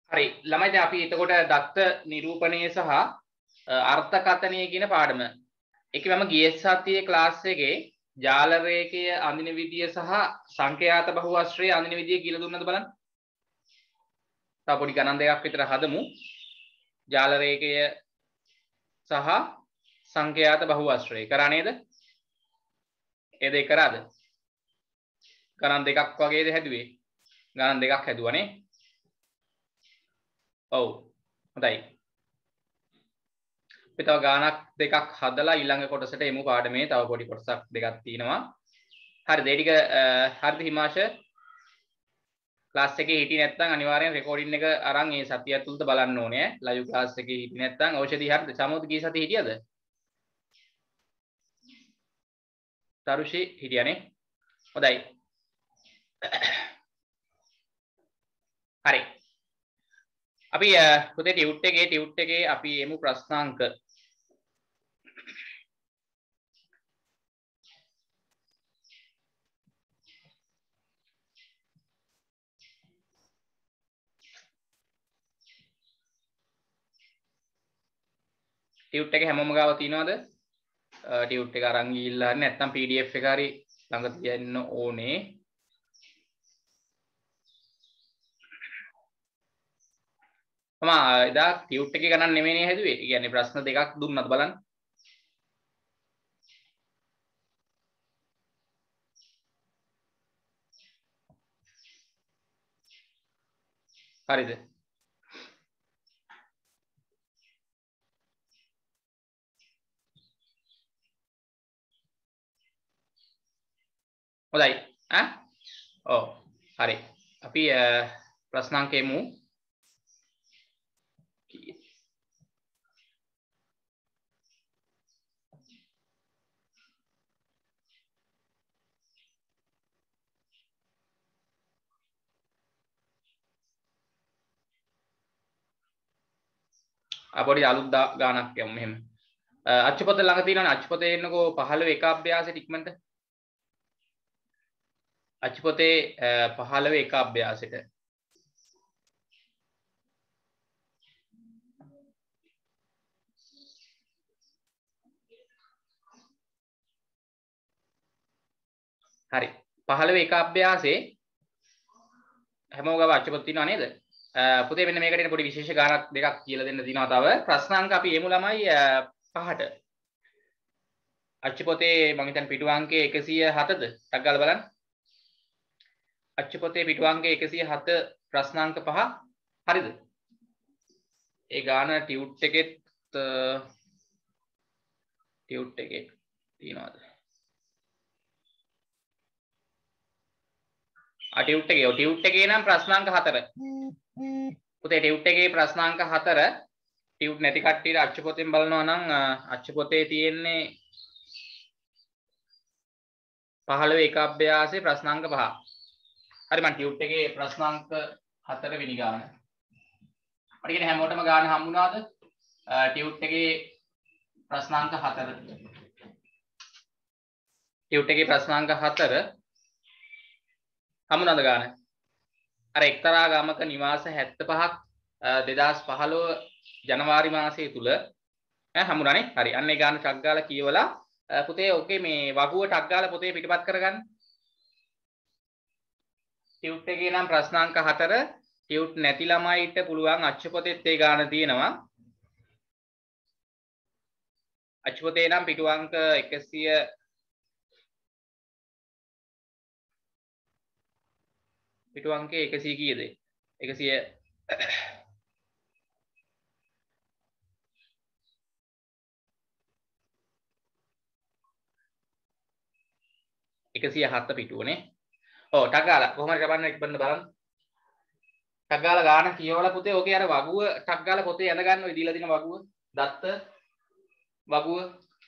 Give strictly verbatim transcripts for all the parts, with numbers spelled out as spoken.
හරි ළමයි දැන් අපි එතකොට දත්ත නිරූපණය සහ අර්ථකථනය කියන පාඩම ඒකේ මම ගිය සතියේ ක්ලාස් එකේ ජාල රේඛය අඳින විදිය සහ සංඛ්‍යාත බහුවස්ත්‍රයේ අඳින විදිය කියලා දුන්නද බලන්න. තව පොඩි ගණන් දෙකක් විතර හදමු. ජාල රේඛය සහ සංඛ්‍යාත බහුවස්ත්‍රය කරා නේද? ඒ දෙක කරාද? ගණන් දෙකක් වගේද හැදුවේ? ගණන් දෙකක් හැදුවානේ. ඔව්. හොඳයි. අපි තව ගානක් දෙකක් හදලා ඊළඟ කොටසට එමු පාඩමේ තව පොඩි කොටසක් දෙකක් තියෙනවා. හරිද? ඒ ටික හරිද හිමාශ? ක්ලාස් එකේ හිටියේ නැත්නම් අනිවාර්යෙන් රෙකෝඩින් එක අරන් ඒ සතිය ඇතුළත බලන්න ඕනේ. ලයිව් ක්ලාස් එකේ හිටියේ නැත්නම් ඖෂධි හරිද? සමෝද කී සතිය හිටියද? තරුෂි හිටියානේ. හොඳයි. හරි. අපි පුතේ ටියුට් එකේ ටියුට් එකේ අපි එමු ප්‍රශ්නාංක. ටියුට් එක හැමෝම ගාව තියෙනවද? ටියුට් එක අරන් ගිහිල්ලා හරි නැත්නම් P D F එක හරි ළඟ තියන්න ඕනේ. මම එදා ටියුට් එකේ ගණන් නෙමෙයිනේ හැදුවේ. ඒ කියන්නේ ප්‍රශ්න දෙකක් දුන්නත් බලන්න. හරිද? හොඳයි. ඈ? ඔව්. හරි. අපි ප්‍රශ්නාංකෙමු. අපොඩි අලුත් ගානක් යමු මෙහෙම. අච්චුපොත ළඟ තියෙනවනේ අච්චුපොතේ එන්නකෝ පහළොව එක අභ්‍යාසෙට ඉක්මනට. අච්චුපොතේ පහළොව එක අභ්‍යාසෙට. හරි. පහළොව එක අභ්‍යාසයේ හැමෝම ගාව අච්චුපොත තියෙනව නේද? පුතේ මෙන්න මේකට එන පොඩි විශේෂ ගානක් දෙකක් කියලා දෙන්න දිනවා තව. ප්‍රශ්නාංක අපි එමු ළමයි පහට. අච්චුපොතේ මම හිතන්නේ පිටු අංකය එකසිය හතද? ටක් ගාලා බලන්න. අච්චුපොතේ පිටු අංකය එකසිය හත ප්‍රශ්නාංක පහ. හරිද? ඒ ගාන ටියුට් එකෙත් ටියුට් එකේ තියෙනවද? ආ ටියුට් එකේ ටියුට් එකේ නම් ප්‍රශ්නාංක හතර. පුතේ ටියුට් එකේ ප්‍රශ්නාංක හතර ටියුට් නැති කට්ටියට අච්චුපොතෙන් බලනවා නම් අච්චුපොතේ තියෙන්නේ පහළොව එක අභ්‍යාසයේ ප්‍රශ්නාංක පහ. හරි මම ටියුට් එකේ ප්‍රශ්නාංක හතර වෙනි ගාන. මට කියන්නේ හැමෝටම ගාන හම්බුණාද? ටියුට් එකේ ප්‍රශ්නාංක හතර. ටියුට් එකේ ප්‍රශ්නාංක හතර හම්බුණාද ගාන? අර එක්තරා ගමක නිවාස හැත්තෑ පහක් දෙදාස් පහළොව ජනවාරි මාසයේ තුල ඈ හම්බුණානේ. හරි. අන්න ඒ ගාන ටක් ගාලා කියවලා පුතේ ඔකේ මේ වගුව ටක් ගාලා පොතේ පිටපත් කරගන්න. ටියුට් එකේ නම් ප්‍රශ්නාංක හතර ටියුට් නැති ළමයිට පුළුවන් අච්චුපොතේත් ඒ ගාන තියෙනවා. අච්චුපොතේ නම් පිටු අංක එකසිය පිටු අංකේ එකසිය කීයද? එකසිය එකසිය හත පිටුවනේ. ඔව් ටක් ගාලා කොහොමද කරන්න ඉක්මනට බලන්න. ටක් ගාලා ගාන කියවලා පුතේ ඕකේ අර වගුව ටක් ගාලා පොතේ ඇඳ ගන්න ඔය දීලා දින වගුව. දත්ත වගුව.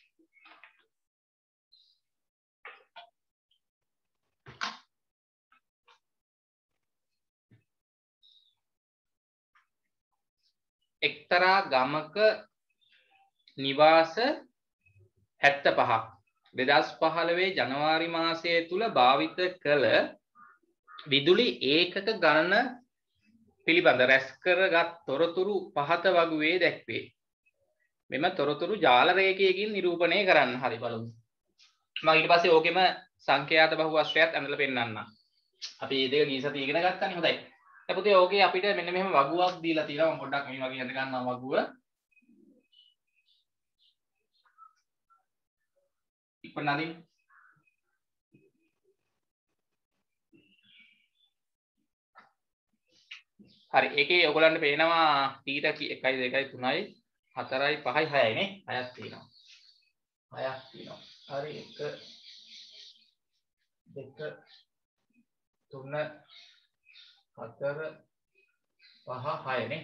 එක්තරා ගමක නිවාස හැත්තෑ පහක් දෙදාස් පහළොව ජනවාරි මාසය තුල භාවිත කළ විදුලි ඒකක ගණන පිළිබඳ රැස් කරගත් තොරතුරු පහත වගුවේ දැක්වේ. මෙම තොරතුරු ජාල රේඛයකින් නිරූපණය කරන්න. හරි බලමු. මම ඊට පස්සේ ඕකෙම සංඛ්‍යාත බහුවස්ත්‍රයත් අඳලා පෙන්නන්නම්. අපි මේ දෙක ගිය සතියේ ඉගෙන ගත්තානේ. හොඳයි. දැන් පුතේ ඕකේ අපිට මෙන්න මෙහෙම වගුවක් දීලා තියෙනවා. මම පොඩ්ඩක් මේ වගේ හඳ ගන්නවා වගුව. ඉක්මනටින් හරි. ඒකේ ඔයගොල්ලන්ට පේනවා තීට එකයි දෙකයි තුනයි හතරයි පහයි හයයි නේ. හයක් තියෙනවා. හයක් තියෙනවා. හරි එක දෙක තුන හතර පහ හය නේ.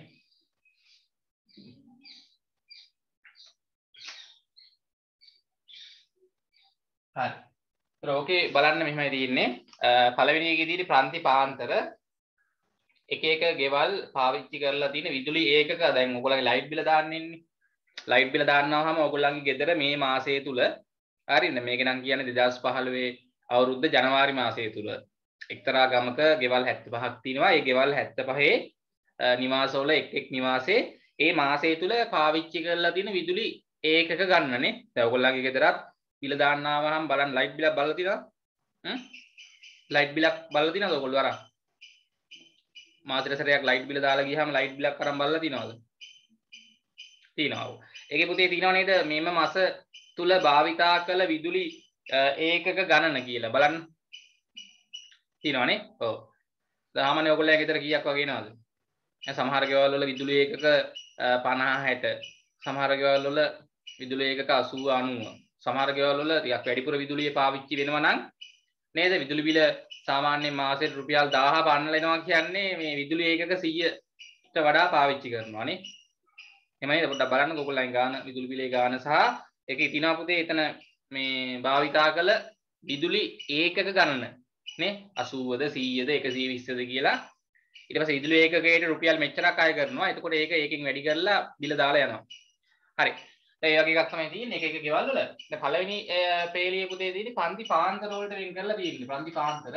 හරි. ඒත් ඕකේ බලන්න මෙහෙමයි තියෙන්නේ. පළවෙනි එකේදී ප්‍රාන්ති පාන්තර එක එක ගෙවල් පාවිච්චි කරලා තියෙන විදුලි ඒකක දැන් ඔයගොල්ලන්ගේ ලයිට් බිල දාන්න ඉන්නේ. ලයිට් බිල දාන්නවහම ඔයගොල්ලන්ගේ ගෙදර මේ මාසය තුල හරිද මේක නම් කියන්නේ දෙදාස් පහළොව අවුරුද්ද ජනවාරි මාසය තුල එක්තරා ගමක ගෙවල් හැත්තෑ පහක් තියෙනවා. ඒ ගෙවල් හැත්තෑ පහේ නිවාසවල එක් එක් නිවාසේ ඒ මාසය තුල පාවිච්චි කරලා තියෙන විදුලි ඒකක ගන්නනේ. දැන් ඔයගොල්ලන්ගේ ගෙදරත් බිල දාන්න ආවහම බලන්න ලයිට් බිලක් බලලා තියෙනවද? හ්ම් ලයිට් බිලක් බලලා තියෙනවද ඔයගොල්ලෝ අරන්? මාසෙට සැරයක් ලයිට් බිල දාලා ගියාම ලයිට් බිලක් අරන් බලලා තියෙනවද? තියෙනවා. ඒකේ පුතේ තියෙනව නේද මේම මාස තුල භාවිතා කළ විදුලි ඒකක ගණන කියලා බලන්න. තියෙනවනේ. ඔව්. සාමාන්‍ය ඔයගොල්ලෝ ගෙදර කීයක් වගේ එනවද? සමහර ගෙවල් වල විදුලි ඒකක පනහ හැට, සමහර ගෙවල් වල විදුලි ඒකක අසූ අනූව, සමහර ගෙවල් වල ටිකක් වැඩිපුර විදුලිය පාවිච්චි වෙනවා නම් නේද විදුලි බිල සාමාන්‍යයෙන් මාසෙට රුපියල් දහහ පන්නලා එනවා කියන්නේ මේ විදුලි ඒකක සීයට වඩා පාවිච්චි කරනවා නේ. එමයද පොඩ්ඩක් බලන්න ඔයගොල්ලන් ගාන විදුලි බිලේ ගාන සහ ඒකේ තියනවා පුතේ එතන මේ භාවිතා කළ විදුලි ඒකක ගණන නේ අසූවද සීයද එකසිය විස්සද කියලා. ඊට පස්සේ විදුලි ඒකකයට රුපියල් මෙච්චරක් අය කරනවා. එතකොට ඒක ඒකෙන් වැඩි කරලා බිල දාලා යනවා. හරි. දැන් ඒ වගේ එකක් තමයි තියෙන්නේ එක එක ගෙවල් වල. දැන් පළවෙනි පේලියේ පුතේ තියෙන්නේ පන්ති පාන්තර වලට වෙන් කරලා තියෙන්නේ. පන්ති පාන්තර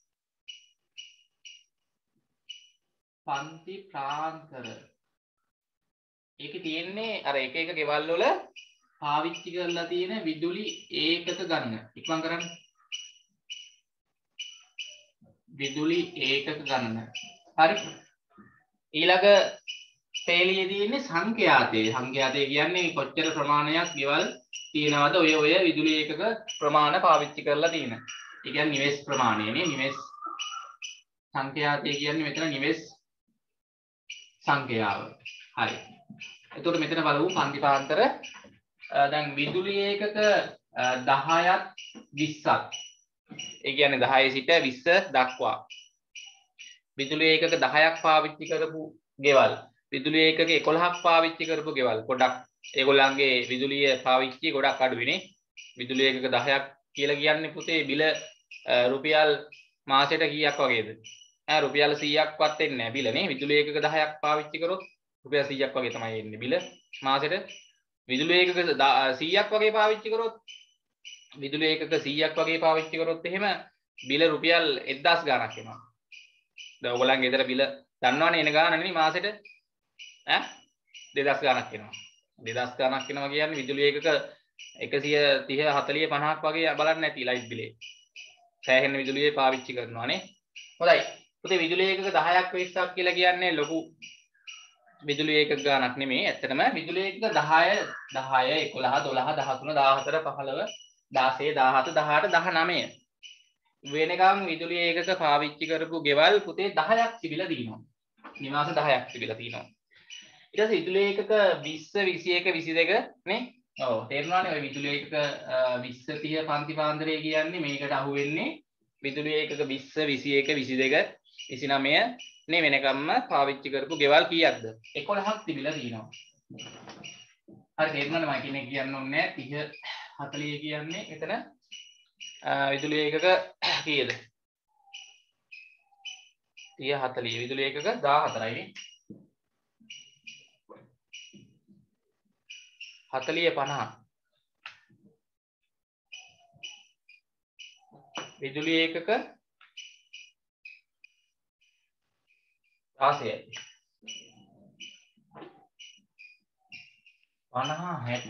පන්ති ප්‍රාන්තර ඒකේ තියෙන්නේ අර එක එක ගෙවල් වල පාවිච්චි කරලා තියෙන විදුලි ඒකක ගන්න. ඉක්මන් කරන්න. විදුලි ඒකක ගණන. හරි. ඊළඟ පේලියේ තියෙන්නේ සංඛ්‍යාතය. සංඛ්‍යාතය කියන්නේ කොච්චර ප්‍රමාණයක් ගෙවල් තියෙනවද ඔය ඔය විදුලි ඒකක ප්‍රමාණ පාවිච්චි කරලා තියෙන. ඒ කියන්නේ නිවෙස් ප්‍රමාණය නේ. නිවෙස් සංඛ්‍යාතය කියන්නේ මෙතන නිවෙස් සංඛ්‍යාව. හරි. එතකොට මෙතන බලමු පන්තිපාන්තර දැන් විදුලි ඒකක දහයක් විස්සක්. ඒ කියන්නේ දහය සිට විස්ස දක්වා විදුලි ඒකක දහයක් පාවිච්චි කරපු ගෙවල්, විදුලි ඒකක එකොළහක් පාවිච්චි කරපු ගෙවල් පොඩක් ඒගොල්ලන්ගේ විදුලිය පාවිච්චි ගොඩක් අඩුයිනේ. විදුලි ඒකක දහයක් කියලා කියන්නේ පුතේ බිල රුපියල් මාසෙට කීයක් වගේද? ඈ රුපියල් සීයක්වත් එන්නේ නැහැ බිලනේ. විදුලි ඒකක දහයක් පාවිච්චි කරොත් රුපියල් සීයක් වගේ තමයි එන්නේ බිල මාසෙට. විදුලි ඒකක සීයක් වගේ පාවිච්චි කරොත් විදුලි ඒකක සීයක් වගේ පාවිච්චි කරොත් එහෙම බිල රුපියල් එක්දාස් ගාණක් එනවා. දැන් ඔයගොල්ලන්ගේ ගෙදර බිල දන්නවනේ එන ගාණ නේ මාසෙට ඈ දෙදාස් ගාණක් එනවා. දෙදාස් ගාණක් එනවා කියන්නේ විදුලි ඒකක එකසිය තිහ හතලිය පනහක් වගේ බලන්න නැති ලයිට් බිලේ. සෑහෙන විදුලිය පාවිච්චි කරනවා නේ. හොඳයි. පුතේ විදුලි ඒකක දහයක් විස්සක් කියලා කියන්නේ ලොකු විදුලි ඒකක ගාණක් නෙමෙයි. ඇත්තටම විදුලි ඒකක දහය දහය එකොළහ දොළහ දහතුන දහහතර පහළොව දාසය දාහත දහඅට දහනවය වෙනකම් විදුලි ඒකක පාවිච්චි කරපු ගෙවල් පුතේ දහයක් තිබිලා තියෙනවා. නිවාස දහයක් තිබිලා තියෙනවා. ඊට පස්සේ විදුලි ඒකක විස්ස විසිඑක විසිදෙක නේ. ඔව් තේරුණානේ ඔය විදුලි ඒකක විස්ස තිහ පන්ති පාන්දරේ කියන්නේ මේකට අහු වෙන්නේ විදුලි ඒකක විස්ස විසිඑක විසිදෙක විසිනවය නේ වෙනකම්ම පාවිච්චි කරපු ගෙවල් කීයක්ද? එකොළහක් තිබිලා තියෙනවා. හරි තේරුණානේ මම කියන්නේ කියන්න ඕනේ තිහ හතලිය කියන්නේ එතන විදුලි ඒකක කීයද? තිහ හතලිය විදුලි ඒකක දාහතරයි නේ. හතලිය පනහ විදුලි ඒකක ආසයයි. පනහ හැට.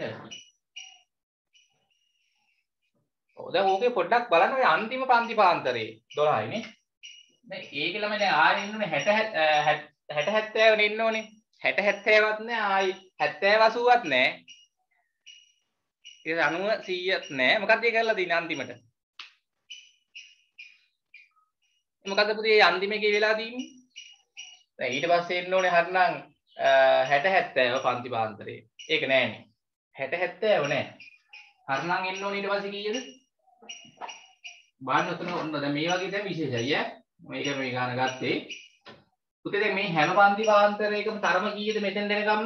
ඔව් දැන් ඕකේ පොඩ්ඩක් බලන්න ඔය අන්තිම පන්ති පාන්තරේ දොළහයි නේ. දැන් ඒක ළමයි දැන් ආයෙ ඉන්න ඕනේ හැට හැට හැත්තෑව නේ ඉන්න ඕනේ. හැට හැත්තෑවත් නෑ ආයි හැත්තෑව අසූවත් නෑ. ඒක අනූව සීයත් නෑ. මොකක්ද ඒ කරලා තියෙන්නේ අන්තිමට? මොකද්ද පුතේ අන්තිම එකේ වෙලා තියෙන්නේ? දැන් ඊට පස්සේ එන්න ඕනේ හරිනම් හැට හැත්තෑව පන්ති පාන්තරේ. ඒක නෑනේ. හැට හැත්තෑව නෑ. හරිනම් එන්න ඕනේ ඊට පස්සේ කීයද? බලන්න උතන ඔන්න දැන් මේ වගේ දැන් විශේෂයි ඈ. මේක මේ ගාන ගත්තේ. පුතේ දැන් මේ හැම පන්ති පාන්තරයකම තරම කීයද මෙතෙන් දෙනකම්ම?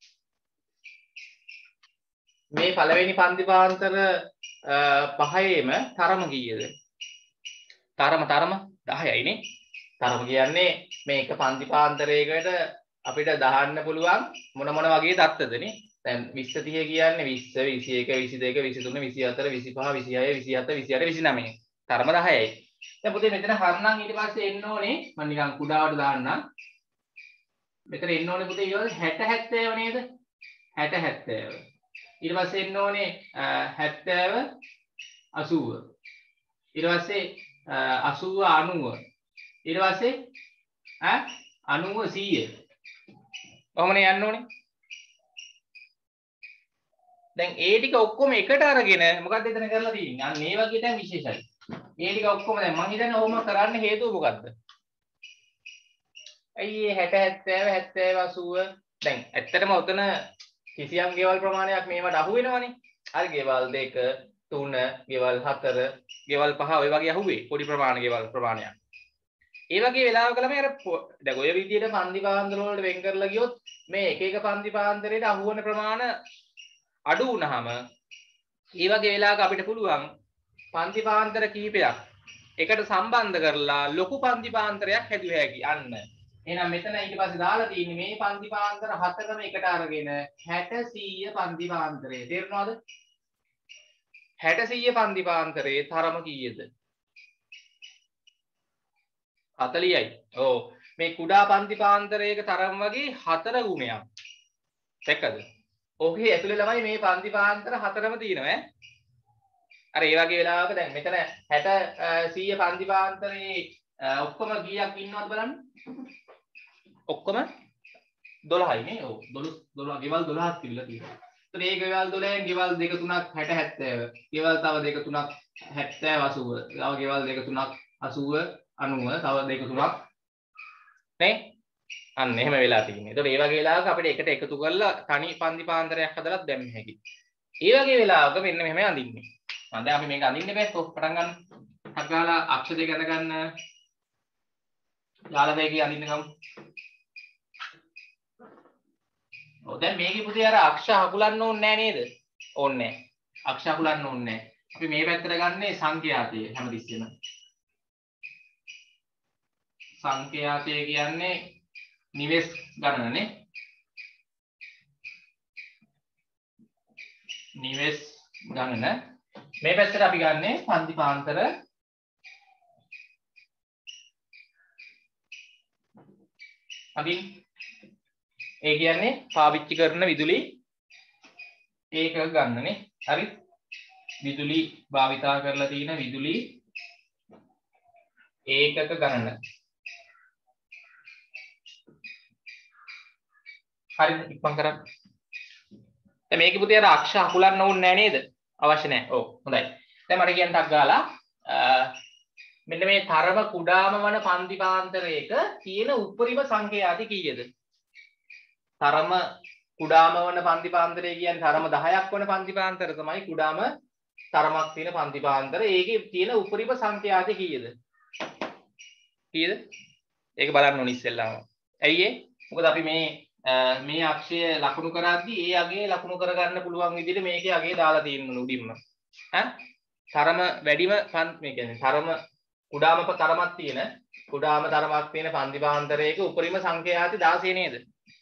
මේ පළවෙනි පන්ති පාන්තර පහේම තරම කීයද? තරම තරම දහයයි නේ. තරම කියන්නේ මේ එක පන්ති පාන්තරයකට අපිට දාන්න පුළුවන් මොන මොන වගේ தත්තද නේ. දැන් විස්ස තිහ කියන්නේ විස්ස විසි එක විසි දෙක විසි තුන විසි හතර විසි පහ විසි හය විසි හත විසි අට විසි නවය. තරම දහයයි. දැන් පුතේ මෙතන හරනම් ඊට පස්සේ එන්න ඕනේ මම නිකන් කුඩාවට දාන්නම්. මෙතන එන්න ඕනේ පුතේ ඊළඟ හැට හැත්තෑව නේද? හැට හැත්තෑව. ඊට පස්සේ එන්න ඕනේ හැත්තෑව අසූව. ඊට පස්සේ අසූව අනූව. ඊට පස්සේ ඈ අනූව සීය. කොහොමනේ යන්න ඕනේ? දැන් ඒ ටික ඔක්කොම එකට අරගෙන මොකක්ද එතන කරලා තියෙන්නේ? අන්න මේ වගේ දැන් විශේෂයි. මේ ටික ඔක්කොම දැන් මම හිතන්නේ ඔහොම කරන්න හේතුව මොකද්ද? ඇයි මේ හැට හැත්තෑව හැත්තෑව අසූව දැන් ඇත්තටම ඔතන කිසියම් ගෙවල් ප්‍රමාණයක් මේවට අහු වෙනවනේ. හරි ගෙවල් දෙක තුන ගෙවල් හතර ගෙවල් පහ ඔය වගේ අහුවේ පොඩි ප්‍රමාණ ගෙවල් ප්‍රමාණයක්. ඒ වගේ වෙලාවක ළමයි අර දැන් ඔය විදිහට පන්ති පාන්තර වලට වෙන් කරලා ගියොත් මේ එක එක පන්ති පාන්තරේට අහු වෙන ප්‍රමාණ අඩු වුණාම ඒ වගේ වෙලාවක අපිට පුළුවන් පන්ති පාන්තර කිහිපයක් එකට සම්බන්ධ කරලා ලොකු පන්ති පාන්තරයක් හැදුව හැකි. අන්න. එහෙනම් මෙතන ඊට පස්සේ දාලා තියෙන්නේ මේ පන්ති පාන්තර හතරම එකට අරගෙන හැට සීය පන්ති පාන්තරය. තේරුණාද? හැට සීය පන්ති පාන්තරේ තරම කීයද? හතලිහයි. ඔව්. මේ කුඩා පන්ති පාන්තරයක තරම වගේ හතර ගුණයක්. දැක්කද? ඔහේ ඇතුලේ ළමයි මේ පන්ති පාන්තර හතරම තියෙනවා ඈ. අර ඒ වගේ වෙලාවක දැන් මෙතන හැට සීය පන්ති පාන්තරේ ඔක්කොම කීයක් ඉන්නවද බලන්න? ඔක්කොම දොළහයි නේ. ඔව්. දොළහ ගෙවල් දොළහක් තිබිලා තියෙනවා. ඒතර මේ ගෙවල් දොළහෙන් ගෙවල් දෙක තුනක් හැට හැත්තෑව. ගෙවල් තව දෙක තුනක් හැත්තෑව අසූව. තව ගෙවල් දෙක තුනක් අසූව අනූව. තව දෙක තුනක් නේ? අන්න එහෙම වෙලා තියෙන්නේ. ඒතකොට මේ වගේ වෙලාවක අපිට එකට එකතු කරලා තනි පන්ති පාන්තරයක් හදලා දැම්ම හැකියි. ඒ වගේ වෙලාවක මෙන්න මෙහෙම අඳින්නේ. මම දැන් අපි මේක අඳින්න බෑ. කොහොම පටන් ගන්න? හක් ගාලා අක්ෂ දෙක අඳ ගන්න. යාලා දෙකේ අඳින්න ගමු. ඔව් දැන් මේකේ පුතේ අර අක්ෂ හකුලන්න ඕනේ නෑ නේද? ඕනේ නෑ. අක්ෂ හකුලන්න ඕනේ නෑ. අපි මේ පැත්තට ගන්නේ සංඛ්‍යාතය හැමතිස්සෙම. සංඛ්‍යාතය කියන්නේ නිවෙස් ගණනනේ. නිවෙස් ගණන. මේ පැත්තට අපි ගන්නේ පන්ති පාන්තර අදින් ඒ කියන්නේ පාවිච්චි කරන විදුලි ඒකක ගන්නනේ. හරි? විදුලි භාවිතා කරලා තියෙන විදුලි ඒකක ගණන. හරිද? ඉක්මන් කරන්න. දැන් මේකේ පුතේ අර අක්ෂ අකුලන්න ඕනේ නැහැ නේද? අවශ්‍ය නැහැ. ඔව් හොඳයි. දැන් මට කියන්න ටක් ගාලා මෙන්න මේ තරම කුඩාම වන පන්ති පාන්තරයක තියෙන උපරිම සංඛ්‍යාති කීයද? තරම කුඩාම වන පන්ති පාන්තරය කියන්නේ තරම දහයක් වන පන්ති පාන්තර තමයි කුඩාම තරමක් තියෙන පන්ති පාන්තර. ඒකේ තියෙන උපරිම සංඛ්‍යාති කීයද? කීයද? ඒක බලන්න ඕනි ඉස්සෙල්ලාම. ඇයි ඒ? මොකද අපි මේ මේ අක්ෂය ලකුණු කරද්දී ඒ අගේ ලකුණු කරගන්න පුළුවන් විදිහට මේකේ අගේ දාලා තියෙන්න උඩින්ම. ඈ තරම වැඩිම මේ කියන්නේ තරම කුඩාම තරමක් තියෙන කුඩාම තරමක් තියෙන පන්ති පාන්තරයක උපරිම සංඛ්‍යාති දාසය නේද?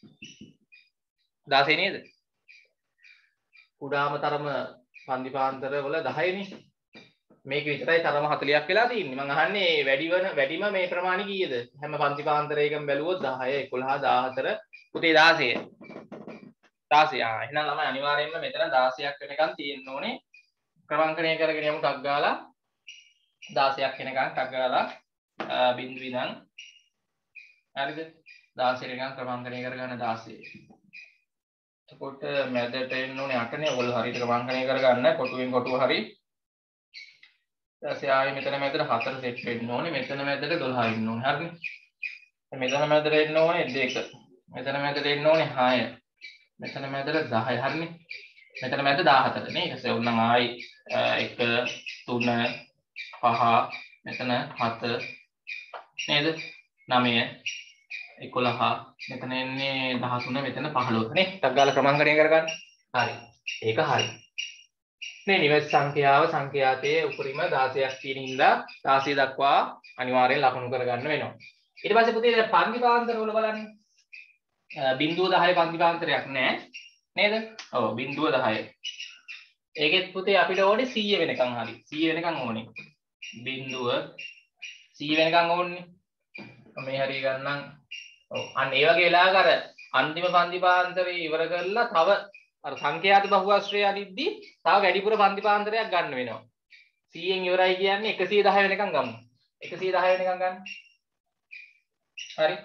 දාසය නේද? කුඩාම තරම පන්ති පාන්තර වල දහය නේ. මේක විතරයි තරම හතළියක් වෙලා තියෙන්නේ. මම අහන්නේ වැඩි වෙන වැඩිම මේ ප්‍රමාණය කීයද? හැම පන්ති පාන්තරයකම බැලුවොත් දහය, එකොළහ, දාහතර, පුතේ දාසය. දාසය. ආ එහෙනම් ළමයි අනිවාර්යයෙන්ම මෙතන දාසයක් වෙනකන් තියෙන්න ඕනේ. ක්‍රමාංකණය කරගෙන යමු ටක් ගාලා. දාසයක් වෙනකන් ටක් ගාලා බිංදු ඉඳන් හරිද? දාසය වෙනකන් ක්‍රමාංකණය කරගන්න දාසය. එතකොට මැදට එන්න ඕනේ අටනේ. ඔයගොල්ලෝ හරියට ක්‍රමාංකණය කරගන්න. කොටුවෙන් කොටුව හරි. ඊට පස්සේ ආයේ මෙතන මැදට හතර සෙට් වෙන්න ඕනේ. මෙතන මැදට දොළහ ඉන්න ඕනේ. හරිනේ. මෙතන මැදට එන්න ඕනේ දෙක. මෙතන මැදට එන්න ඕනේ හය. මෙතන මැදට දහය. හරිනේ. මෙතන මැද දාහතර නේ. ඊට පස්සේ උන්නම් ආයි එක තුන පහ මෙතන හත නේද? නවය එකොළහ මෙතන එන්නේ දහතුන මෙතන පහළොව නේ. ටක් ගාලා ක්‍රමාංකණය කරගන්න. හරි. ඒක හරි. මේ නිවෙස් සංඛ්‍යාව සංඛ්‍යාතයේ උපරිම දාසයක් තියෙන හින්දා දාසය දක්වා අනිවාර්යෙන් ලකුණු කරගන්න වෙනවා. ඊට පස්සේ පුතේ දැන් පන්ති පාන්තර වල බලන්න. බිංදුව දහය පන්ති පාන්තරයක් නැහැ නේද? ඔව් බිංදුව දහය. ඒකෙත් පුතේ අපිට ඕනේ සීය වෙනකන් හරි. සීය වෙනකන් ඕනේ. බිංදුව සීය වෙනකන් ඕනේ. මේ හරිය ගන්නම්. ඔව් අන්න ඒ වගේ වෙලාවක අර අන්තිම පන්ති පාන්තරේ ඉවර කරලා තව අර සංඛ්‍යාත බහුවස්ත්‍රය අදිද්දි තව වැඩිපුර පන්ති පාන්තරයක් ගන්න වෙනවා. සීයෙන් ඉවරයි කියන්නේ එකසිය දහ වෙනකන් ගමු. එකසිය දහ වෙනකන් ගන්න. හරි.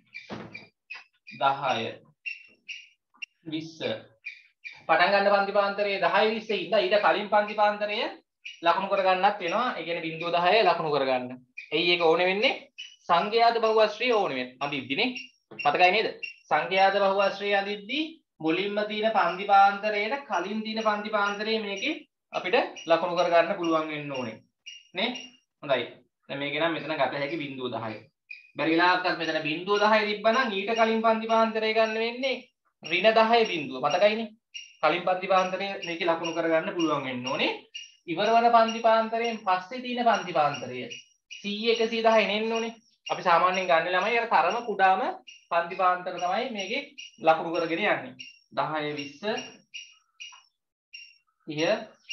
දහය විස්ස පටන් ගන්න පන්ති පාන්තරයේ දහය විස්ස ඉඳලා ඊට කලින් පන්ති පාන්තරය ලකුණු කරගන්නත් වෙනවා. ඒ කියන්නේ බිංදුව දහය ලකුණු කරගන්න. එයි ඒක ඕනේ වෙන්නේ සංඛ්‍යාත බහුවස්ත්‍රය ඕනේ වෙන්නේ. අදිද්දිනේ. මතකයි නේද? සංඛ්‍යාත බහුවස්ත්‍රය අදිද්දි මුලින්ම තියෙන පන්ති පාන්තරයට කලින් තියෙන පන්ති පාන්තරයේ මේකේ අපිට ලකුණු කරගන්න පුළුවන් වෙන්න ඕනේ. නේ? හොඳයි. දැන් මේක නම් මෙතන ගත හැකි බිංදුව දහය. බැරි වෙලාවකත් මෙතන බිංදුව දහය තිබ්බනම් ඊට කලින් පන්ති පාන්තරය ගන්න වෙන්නේ ඍණ දහය බිංදුව. මතකයිනේ? කලින් පන්ති පාන්තරයේ මේකේ ලකුණු කරගන්න පුළුවන් වෙන්න ඕනේ. ඉවර වන පන්ති පාන්තරයෙන් පස්සේ තියෙන පන්ති පාන්තරය සීය එකසිය දහය නෙන්න ඕනේ. අපි සාමාන්‍යයෙන් ගන්න ළමයි අර තරම කුඩාම පන්ති පාන්තර තමයි මේකේ ලකුණු කරගෙන යන්නේ. දහය විස්ස තිහ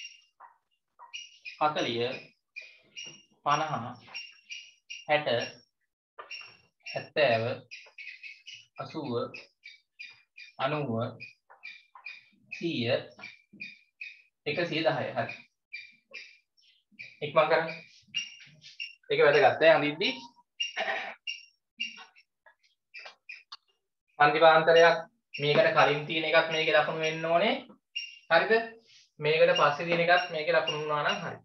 හතළිහ පනහ හැට හැත්තෑව අසූව අනූව සීය එකසිය දහය. හරි. ඉක්මන් කරන්න. ඒක වැදගත් ඈ අඳිද්දි. පන්ති පාන්තරයක් මේකට කලින් තියෙන එකත් මේකේ ලකුණු වෙන්න ඕනේ. හරිද? මේකට පස්සේ තියෙන එකත් මේකේ ලකුණු වුණා නම් හරි.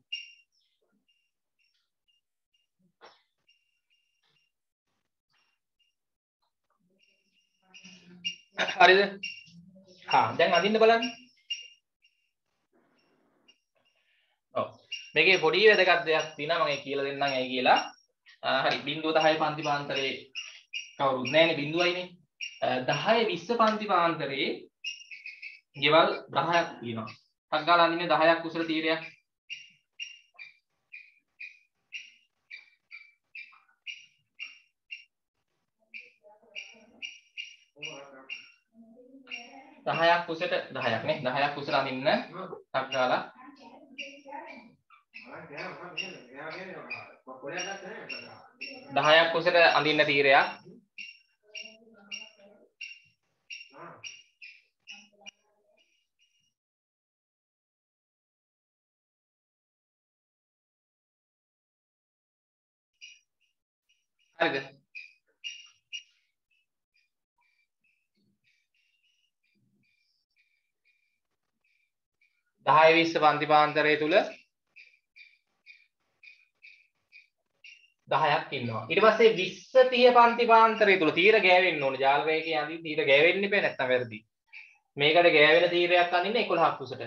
හරිද? හා දැන් අඳින්න බලන්න. ඔව්. මේකේ පොඩි වැදගත් දෙයක් තියෙනවා මම කියලා දෙන්නම් ඇයි කියලා. හරි බිංදුව දහය පන්ති පාන්තරේ කවුරුත් නැහැනේ බිංදුවයිනේ. දහය විස්ස පන්ති පාන්තරේ ගෙවල් දහයක් තියෙනවා. ටක් ගාලා අඳින්නේ දහයක් කුසල තීරයක්. දහයක් කුසට දහයක් නේ. දහයක් කුසල අඳින්න ටක් ගාලා දහයක් කුසට අඳින්න තීරයක්. හරිද? දහය විස්ස පන්ති පාන්තරය තුල දහයක් ඉන්නවා. ඊට පස්සේ විස්ස තිහ පන්ති පාන්තරය තුල තීර ගෑවෙන්න ඕනේ. ජාල රේඛයේ අඳින්න තීර ගෑවෙන්න ඉපේ නැත්නම් වැරදි. මේකට ගෑවෙන තීරයක් අඳින්න එකොළහක් කුසට.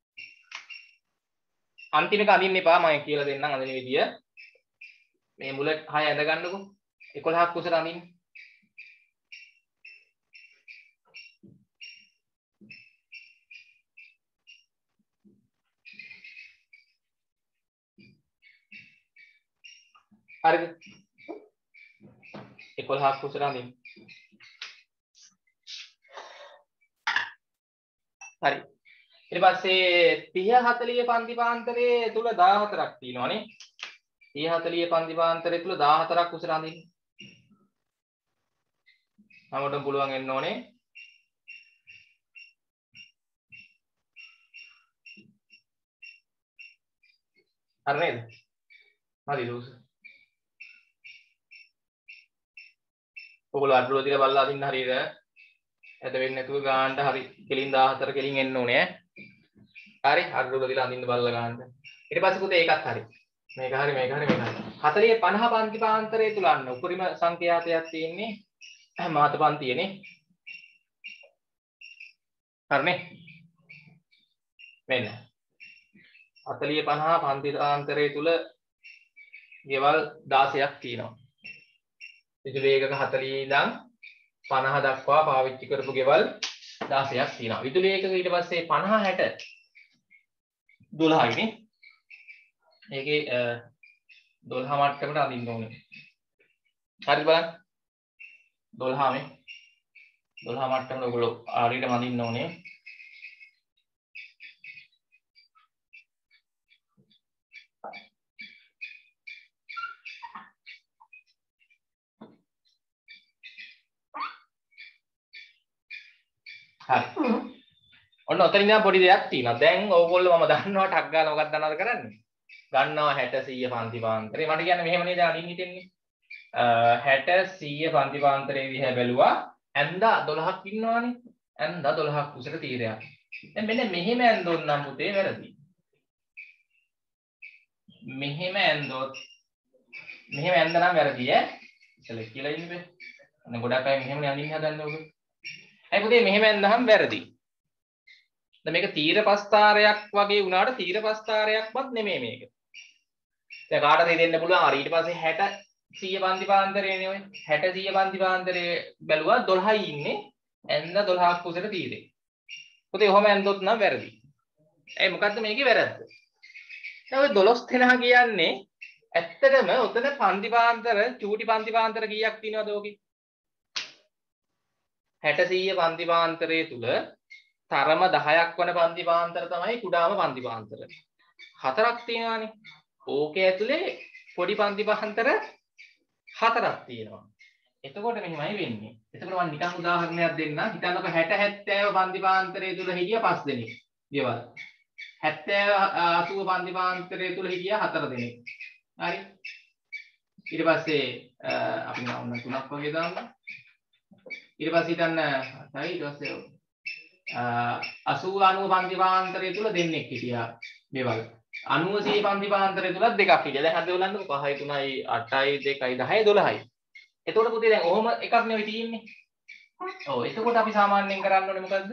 අන්තිම එක අඳින්න එපා මම කියලා දෙන්නම් අඳින විදිය. මේ මුල හය ඇඳ ගන්නකො. එකොළහක් කුසට අඳින්න. හරිද? එකොළහක් කුසට අඳින්න. හරි. ඊට පස්සේ තිහ හතලිය පන්තිපාන්තරයේ තුල දාහතරක් තියෙනවානේ. තිහ හතලිය පන්තිපාන්තරයේ තුල දාහතරක් උසට අඳින්න. හැමෝටම පුළුවන් වෙන්න ඕනේ. හරි නේද? හරි ලූස. ඔයගොල්ලෝ අඩුව දිලා බලලා අදින්න හරියද? ඇද වෙන්නේ නැතුව ගානට හරි කෙලින් දාහතර කෙලින් එන්න ඕනේ ඈ. හරි අඩුව දිලා අදින්න බලලා ගානට. ඊට පස්සේ පුතේ ඒකත් හරි. මේක හරි මේක හරි මේක හරි. හතලිය පනහ පන්තිපාන්තරයේ තුල අන්න උපරිම සංඛ්‍යාතයක් තියෙන්නේ මාත පන්තියනේ. හරිනේ? මෙන්න. හතලිය පනහ පන්තිපාන්තරයේ තුල ගෙවල් දාසයක් තියෙනවා. විදුලි ඒකක හතලිය ඉඳන් පනහ දක්වා පාවිච්චි කරපු ගෙවල් දාසයක් තියෙනවා. විදුලි ඒකක ඊට පස්සේ පනහ හැට දොළහයි නේ. ඒකේ දොළහ මට්ටමට අඳින්න ඕනේ. හරිද බලන්න. දොළහ මේ දොළහ මට්ටමට ඔයගොල්ලෝ ආරියටම අඳින්න ඕනේ. හරි. ඔන්න ඔතන ඉඳන් පොඩි දෙයක් තියෙනවා. දැන් ඕගොල්ලෝ මම දන්නවා ටක් ගාලා මොකක්ද දන්නවද කරන්නේ? ගන්නවා හැට සීය පන්තිපාන්තරේ. මට කියන්නේ මෙහෙම නේද අදින්න හිතෙන්නේ. හැට සීය පන්තිපාන්තරේ දිහා බැලුවා. ඇන්දා දොළහක් ඉන්නවානේ. ඇන්දා දොළහක් උසට තීරයක්. දැන් මෙන්න මෙහෙම ඇන්දොත් නම් පුතේ වැරදි. මෙහෙම ඇන්දොත් මෙහෙම ඇන්ද නම් වැරදි ඈ. ඉතල කියලා ඉන්නේ. අන්න ගොඩක් අය මෙහෙම අදින්න හදන්නේ ඔබ. ඇයි පුතේ මෙහෙම ඇන්දහම වැරදි. දැන් මේක තීර පස්තාරයක් වගේ වුණාට තීර පස්තාරයක්වත් නෙමෙයි මේක. දැන් කාටද දෙන්න පුළුවන් අර ඊට පස්සේ හැට සීය පන්තිපාන්තරේනේ ඔය. හැට සීය පන්තිපාන්තරේ බැලුවා දොළහයි ඉන්නේ. ඇන්ද දොළහක් උසට තීරේ. පුතේ ඔහම ඇන්දොත් නම් වැරදි. ඇයි මොකද්ද මේකේ වැරද්ද? දැන් ඔය දොළොස් දෙනා කියන්නේ ඇත්තටම උතන පන්තිපාන්තර චූටි පන්තිපාන්තර කීයක් තියෙනවද ඔකේ? හැට සීය පන්තිපාන්තරයේ තුල තරම දහයක් වන පන්තිපාන්තර තමයි කුඩාම පන්තිපාන්තර. හතරක් තියෙනවානේ. ඕකේ ඇතුලේ පොඩි පන්තිපාන්තර හතරක් තියෙනවා. එතකොට මෙහෙමයි වෙන්නේ. එතකොට මම නිකන් උදාහරණයක් දෙන්නම්. හිතන්නකෝ හැට හැත්තෑව පන්තිපාන්තරයේ තුල හිටිය පස් දෙනෙක්. ගෙවල්. හැත්තෑව අසූව පන්තිපාන්තරයේ තුල හිටිය හතර දෙනෙක්. හරි. ඊට පස්සේ අපි නම් තුනක් වගේ දාමු. ඊට පස්සේ හිතන්න හරි ඊට පස්සේ අසූව අනූව පන්තිපාන්තරය තුල දෙන්නෙක් හිටියා මේවල්. අනූව සීය පන්තිපාන්තරය තුලත් දෙකක් හිටියා. දැන් හද බලන්නකො පහයි තුනයි අටයි දෙකයි දහයයි දොළහයි. එතකොට පුතේ දැන් ඔහොම එකක් නෙවෙයි තියෙන්නේ. ඔව් එතකොට අපි සාමාන්‍යයෙන් කරන්න ඕනේ මොකද්ද?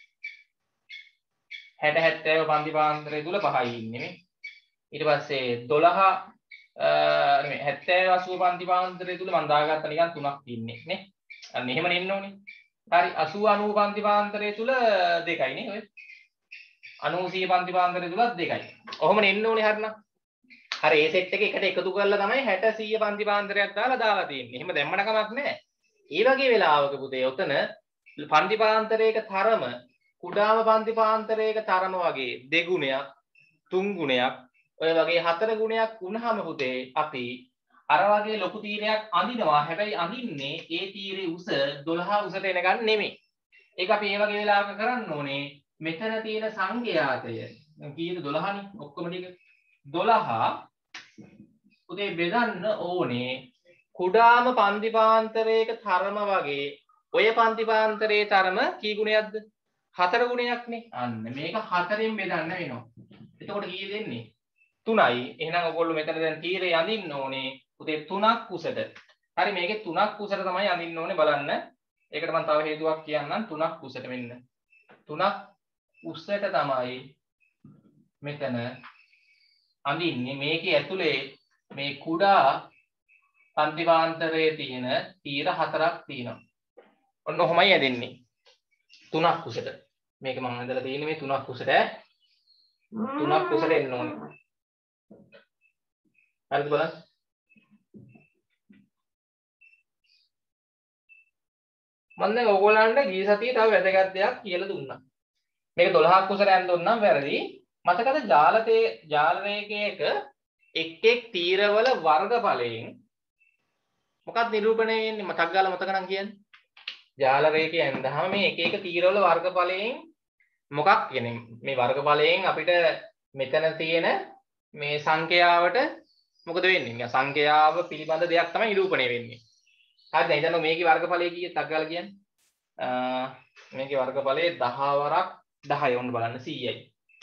හැට හැත්තෑව පන්තිපාන්තරය තුල පහයි ඉන්නේ නේ. ඊට පස්සේ දොළහ නෙමෙයි හැත්තෑව අසූව පන්තිපාන්තරය තුල මම දාගත්ත නිකන් තුනක් ඉන්නේ නේ. අන්න එහෙම නෙන්න ඕනේ. හරි අසූව අනූව පන්තිපාන්තරය තුල දෙකයි නේ ඔය. අනූව සීය පන්තිපාන්තරය තුලත් දෙකයි. ඔහොම නෙන්න ඕනේ හරිනම්. හරි ඒ සෙට් එක එකට එකතු කරලා තමයි හැට සීය පන්තිපාන්තරයක් දාලා දාලා තියෙන්නේ. එහෙම දැම්මන කමක් නැහැ. ඒ වගේ වෙලාවක පුතේ ඔතන පන්තිපාන්තරයක තරම කුඩාම පන්තිපාන්තරයක තරම වගේ දෙගුණයක් තුන් ගුණයක් ඔය වගේ හතර ගුණයක් වුණාම පුතේ අපි අර වගේ ලොකු තීරයක් අඳිනවා. හැබැයි අඳින්නේ ඒ තීරේ උස දොළහ උසට එනකන් නෙමෙයි. ඒක අපි ඒ වගේ වෙලාවක කරන්න ඕනේ. මෙතන තියෙන සංඛ්‍යාතය දැන් කීයද දොළහනේ ඔක්කොම ටික දොළහ උදේ බෙදන්න ඕනේ කුඩාම පන්තිපාන්තරයක තරම වගේ ඔය පන්තිපාන්තරයේ තරම කී ගුණයක්ද? හතර ගුණයක්නේ. අන්න මේක හතරෙන් බෙදන්න වෙනවා. එතකොට කීයද එන්නේ? තුනයි. එහෙනම් ඔයගොල්ලෝ මෙතන දැන් තීරේ අඳින්න ඕනේ පුතේ තුනක් උසට. හරි මේකේ තුනක් උසට තමයි අඳින්න ඕනේ බලන්න. ඒකට මම තව හේතුවක් කියන්නම්. තුනක් උසට මෙන්න. තුනක් උසට තමයි මෙතන අඳින්නේ. මේකේ ඇතුලේ මේ කුඩා පන්තිපාන්තරයේ තියෙන තීර හතරක් තියෙනවා. ඔන්න ඔහොමයි ඇදෙන්නේ. තුනක් උසට. මේක මම ඇදලා තියෙන්නේ මේ තුනක් උසට. තුනක් උසට එන්න ඕනේ. හරිද බලන්න. මම දැන් ඔයගොල්ලන්ට ගිය සතියේ තව වැදගත් දෙයක් කියලා දුන්නා. මේක දොළහක් කුසරයන් දුන්නම් වැරදි. මතකද ජාලතේ ජාල රේඛයක එක් එක් තීරවල වර්ගඵලයෙන් මොකක්ද නිරූපණය වෙන්නේ? මතක් ගාලා මතක නම් කියන්නේ. ජාල රේඛය ඇඳහම මේ එක එක තීරවල වර්ගඵලයෙන් මොකක් කියන්නේ මේ වර්ගඵලයෙන් අපිට මෙතන තියෙන මේ සංඛ්‍යාවට මොකද වෙන්නේ? සංඛ්‍යාව පිළිබඳ දෙයක් තමයි නිරූපණය වෙන්නේ. හරිද? හිතන්න මේකේ වර්ගඵලය කීයද? ටක් ගාලා කියන්න. අ මේකේ වර්ගඵලය දහ වරක් දහය වුණ බලන්න සීයයි.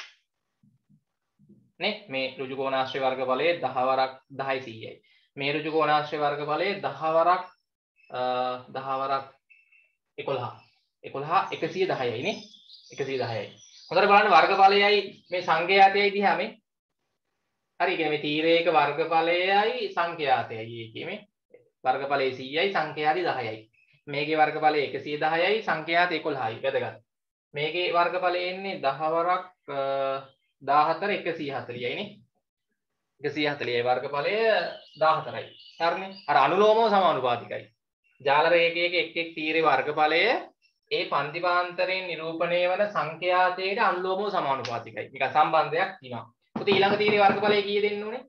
නේ? මේ ඍජු කෝණාශ්‍රය වර්ගඵලය දහ වරක් දහයි සීයයි. මේ ඍජු කෝණාශ්‍රය වර්ගඵලය දහ වරක් දහ වරක් එකොළහ. එකොළහ එකසිය දහයයි නේ? එකසිය දහයයි. හොඳට බලන්න වර්ගඵලයයි මේ සංඛ්‍යාතයයි දිහා මේ. හරි කියන්නේ මේ තීරයක වර්ගඵලයයි සංඛ්‍යාතයයි ඒකේ මේ වර්ගඵලය සීයයි සංඛ්‍යාතය දහයයි. මේකේ වර්ගඵලය එකසිය දහයයි සංඛ්‍යාත එකොළහයි. වැදගත්. මේකේ වර්ගඵලය එන්නේ දහ වරක් දාහතර එකසිය හතලියයි නේ. එකසිය හතලියයි වර්ගඵලය දාහතරයි. හරිනේ. අර අනුලෝමව සමානුපාතිකයි. ජාල රේඛයක එක් එක් තීරේ වර්ගඵලය ඒ පන්තිපාන්තරයෙන් නිරූපණය වන සංඛ්‍යාතයට අනුලෝමව සමානුපාතිකයි. මේක සම්බන්ධයක් තියෙනවා. පුතේ ඊළඟ තීරේ වර්ගඵලය කීය දෙන්න ඕනේ?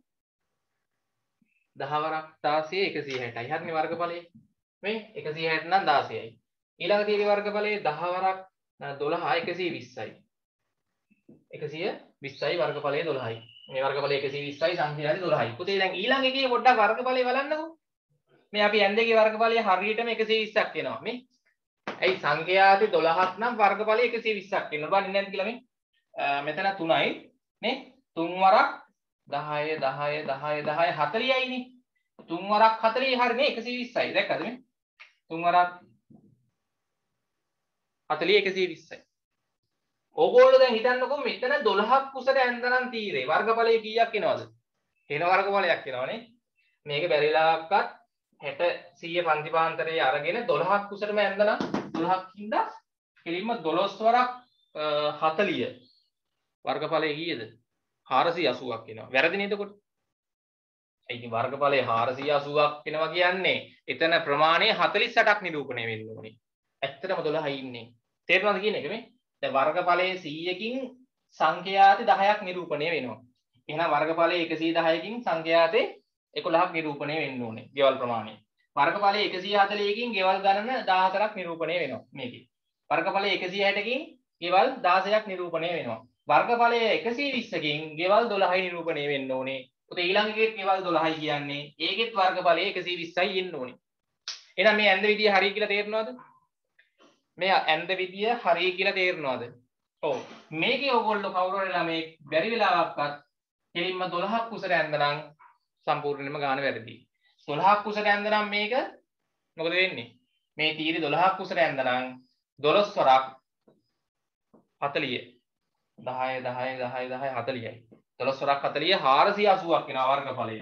දහ වරක් දාසය එකසිය හැටයි. හරිනේ වර්ගඵලය. මේ එකසිය හැට නම් දාසයයි. ඊළඟ තීරේ වර්ගඵලය දහ වරක් දොළහ එකසිය විස්සයි. එකසිය විස්සයි වර්ගඵලය දොළහයි. මේ වර්ගඵලය එකසිය විස්සයි සංඛ්‍යාතය දොළහයි. පුතේ දැන් ඊළඟ එකේ පොඩ්ඩක් වර්ගඵලය බලන්නකෝ. මේ අපි n දෙකේ වර්ගඵලය හරියටම එකසිය විස්සක් එනවා මේ. ඇයි සංඛ්‍යාතේ දොළහක් නම් වර්ගඵලය එකසිය විස්සක් එනවා. බලන්න නැද්ද කියලා මේ. මෙතන තුනයි නේ. තුන් වරක් දහය දහය දහය දහය හතලියයි නේ. තුන් වරක් හතලිය හරිනේ එකසිය විස්සයි. දැක්කද මේ? තුන් වරක් හතලිය එකසිය විස්සයි. ඕගොල්ලෝ දැන් හිතන්නකෝ මෙතන දොළහක් කුසට ඇඳනම් තීරේ වර්ගඵලය කීයක් එනවද? එන වර්ගඵලයක් එනවනේ. මේක බැරිලාක්වත් හැට සීය පන්තිපාන්තරයේ අරගෙන දොළහක් කුසටම ඇඳනම් දොළහක් හින්දා කෙලින්ම දොළොස් වරක් හතලිය වර්ගඵලය කීයද? හාරසිය අසූවක් එනවා. වැරදි නේද කොට? ඒ ඉතින් වර්ගඵලය හාරසිය අසූවක් එනවා කියන්නේ එතන ප්‍රමාණය හතළිස් අටක් නිරූපණය වෙන්න ඕනේ. ඇත්තටම දොළහයි ඉන්නේ. තේරුණාද කියන එක මේ? දැන් වර්ගඵලයේ සීයකින් සංඛ්‍යාතේ දහයක් නිරූපණය වෙනවා. එහෙනම් වර්ගඵලයේ එකසිය දහයකින් සංඛ්‍යාතේ එකොළහක් නිරූපණය වෙන්න ඕනේ. ගෙවල් ප්‍රමාණය. වර්ගඵලයේ එකසිය හතළිහකින් ගෙවල් ගණන දහහතරක් නිරූපණය වෙනවා මේකේ. වර්ගඵලයේ එකසිය හැටකින් ගෙවල් දාසයක් නිරූපණය වෙනවා. වර්ගඵලයේ එකසිය විස්සකින් ගෙවල් දොළහයි නිරූපණය වෙන්න ඕනේ. පුතේ ඊළඟ එකේ ගෙවල් දොළහයි කියන්නේ ඒකෙත් වර්ගඵලයේ එකසිය විස්සයි එන්න ඕනේ. එහෙනම් මේ ඇන්ද විදිය හරිය කියලා තේරෙනවද? මේ ඇන්ද විදිය හරිය කියලා තේරෙනවද? ඔව්. මේකේ ඕගොල්ලෝ කවුරු හරි ළමයි බැරි වෙලාවක්වත් කෙලින්ම දොළහක් කුසට ඇන්දනම් සම්පූර්ණයෙන්ම ගාන වැරදි. දොළහක් කුසට ඇන්දනම් මේක මොකද වෙන්නේ? මේ තීරි දොළහක් කුසට ඇන්දනම් දොළොස් වරක් හතලිය දහය දහය දහය දහය හතලියයි. දොළොස් වරක් හතලිය හාරසිය අසූවක් වෙනවා වර්ගඵලය.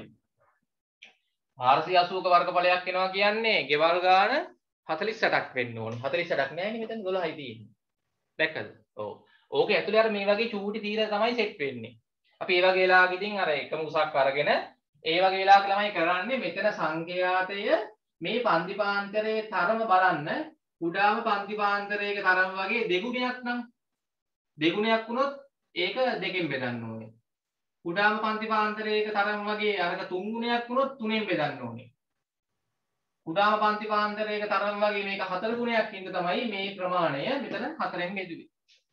හාරසිය අසූක වර්ගඵලයක් එනවා කියන්නේ ගෙවල් ගාන හතළිස් අටක් වෙන්න ඕනේ. හතළිස් අටක් නෑනේ මෙතන දොළහයි තියෙන්නේ. දැක්කද? ඔව්. ඕකේ ඇතුලේ අර මේ වගේ චූටි තීර තමයි සෙට් වෙන්නේ. අපි ඒ වගේ වෙලාවක ඉතින් අර එකම උසක් අරගෙන ඒ වගේ වෙලාවක ළමයි කරන්නේ මෙතන සංඛ්‍යාතය මේ පන්තිපාන්තරයේ තරම බලන්න කුඩාම පන්තිපාන්තරයක තරම වගේ දෙගුණයක් නම් දෙගුණයක් වුණොත් ඒක දෙකෙන් බෙදන්න ඕනේ. කුඩාම පන්තිපාන්තරයක තරම වගේ අරක තුන් ගුණයක් වුණොත් තුනෙන් බෙදන්න ඕනේ. කුඩාම පන්තිපාන්තරයක තරම වගේ මේක හතර ගුණයක් හින්දා තමයි මේ ප්‍රමාණය මෙතන හතරෙන් බෙදුවේ.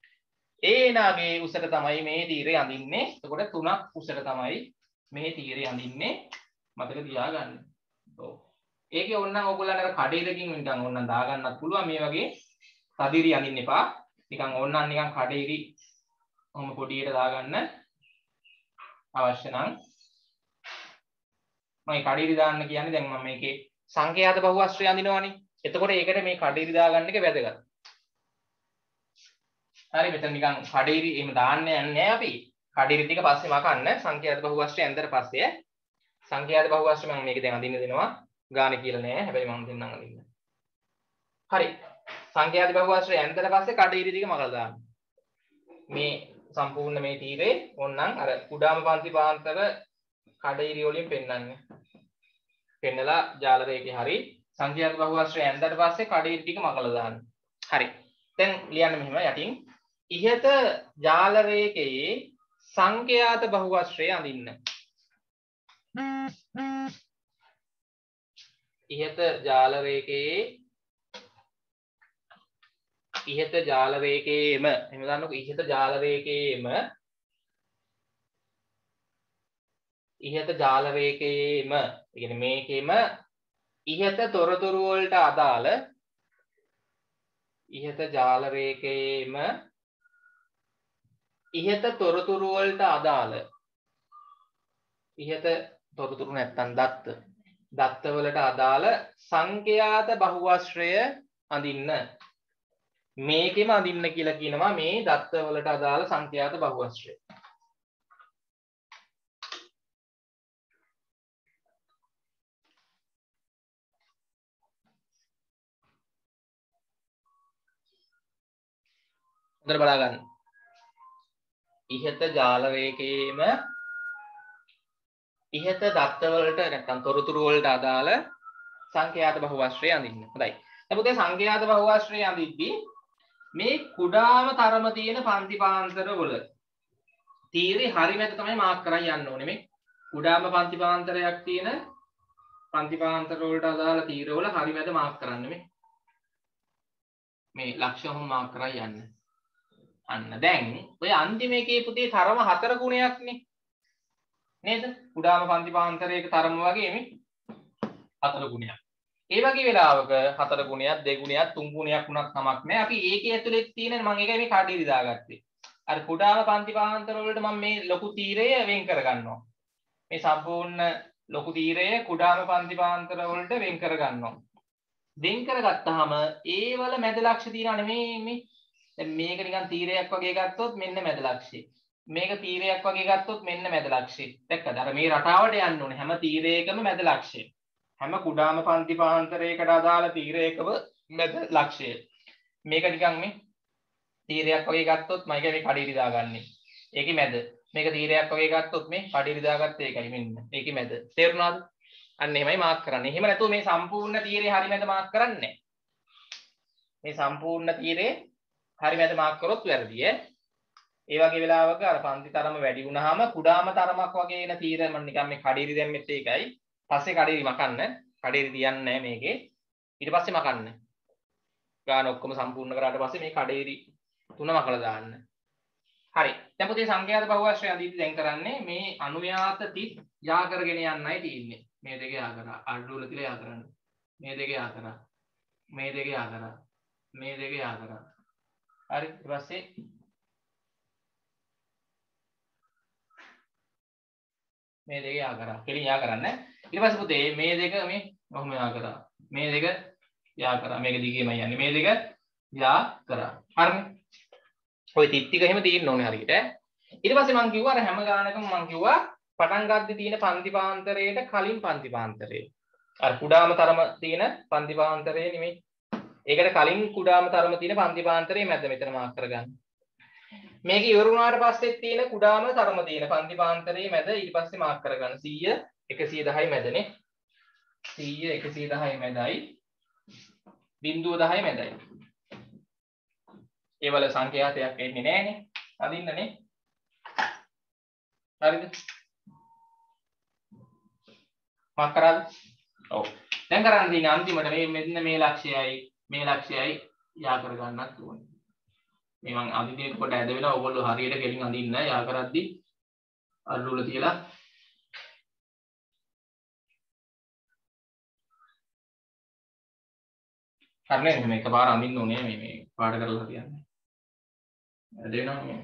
ඒ නාගේ උසට තමයි මේ තීරය අඳින්නේ. එතකොට තුනක් උසට තමයි මේ තීරය අඳින්නේ. මතක තියාගන්න. ඔව්. ඒකේ ඕනනම් ඕගොල්ලන්ට අර කඩේලකින් නිකන් ඕනනම් දාගන්නත් පුළුවන් මේ වගේ තදිරි අඳින්න එපා. නිකන් ඕනනම් නිකන් කඩේරි ඔහොම පොඩියට දාගන්න අවශ්‍ය නම් මම කඩේරි දාන්න කියන්නේ දැන් මම මේකේ සංඛ්‍යාත බහුවස්ත්‍රය අඳිනවනේ. එතකොට ඒකට මේ කඩේරි දාගන්න එක වැදගත්. හරි මෙතන නිකන් කඩේරි එහෙම දාන්න යන්නේ නැහැ අපි. කඩේරි ටික පස්සේ මකන්න සංඛ්‍යාත බහුවස්ත්‍රය ඇන්දට පස්සේ සංඛ්‍යාත බහුවස්ත්‍රය මම මේක දැන් අඳින්න දෙනවා. ගානේ කියලා නෑ. හැබැයි මම දෙන්නම් අඳින්න. හරි. සංඛ්‍යාත බහුවස්ත්‍රය ඇන්දට පස්සේ කඩේරි ටික මකලා දාන්න. මේ සම්පූර්ණ මේ තීරේ ඕනනම් අර කුඩාම පන්ති පාන්තර කඩේරි වලින් පෙන්වන්නේ. පෙන්නලා ජාල රේඛේ හරි සංඛ්‍යාත බහුවස්ත්‍රය ඇන්දට පස්සේ කඩේරි ටික මකලා දාන්න. හරි. දැන් ලියන්න මෙහෙම යටින් ඉහත ජාල රේඛයේ සංඛ්‍යාත බහුවශ්‍රය අඳින්න. ඉහත ජාල රේඛයේ ඉහත ජාල රේඛයේම එහෙම දාන්නකො ඉහත ජාල රේඛයේම ඉහත ජාල රේඛයේම ඒ කියන්නේ මේකෙම ඉහත තොරතුරු වලට අදාළ ඉහත ජාල රේඛයේම ඉහත තොරතුරු වලට අදාළ ඉහත තොරතුරු නැත්තම් දත්ත දත්ත වලට අදාළ සංඛ්‍යාත බහුවශ්‍රය අඳින්න. මේකෙම අඳින්න කියලා කියනවා මේ දත්ත වලට අදාළ සංඛ්‍යාත බහුවශ්‍රය. හොඳට බලා ගන්න. ඉහත ජාල රේඛයේම ඉහත දත්ත වලට නැත්නම් තොරතුරු වලට අදාළ සංඛ්‍යාත බහුවශ්‍රය අඳින්න. හොඳයි. දැන් පුතේ සංඛ්‍යාත බහුවශ්‍රය අඳිද්දී මේ කුඩාම තරම තියෙන පන්ති පාන්තර වල තීරේ හරි මැද තමයි මාක් කරන් යන්න ඕනේ. මේ කුඩාම පන්ති පාන්තරයක් තියෙන පන්ති පාන්තර වලට අදාළ තීර වල හරි මැද මාක් කරන්න මේ. මේ ලක්ෂණ මාක් කරන් යන්න. අන්න දැන් ඔය අන්තිම එකේ පුතේ තරම හතර ගුණයක්නේ. නේද? කුඩාම පන්ති පාන්තරයක තරම වගේ මේ හතර ගුණයක්. ඒ වගේ වෙලාවක හතර ගුණයක්, දෙක ගුණයක්, තුන් ගුණයක් වුණත් කමක් නැහැ. අපි ඒකේ ඇතුලේ තියෙන මම ඒකයි මේ කඩේරි දාගත්තේ. අර කුඩාම පන්ති පාන්තර වලට මම මේ ලොකු තීරය වෙන් කර ගන්නවා. මේ සම්පූර්ණ ලොකු තීරය කුඩාම පන්ති පාන්තර වලට වෙන් කර ගන්නවා. වෙන් කරගත්තාම ඒ වල මැද ලක්ෂ තියෙනවා නෙමෙයි මේ. දැන් මේක නිකන් තීරයක් වගේ ගත්තොත් මෙන්න මැද ලක්ෂය. මේක තීරයක් වගේ ගත්තොත් මෙන්න මැද ලක්ෂය. දැක්කද? අර මේ රටාවට යන්න ඕනේ හැම තීරයකම මැද ලක්ෂය. හැම කුඩාම පන්ති පාන්තරයකට අදාළ තීරයකම මැද ලක්ෂය. මේක නිකන් මේ තීරයක් වගේ ගත්තොත් මම කියන්නේ කඩේරි දාගන්නේ. ඒකේ මැද. මේක තීරයක් වගේ ගත්තොත් මේ කඩේරි දාගත්ත ඒකයි මෙන්න. ඒකේ මැද. තේරුණාද? අන්න එහෙමයි මාක් කරන්නේ. එහෙම නැතුව මේ සම්පූර්ණ තීරේ හරි මැද මාක් කරන්නේ නැහැ. මේ සම්පූර්ණ තීරේ හරි මැද මාක් කරොත් වැරදි ඈ. ඒ වගේ වෙලාවක අර පන්ති තරම වැඩි වුණාම කුඩාම තරමක් වගේ එන තීර මම නිකන් මේ කඩේරි දැම්මෙත් ඒකයි. පස්සේ කඩේරි මකන්න. කඩේරි තියන්නේ නැහැ මේකේ. ඊට පස්සේ මකන්න. ගාන ඔක්කොම සම්පූර්ණ කරාට පස්සේ මේ කඩේරි තුන මකලා දාන්න. හරි. දැන් පුතේ සංඛ්‍යාත බහුවශ්‍රය අදීදී දැන් කරන්නේ මේ අනුයාත තිත් යා කරගෙන යන්නයි තියෙන්නේ. මේ දෙක යා කරා. අඩු වල තියලා යා කරන්න. මේ දෙක යා කරා. මේ දෙක යා කරා. මේ දෙක යා කරා. හරි. ඊට පස්සේ මේ දෙක යා කරා. කෙලින් යා කරන්න. ඊට පස්සේ පුතේ මේ දෙක මේ කොහොම යා කරා. මේ දෙක යා කරා. මේක දිගේම යන්නේ. මේ දෙක යා කරා. හරිනේ. ඔය තිත් ටික එහෙම තියෙන්න ඕනේ හරියට. ඊට පස්සේ මම කිව්වා අර හැම ගානකම මම කිව්වා පටන් ගද්දි තියෙන පන්ති පාන්තරයට කලින් පන්ති පාන්තරය. අර කුඩාම තරම තියෙන පන්ති පාන්තරය නෙමෙයි. ඒකට කලින් කුඩාම තරම තියෙන පන්ති පාන්තරයේ මැද මෙතන මාක් කරගන්න. මේක ඉවර වුණාට පස්සේ තියෙන කුඩාම තරම තියෙන පන්ති පාන්තරයේ මැද ඊට පස්සේ මාක් කරගන්න. සීය එකසිය දහයි මැදනේ. සීය එකසිය දහයි මැදයි. බිංදුව දහයි මැදයි. ඒ වල සංඛ්‍යාතයක් එන්නේ නැහනේ. අදින්නනේ. හරිද? මාක් කරාද? ඔව්. දැන් කරන්න තියෙන අන්තිමට මේ මෙන්න මේ ලක්ෂයයි මේ ලක්ෂයයි යා කර ගන්නත් ඕනේ. මේ මං අදින්නේ කොට ඇද වෙලා ඔයගොල්ලෝ හරියට ගෙලින් අදින්න යා කරද්දි අල්ලු වල තියලා හරිනේ මේක පාර අඳින්න ඕනේ මේ මේ පාඩ කරලා තියන්නේ. ඇද වෙනවා මේ.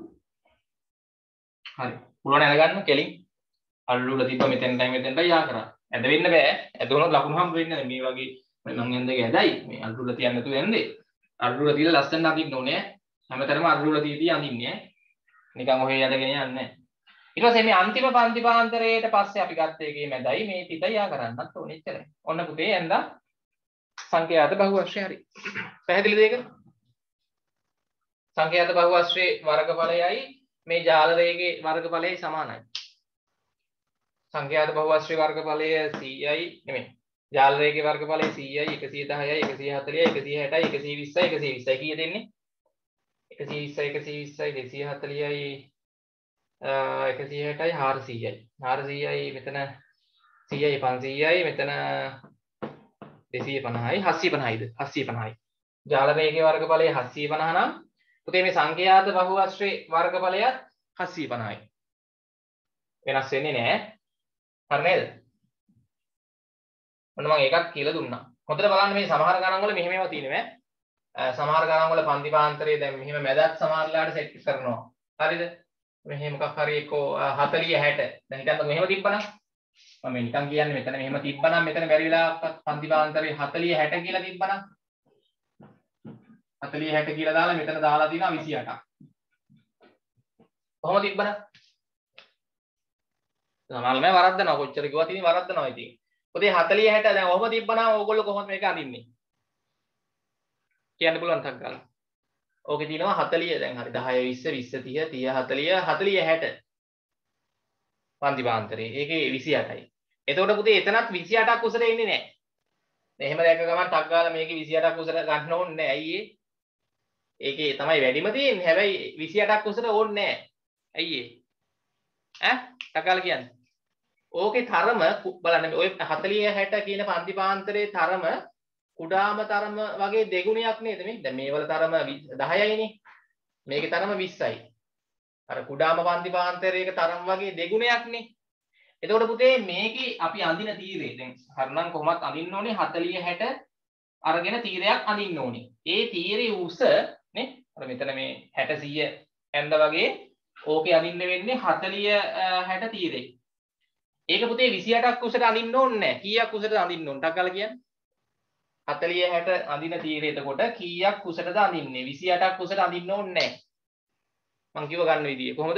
හරි. පුළුවන් අරගන්න කෙලින් අල්ලු වල තිබ්බ මෙතෙන්ටයි මෙතෙන්ටයි යා කරා. ඇද වෙන්න බෑ. ඇද වුණොත් ලකුණු හම්බ වෙන්නේ නැහැ. මේ වගේ මං යන්නේ ඇදයි. මේ අල්ලු වල තියන්න නැතුව යන්නේ. අල්ලු වල තියලා ලස්සන අඳින්න ඕනේ. හැමතැනම අල්ලු වල තියදී අඳින්නේ ඈ. නිකන් ඔහෙ යදගෙන යන්නේ නැහැ. ඊට පස්සේ මේ අන්තිම පන්ති පාන්තරයට පස්සේ අපි ගත්ත එකේ මැදයි මේ තිතයි යා කරන්නත් ඕනේ ඉච්චරයි. ඔන්න පුතේ එන්දා සංඛ්‍යාත බහුවශ්‍රය හරි. පැහැදිලිද ඒක? සංඛ්‍යාත බහුවශ්‍රයේ වර්ගඵලයයි මේ ජාල රේඛයේ වර්ගඵලයයි සමානයි. සංඛ්‍යාත බහුවශ්‍රයේ වර්ගඵලය සීයයි නෙමෙයි. ජාල රේඛයේ වර්ගඵලය සීයයි එකසිය දහයයි එකසිය හතළිහයි එකසිය හැටයි එකසිය විස්සයි එකසිය විස්සයි කීයද එන්නේ? එකසිය විස්සයි එකසිය විස්සයි දෙසිය හතලිහයි එකසිය හැටයි හාරසීයයි හාරසීයයි මෙතන සීයයි පන්සීයයි මෙතන දෙසිය පනහයි හත්සිය පනහයිද හත්සිය පනහයි ජාල රේඛයේ වර්ගඵලය හත්සිය පනහ නම් පුතේ මේ සංඛ්‍යාත බහුවශ්‍රේ වර්ගඵලයත් හත්සිය පනහයි වෙනස් වෙන්නේ නැහැ හරි නේද ඔන්න මම ඒකක් කියලා දුන්නා හොඳට බලන්න මේ සමහර ගණන් වල මෙහෙම ඒවා තියෙනවා සමහර ගණන් වල පන්තිපාන්තරයේ දැන් මෙහෙම මැදත් සමහරලාට සෙට් කරනවා හරිද මෙහෙම මොකක් හරි එක්කෝ හතලිය හැට දැන් හිතන්න මෙහෙම තිබ්බනම් මම නිකන් කියන්නේ මෙතන මෙහෙම තිබ්බනම් මෙතන බැරි වෙලාවක්වත් පන්තිපාන්තරයේ හතලිය හැට කියලා තිබ්බනම් හතලිය හැට කියලා දාලා මෙතන දාලා තියෙනවා විසි අටක් කොහොම තිබ්බනම් සමහරවල් මම වරද්දනවා කොච්චර කිව්වත් ඉතින් වරද්දනවා ඉතින් පොතේ හතලිය හැට දැන් ඔහොම තිබ්බනම් ඕගොල්ලෝ කොහොමද මේක අඳින්නේ කියන්න පුළුවන් ටක් ගාලා ඕකේ තියෙනවා හතලිය දැන් හරි දහය විස්ස විස්ස තිහ තිහ හතලිය හතලිය හැට පන්තිපාන්තරේ ඒකේ විසි අටයි එතකොට පුතේ එතනත් විසි අටක් උසට එන්නේ නැහැ එහෙම දැක්ක ගමන් ටක් ගාලා මේකේ විසි අටක් උසට ගන්න ඕනේ නැහැ ඇයි ඒ ඒකේ තමයි වැඩිම තියෙන්නේ හැබැයි විසි අටක් උසට ඕනේ නැහැ ඇයි ඒ ඈ ටක් ගාලා කියන්නේ ඕකේ තරම බලන්න ඔය හතලිය හැට කියන පන්තිපාන්තරේ තරම කුඩාම තරම වගේ දෙගුණයක් නේද මේ දැන් මේවල තරම දහයයිනේ මේකේ තරම විස්සයි අර කුඩාම පන්තිපාන්තරයක තරම වගේ දෙගුණයක් නේ එතකොට පුතේ මේකේ අපි අඳින තීරේ දැන් හරනම් කොහොමත් අඳින්න ඕනේ හතලිය හැට අරගෙන තීරයක් අඳින්න ඕනේ ඒ තීරේ උස නේ අර මෙතන මේ හැට සීය ඇඳ වගේ ඕකේ අඳින්න වෙන්නේ හතලිය හැට තීරේ ඒක පුතේ විසි අටක් උසට අඳින්න ඕනේ නැහැ කීයක් උසට අඳින්න ඕන ටක් ගාලා කියන්න හතලිය හැට අඳින තීරය එතකොට කීයක් කුසටද අඳින්නේ විසි අටක් කුසට අඳින්න ඕනේ නැහැ මං කිව්ව ගන්න විදිය කොහොමද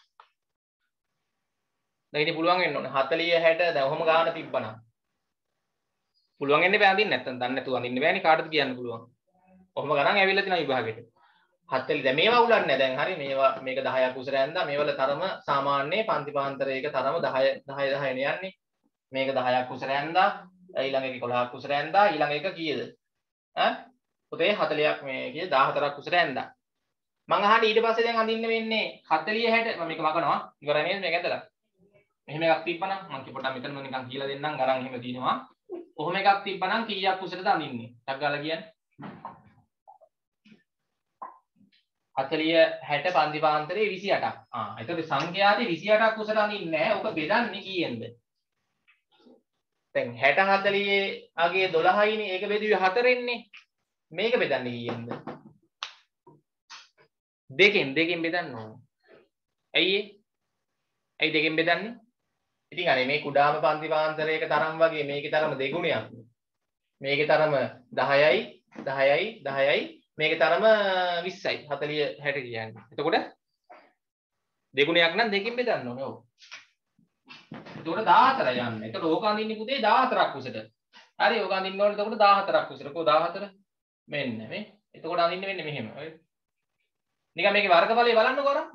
දැන් ඉතින් පුළුවන් වෙන්න ඕනේ හතලිය හැට දැන් ඔහොම ගාන තිබ්බනම් පුළුවන් වෙන්නේ බෑ අඳින්න නැත්තම් දන්නේ නැතුව අඳින්න බෑනේ කාටද කියන්න පුළුවන් ඔහොම ගණන් ඇවිල්ලා තියෙනවා විභාගෙට හතලිය දැන් මේවා උලන්නේ දැන් හරි මේවා මේක දහයක් කුසට ඇඳලා මේවල තරම සාමාන්‍ය පන්තිපාන්තරයක තරම දහය දහය දහය නේ යන්නේ මේක දහයක් කුසට ඇඳලා ඊළඟ එක එකොළහක් කුසට ඇඳා ඊළඟ එක කීයද ඈ පුතේ හතලියක් මේ කීයද දහහතරක් කුසට ඇඳා මං අහන්නේ ඊට පස්සේ දැන් අඳින්න වෙන්නේ හතලිය හැට මම මේක මකනවා ඉවරයි නේද මේක ඇඳලා මෙහෙම එකක් තිබ්බනම් මං පොඩ්ඩක් මෙතනම නිකන් කියලා දෙන්නම් ගණන් එහෙම තියෙනවා කොහොම එකක් තිබ්බනම් කීයක් කුසටද අඳින්නේ ටක් ගාලා කියන්නේ හතලිය හැට පන්තිපාන්තරේ විසි අටක් ආ එතකොට සංඛ්‍යාතේ විසි අටක් කුසට අඳින්නේ නැහැ ඔක බෙදන්නේ කීයෙන්ද දැන් හැට හතලිය අගේ දොළහයිනේ ඒක බෙදුවේ හතරෙන්නේ මේක බෙදන්නේ කීයෙන්ද දෙකෙන් දෙකෙන් බෙදන්න ඕන ඇයි ඒ ඇයි දෙකෙන් බෙදන්නේ ඉතින් අනේ මේ කුඩාම පන්තිපාන්තරයක තරම් වගේ මේකේ තරම දෙගුණයක් මේකේ තරම දහයයි දහයයි දහයයි මේකේ තරම විස්සයි හතලිය හැට කියන්නේ එතකොට දෙගුණයක් නම් දෙකෙන් බෙදන්න ඕනේ ඔව් එතකොට දහහතර යන්න. එතකොට ඕක අඳින්නේ පුතේ දහහතරක් උසට. හරි ඕක අඳින්න ඕනේ එතකොට දහහතරක් උසට. කො දහහතර මෙන්න මේ. එතකොට අඳින්න වෙන්නේ මෙහෙම. නිකන් මේකේ වර්ගඵලය බලන්නකො අර.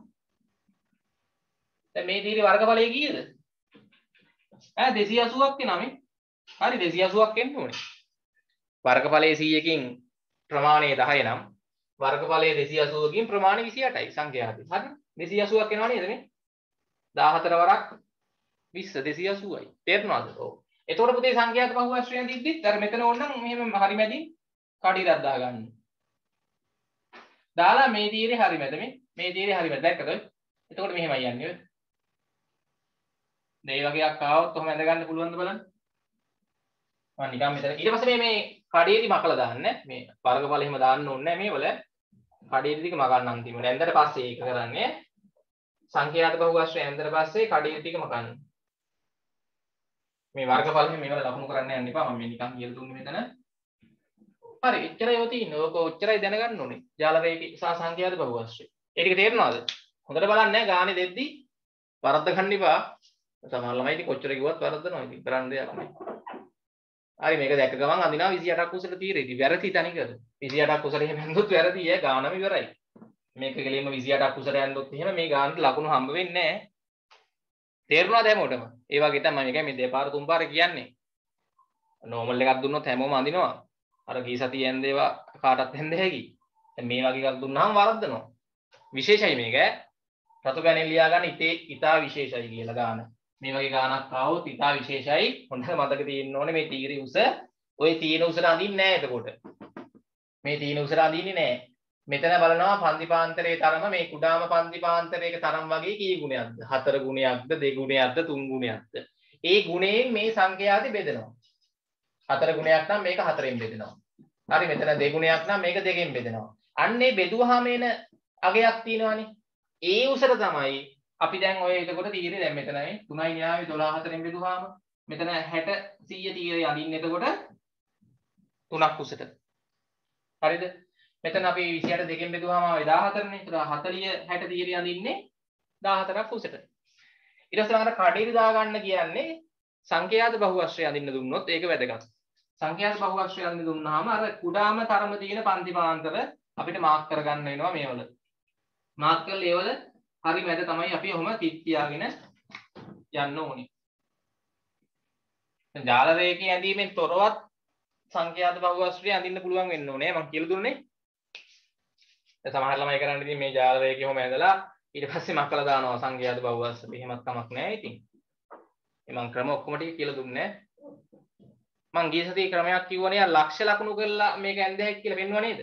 දැන් මේ තීරේ වර්ගඵලය කීයද? ඈ දෙසිය අසූවක් එනවා මේ. හරි දෙසිය අසූවක් එන්න ඕනේ. වර්ගඵලයේ සීයකින් ප්‍රමාණය දහය නම් වර්ගඵලයේ දෙසිය අසූවකින් ප්‍රමාණය විසි අටයි සංඛ්‍යාතේ. හරි දෙසිය අසූවක් එනවා නේද මේ? දහහතර වරක් විස්ස දෙසිය අසූවයි. තේරුණාද? ඔව්. එතකොට පුතේ සංඛ්‍යාත බහුවශ්‍රයන් දිද්දිත් අර මෙතන ඕනනම් මෙහෙම හරි මැදින් කඩිරක් දාගන්න. දාලා මේ තීරේ හරි මැද මේ මේ තීරේ හරි මැද දැක්කද? එතකොට මෙහෙමයි යන්නේ ඔය. මේ වගේක් ආවොත් කොහොම ඇඳ ගන්න පුළුවන්ද බලන්න. මම නිකන් මෙතන ඊට පස්සේ මේ මේ කඩේදි මකලා දාන්න මේ වර්ගඵල එහෙම දාන්න ඕනේ නැහැ මේවල. කඩේදි ටික මකන්න අන්තිමට. ඇඳලා පස්සේ ඒක කරන්නේ සංඛ්‍යාත බහුවශ්‍රය ඇඳලා පස්සේ කඩේදි ටික මකන්න. මේ වර්ගඵල එහෙම මේවල ලකුණු කරන්න යන්න එපා. මම මේ නිකන් කියලා දුන්නේ මෙතන. හරි එච්චරයි ඔය තියෙන්නේ. ඕක ඔච්චරයි දැනගන්න ඕනේ. ජාල රේඛී සහ සංඛ්‍යාත බහුවශ්‍රය. ඒ ටික තේරෙනවද? හොඳට බලන්න ගානේ දෙද්දි වරද්ද ගන්න එපා. සමහර ළමයි ඉතින් කොච්චර කිව්වත් වරද්දනවා. ඉතින් කරන්න දෙයක් නැහැ. හරි මේක දැක්ක ගමන් අඳිනවා විසි අටක් කුසල තීරේ. ඉතින් වැරදි තනිකර. විසි අටක් කුසල එහෙම ඇඳුත් වැරදි ඈ ගානම ඉවරයි. මේක කෙලින්ම විසි අටක් කුසල ඇඳුත් එහෙම මේ ගානට ලකුණු හම්බ වෙන්නේ නැහැ. තේරුණාද හැමෝටම? ඒ වගේ තමයි මේක මේ දෙපාර තුන් පාර කියන්නේ. නෝමල් එකක් දුන්නොත් හැමෝම අඳිනවා. අර කී සතිය ඇඳේවා කාටත් ඇඳ හැකි. දැන් මේ වගේ එකක් දුන්නාම වරද්දනවා. විශේෂයි මේක. රතු පැනෙන් ලියා ගන්න ඉතේ ඉතා විශේෂයි කියලා ගාන. මේ වගේ ගානක් ආවොත් ඉතා විශේෂයි. හොඳට මතක තියෙන්න ඕනේ මේ තීරි උස ඔය තියෙන උසට අඳින්නේ නැහැ එතකොට. මේ තියෙන උසට අඳින්නේ නැහැ. මෙතන බලනවා පන්තිපාන්තරයේ තරම මේ කුඩාම පන්තිපාන්තරයක තරම් වගේ කී ගුණයක්ද? හතර ගුණයක්ද, දෙක ගුණයක්ද, තුන් ගුණයක්ද? ඒ ගුණයෙන් මේ සංඛ්‍යාති බෙදෙනවා. හතර ගුණයක් නම් මේක හතරෙන් බෙදෙනවා. හරි මෙතන දෙගුණයක් නම් මේක දෙකෙන් බෙදෙනවා. අන්නේ බෙදුවාම එන අගයක් තියෙනවානේ. ඒ උසට තමයි අපි දැන් ඔය එතකොට තීරේ දැන් මෙතනයි තුනයි න්යාය දොළහ හතරෙන් බෙදුවාම මෙතන හැට සීය තීරේ අඳින්න එතකොට තුනක් උසට. හරිද? මෙතන අපි විසි අට දෙකෙන් බෙදුවාම ආවේ දාහතරනේ. ඒතර හතළිය හැට තීරේ අඳින්නේ දාහතරක් උසට. ඊට පස්සේ අර කඩේට දාගන්න කියන්නේ සංඛ්‍යාත බහුවශ්‍රය අඳින්න දුන්නොත් ඒක වැදගත්. සංඛ්‍යාත බහුවශ්‍රය අඳින්න දුන්නාම අර කුඩාම තරම තියෙන පන්තිපාන්තර අපිට මාක් කරගන්න වෙනවා මේවල. මාක් කරලා ඒවල හරි මැද තමයි අපි ඔහොම තිත් තියාගෙන යන්න ඕනේ. දැන් ජාල රේඛයේ ඇඳීමෙන් තොරවත් සංඛ්‍යාත බහුවශ්‍රය අඳින්න පුළුවන් වෙන්න ඕනේ. මම කියලා දුන්නේ. දැන් සමහර ළමයි කරන්නේ ඉතින් මේ ජාල රේඛය ඔහොම ඇඳලා ඊට පස්සේ මකලා දානවා සංඛ්‍යාත බහුවශ්‍රය. එහෙමත් කමක් නැහැ ඉතින්. මම ක්‍රම ඔක්කොම ටික කියලා දුන්නේ මං ගිය සතියේ ක්‍රමයක් කිව්වනේ ලක්ෂ ලකුණු කරලා මේක ඇඳ හැක් කියලා පෙන්වුවා නේද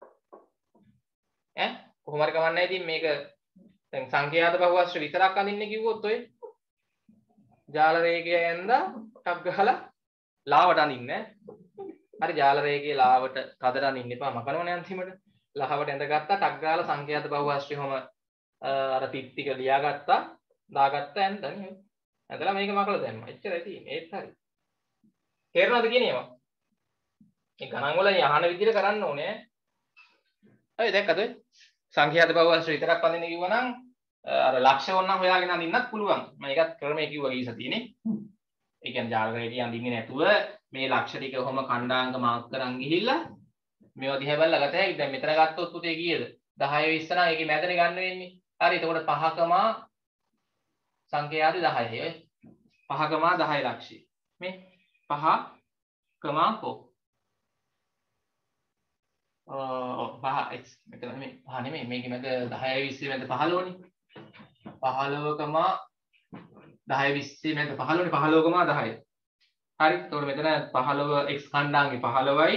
ඈ කොහොම හරි කමන්නේ ඉතින් මේක දැන් සංඛ්‍යාත බහුවශ්‍ර විතරක් අඳින්න කිව්වොත් ඔය ජාල රේඛය ඇඳලා ටක් ගහලා ලාවට අඳින්න හරි ජාල රේඛයේ ලාවට කදට අඳින්න එපා මකනවනේ අන්තිමට ලාවට ඇඳගත්තා ටක් ගාලා සංඛ්‍යාත බහුවශ්‍රය හැම අර තිත් ටික ලියාගත්තා දාගත්තා ඇඳන්නේ ඇදලා මේක මකලා දැම්මා. එච්චරයි තියෙන්නේ. ඒත් හරි. තේරෙනවද කියන්නේ ඒවා? මේ ගණන් වල යහන විදිහට කරන්න ඕනේ. හරි දැක්කද? සංඛ්‍යාත බහුවශ්‍ර විතරක් අඳින්න කිව්වනම් අර ලක්ෂ ඕනනම් හොයාගෙන අඳින්නත් පුළුවන්. මම ඒකත් ක්‍රමයේ කිව්වා ඊ සතියේනේ. ඒ කියන්නේ ජාල රේඛය අඳින්නේ නැතුව මේ ලක්ෂ ටික කොහොම කණ්ඩාංග මාක් කරන් ගිහිල්ලා මේවා දිහා බලලා ගත හැකියි. දැන් මෙතන ගත්තොත් පුතේ කීයද? දහය විස්ස නම් ඒකේ මැදනේ ගන්න වෙන්නේ. හරි. එතකොට පහකම සංඛ්‍යාති දහයයි ඔය පහකමා දහය ලක්ෂය මේ පහකමා කො ඔව් පහ x මෙතන මේ පහ නෙමෙයි මේකේ මැද දහයයි විස්සයි මැද පහළොවනේ පහළොවකමා දහයයි විස්සයි මැද පහළොවනේ පහළොවකමා දහය හරි එතකොට මෙතන පහළොව x කණ්ඩාංගේ පහළොවයි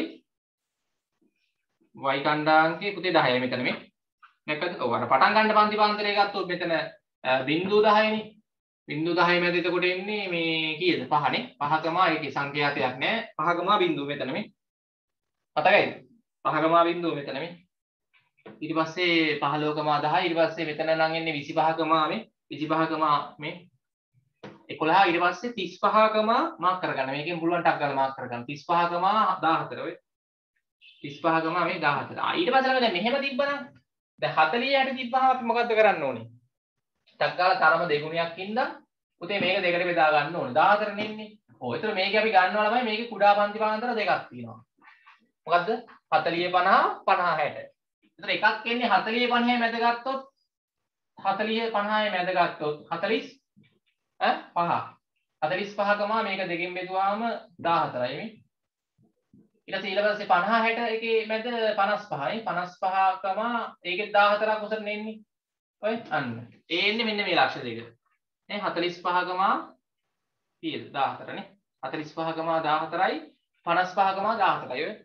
y කණ්ඩාංගේ පුතේ දහයයි මෙතන මේ මේකද ඔව් අර පටන් ගන්න පන්තිපාන්තරය ගත්තොත් මෙතන බිංදුව දහයනේ බිංදුව දහය මැද එතකොට එන්නේ මේ කීයද පහනේ පහකමා ඒකේ සංඛ්‍යාතයක් නැහැ පහකමා බිංදුව මෙතන මේ මතකයිද පහකමා බිංදුව මෙතන මේ ඊට පස්සේ පහළොවකමා දහය ඊට පස්සේ මෙතන නම් එන්නේ විසිපහකමා මේ විසිපහකමා මේ එකොළහ ඊට පස්සේ තිස්පහකමා මාක් කරගන්න මේකෙන් පුළුවන් ටක් ගාලා මාක් කරගන්න තිස්පහකමා දාහතර ඔය තිස්පහකමා මේ දාහතර ආ ඊට පස්සේ ළමයි දැන් මෙහෙම තිබ්බනම් දැන් හතළිය යට තිබ්බහම අපි මොකද්ද කරන්න ඕනේ ටක් ගාලා තරම දෙගුණයක් ඉඳන් පුතේ මේක දෙකට බෙදා ගන්න ඕනේ දාහතර නෙන්නේ ඔව් ඒතර මේක අපි ගන්නවා ළමයි මේකේ කුඩා පන්ති පාන්තර දෙකක් තියෙනවා මොකද්ද හතළිය පනහ පනහ හැට ඒතර එකක් එන්නේ හතළිය පනහේ මැද ගත්තොත් හතළිය පනහේ මැද ගත්තොත් හතළිස් ඈ පහ හතළිස් පහකම මේක දෙකෙන් බෙදුවාම දාහතරයි මේ ඊට පස්සේ ඊළඟට පනහ හැට එකේ මැද පනස් පහයි පනස් පහකම ඒකේ දාහතරක් උසට නෙන්නේ ඔය අන්න ඒ එන්නේ මෙන්න මේ ලක්ෂ දෙක නේ හතළිස් පහකම කීයද දාහතරනේ හතළිස් පහකම දාහතරයි පනස් පහකම දාහතරයි ඔය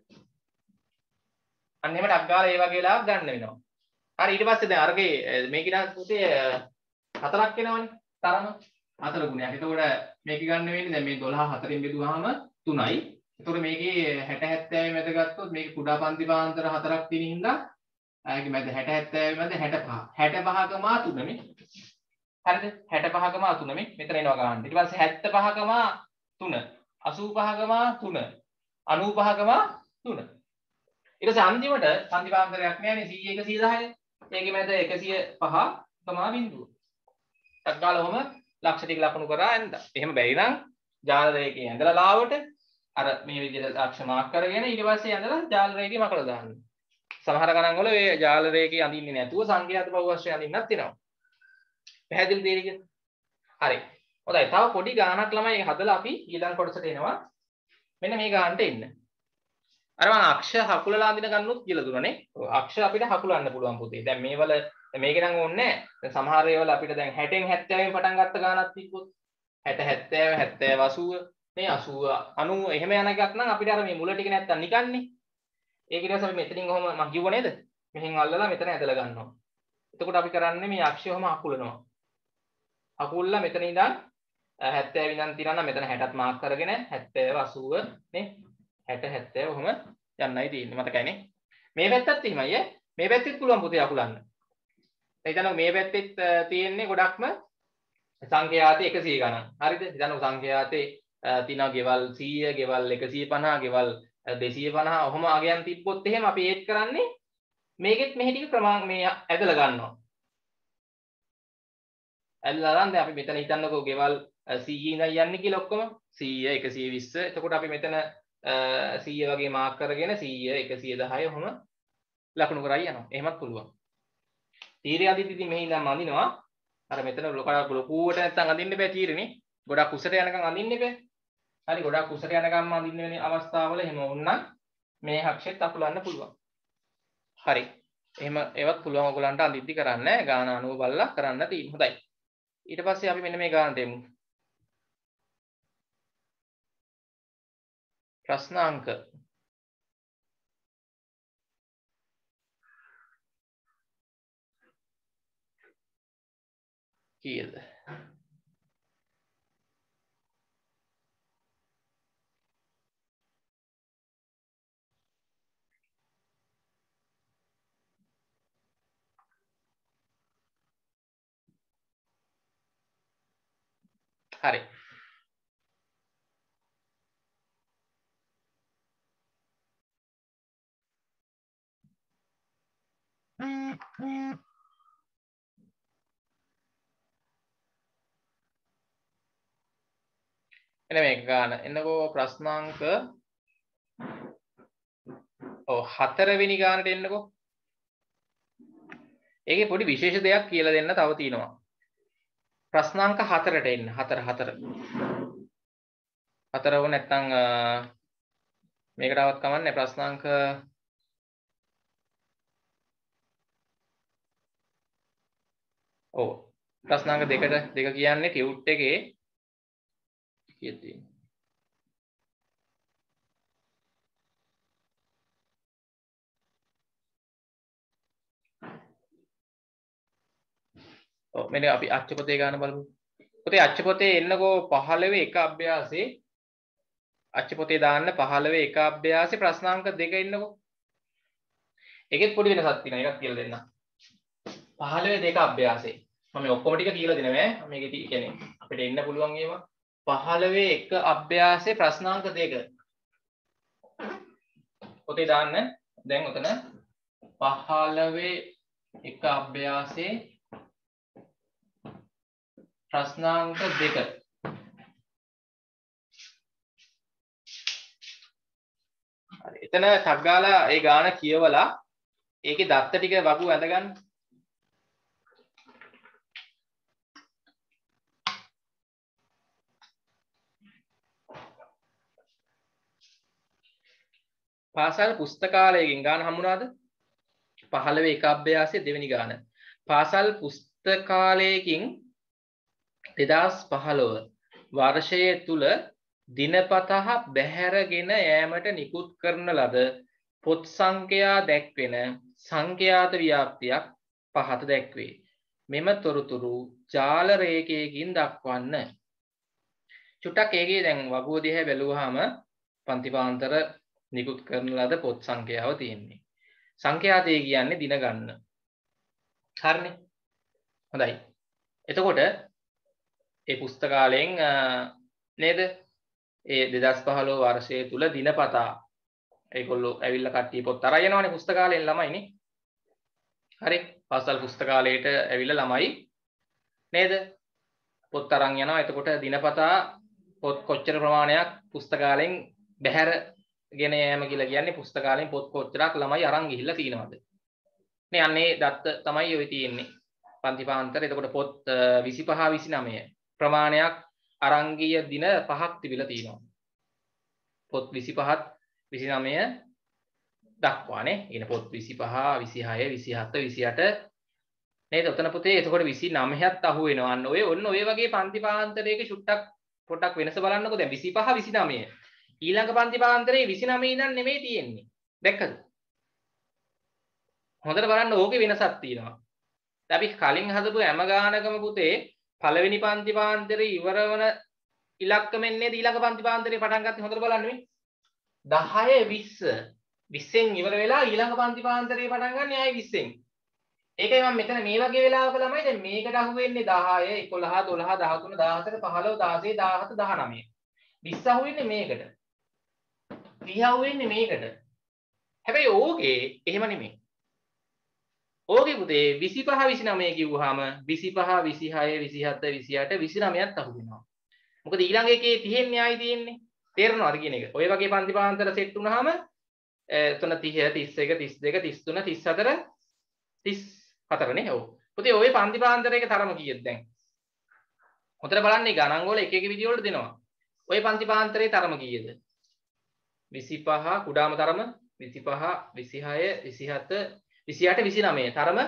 අන්න එහෙම ටක් ගාලා ඒ වගේ වෙලාවක් ගන්න වෙනවා හරි ඊට පස්සේ දැන් අරගේ මේක ඊට පුතේ හතරක් එනවනේ තරම හතර ගුණයක් එතකොට මේක ගන්න වෙන්නේ දැන් මේ දොළහ හතරෙන් බෙදුවාම තුනයි එතකොට මේකේ හැට හැත්තෑව මැද ගත්තොත් මේක කුඩා පන්ති පාන්තර හතරක් තියෙන හින්දා ආයේ මැද හැට හැත්තෑව මැද හැටපහ හැටපහකම තුනනේ හරිද හැටපහකම තුනනේ මෙතන එනවා ගන්න ඊට පස්සේ හැත්තපහකම තුන අසූපහකම තුන අනූපහකම තුන ඊට පස්සේ අන්තිමට පන්ති පාන්තරයක් නෑනේ සීය එකසිය දහය ඒකේ මැද එකසිය පහකම බිංදුව ටක් ගාලා ඔහම ලක්ෂ ටික ලකුණු කරා ඇඳා එහෙම බැරි නම් ජාල රේඛයේ ඇඳලා ලාවට අර මේ විදිහට අක්ෂ මාක් කරගෙන ඊට පස්සේ ඇඳලා ජාල රේඛය මකලා දාන්න. සමහර ගණන් වල මේ ජාල රේඛය අඳින්නේ නැතුව සංඛ්‍යාත බහුවශ්‍රය අඳින්නත් වෙනවා. පැහැදිලි දෙයක. හරි. හොඳයි. තව පොඩි ගානක් ළමයි හදලා අපි ඊළඟ කොටසට එනවා. මෙන්න මේ ගානට එන්න. අර මම අක්ෂ හකුලලා අඳින ගන්නොත් කියලා දුන්නානේ. අක්ෂ අපිට හකුලන්න පුළුවන් පුතේ. දැන් මේවල මේක නම් ඕනේ නැහැ. දැන් සමහර ඒවල අපිට දැන් හැටෙන් හැත්තෑවෙන් පටන් ගත්ත ගානක් තිබ්බොත් හැට හැත්තෑව හැත්තෑව අසූව මේ අසූව අනූව එහෙම යන එකක් නම් අපිට අර මේ මුල ටික නැත්තම් නිකන්නේ. ඒක ඊට පස්සේ අපි මෙතනින් ඔහම මම කිව්ව නේද? මෙහෙන් අල්ලලා මෙතන ඇදලා ගන්නවා. එතකොට අපි කරන්නේ මේ අක්ෂය ඔහම හකුලනවා. හකුල්ලා මෙතන ඉඳන් හැත්තෑව ඉඳන් තියනවා මෙතන හැටත් මාක් කරගෙන හැත්තෑව අසූව නේ හැට හැත්තෑව ඔහම යන්නයි තියෙන්නේ. මතකයිනේ. මේ පැත්තත් එහෙමයි ඈ. මේ පැත්තෙත් පුළුවන් පුතේ අකුලන්න. එතන මේ පැත්තෙත් තියෙන්නේ ගොඩක්ම සංඛ්‍යාත එකසිය ගණන්. හරිද? ඉතින් සංඛ්‍යාතේ තියෙනවා ගෙවල් සීය, ගෙවල් එකසිය පනහ, ගෙවල් දෙසිය පනහ ඔහොම අගයන් තිබ්බොත් එහෙම අපි ඒත් කරන්නේ මේකෙත් මෙහි ටික ප්‍රමාණ මේ ඇදලා ගන්නවා. ඇදලා ගන්න දැන් අපි මෙතන හිතන්නකෝ ගෙවල් සීය ඉඳන් යන්නේ කියලා ඔක්කොම සීය එකසිය විස්ස. එතකොට අපි මෙතන සීය වගේ මාක් කරගෙන සීය එකසිය දහය ඔහොම ලකුණු කරයි යනවා. එහෙමත් පුළුවන්. තීරය අදිද්දි ඉතින් මෙහි ඉඳන් අඳිනවා. අර මෙතන ලොකඩ ලොකුවට නැත්තම් අඳින්න බෑ තීරනේ. ගොඩක් උසට යනකම් අඳින්න බෑ. හරි ගොඩක් උසට යනකම් අඳින්න වෙන අවස්ථාවල එහෙම වුණා මේ අක්ෂෙත් අකුලන්න පුළුවන්. හරි. එහෙම ඒවත් පුළුවන් ඔයගලන්ට අඳිද්දි කරන්න ගාන අනුව බලලා කරන්න තියෙන්නේ. හොඳයි. ඊට පස්සේ අපි මෙන්න මේ ගානට එමු. ප්‍රශ්න අංක කීයද? හරි. එන මේක ගන්න. එන්නකෝ ප්‍රශ්නාංක ඔව් හතරවෙනි ගානට එන්නකෝ. ඒකේ පොඩි විශේෂ දෙයක් කියලා දෙන්න තව තියෙනවා. ප්‍රශ්නාංක හතරට එන්න. හතර හතර. හතර වුණ නැත්නම් මේකටවත් කමන්නේ ප්‍රශ්නාංක ඔව් ප්‍රශ්නාංක දෙකට දෙක කියන්නේ ටියුට් එකේ කීයද තියෙන්නේ? ඔව් මෙන්න අපි අච්ච පොතේ ගන්න බලමු. පොතේ අච්ච පොතේ එන්නකෝ පහළොවේ එක අභ්‍යාසයේ අච්ච පොතේ දාන්න පහළොවේ එක අභ්‍යාසයේ ප්‍රශ්නාංක දෙක එන්නකෝ. ඒකෙත් පොඩි වෙනසක් තියෙනවා. ඒකත් කියලා දෙන්න. පහළොවේ දෙක අභ්‍යාසයේ මම මේ ඔක්කොම ටික කියලා දෙනවා. මේකේ කියන්නේ අපිට එන්න පුළුවන් ඒවා. පහළොවේ එක අභ්‍යාසයේ ප්‍රශ්නාංක දෙක. පොතේ දාන්න. දැන් උතන පහළොවේ එක අභ්‍යාසයේ ප්‍රශ්නාංක දෙක. හරි. එතන ටක් ගාලා ඒ ගාන කියවලා ඒකේ දත්ත ටික වගු ඇඳගන්න. පාසල් පුස්තකාලයකින් ගාන හම්බුණාද? පහළොවේ එක අභ්‍යාසයේ දෙවෙනි ගාන. පාසල් පුස්තකාලයකින් දෙදහස් පහළොව වර්ෂය තුල දිනපතා බැහැරගෙන යෑමට නිකුත් කරන ලද පොත් සංඛ්‍යා දැක්වෙන සංඛ්‍යාත ව්‍යාප්තියක් පහත දැක්වේ. මෙම තොරතුරු ජාල රේඛයකින් දක්වන්න. චුට්ටක් ඒකේ දැන් වගුව දිහා බැලුවාම පන්තිපාන්තර නිකුත් කරන ලද පොත් සංඛ්‍යාව තියෙන්නේ. සංඛ්‍යාතය කියන්නේ දින ගන්න. හරිනේ. හොඳයි. එතකොට ඒ පුස්තකාලයෙන් නේද? ඒ දෙදහස් පහළොව වර්ෂය තුල දිනපතා ඒගොල්ලෝ ඇවිල්ලා කට්ටිය පොත් අරන් යනවානේ පුස්තකාලයෙන් ළමයිනේ. හරි. පාසල් පුස්තකාලයට ඇවිල්ලා ළමයි නේද? පොත් අරන් යනවා. එතකොට දිනපතා පොත් කොච්චර ප්‍රමාණයක් පුස්තකාලයෙන් බැහැරගෙන යෑම කියලා කියන්නේ පුස්තකාලයෙන් පොත් කොච්චරක් ළමයි අරන් ගිහිල්ලා තියෙනවද? නේ අන්නේ දත්ත තමයි ඔය තියෙන්නේ. පන්තිපාන්තර. එතකොට පොත් විසිපහ විසිනවය ප්‍රමාණයක් අරන් ගිය දින පහක් තිබිලා තියෙනවා. පොත් විසිපහත් විසිනවය දක්වානේ. ඊන පොත් විසිපහ, විසිහය, විසිහත, විසිඅට නේද? ඔතන පුතේ එතකොට විසිනවයත් අහු වෙනවා. අන්න ඔය ඔන්න ඔය වගේ පන්ති පාන්තරයක ෂුට්ටක් පොඩ්ඩක් වෙනස බලන්නකෝ. දැන් විසිපහ විසිනවය. ඊළඟ පන්ති පාන්තරේ විසිනවය ඉඳන් නෙමෙයි තියෙන්නේ. දැක්කද? හොඳට බලන්න ඕකේ වෙනසක් තියෙනවා. දැන් අපි කලින් හදපු හැම ගානකම පුතේ පළවෙනි පන්ති පාන්තරේ ඉවර වන ඉලක්කමෙන් නේද ඊළඟ පන්ති පාන්තරේ පටන් ගත්තේ. හොඳට බලන්න මේ දහය විස්ස විස්සෙන් ඉවර වෙලා ඊළඟ පන්ති පාන්තරේ පටන් ගන්න ආයි විස්සෙන්. ඒකයි මම මෙතන මේ වගේ වෙලාවක ළමයි දැන් මේකට අහු වෙන්නේ දහය, එකොළහ, දොළහ, දහතුන, දහහතර, පහළොව, දහසය, දහහත, දහනවය. විස්ස අහු වෙන්නේ මේකට. තිහ අහු වෙන්නේ මේකට. හැබැයි ඕකේ එහෙම නෙමෙයි. ඕකේ පුතේ විසිපහ විසිනවය කිව්වහම විසිපහ, විසිහය, විසිහත, විසිඅට, විසිනවයත් අහු වෙනවා. මොකද ඊළඟ එකේ තිහෙන් න්යායි තියෙන්නේ. තේරෙනවද කියන එක? ඔය වගේ පන්ති පාන්තර සෙට් වුණාම එතන තිහ, තිස් එක, තිස් දෙක, තිස් තුන, තිස් හතර, තිස් හතර නේ. ඔව්. පුතේ ඔය පන්ති පාන්තරයක තරම කීයද දැන්? හොඳට බලන්න මේ ගණන් වල එක එක විදිය වලට දෙනවා. ඔය පන්ති පාන්තරේ තරම කීයද? විසිපහ කුඩාම තරම විසිපහ, විසිහය, විසිහත, විසිඅට, විසිනවය. තරම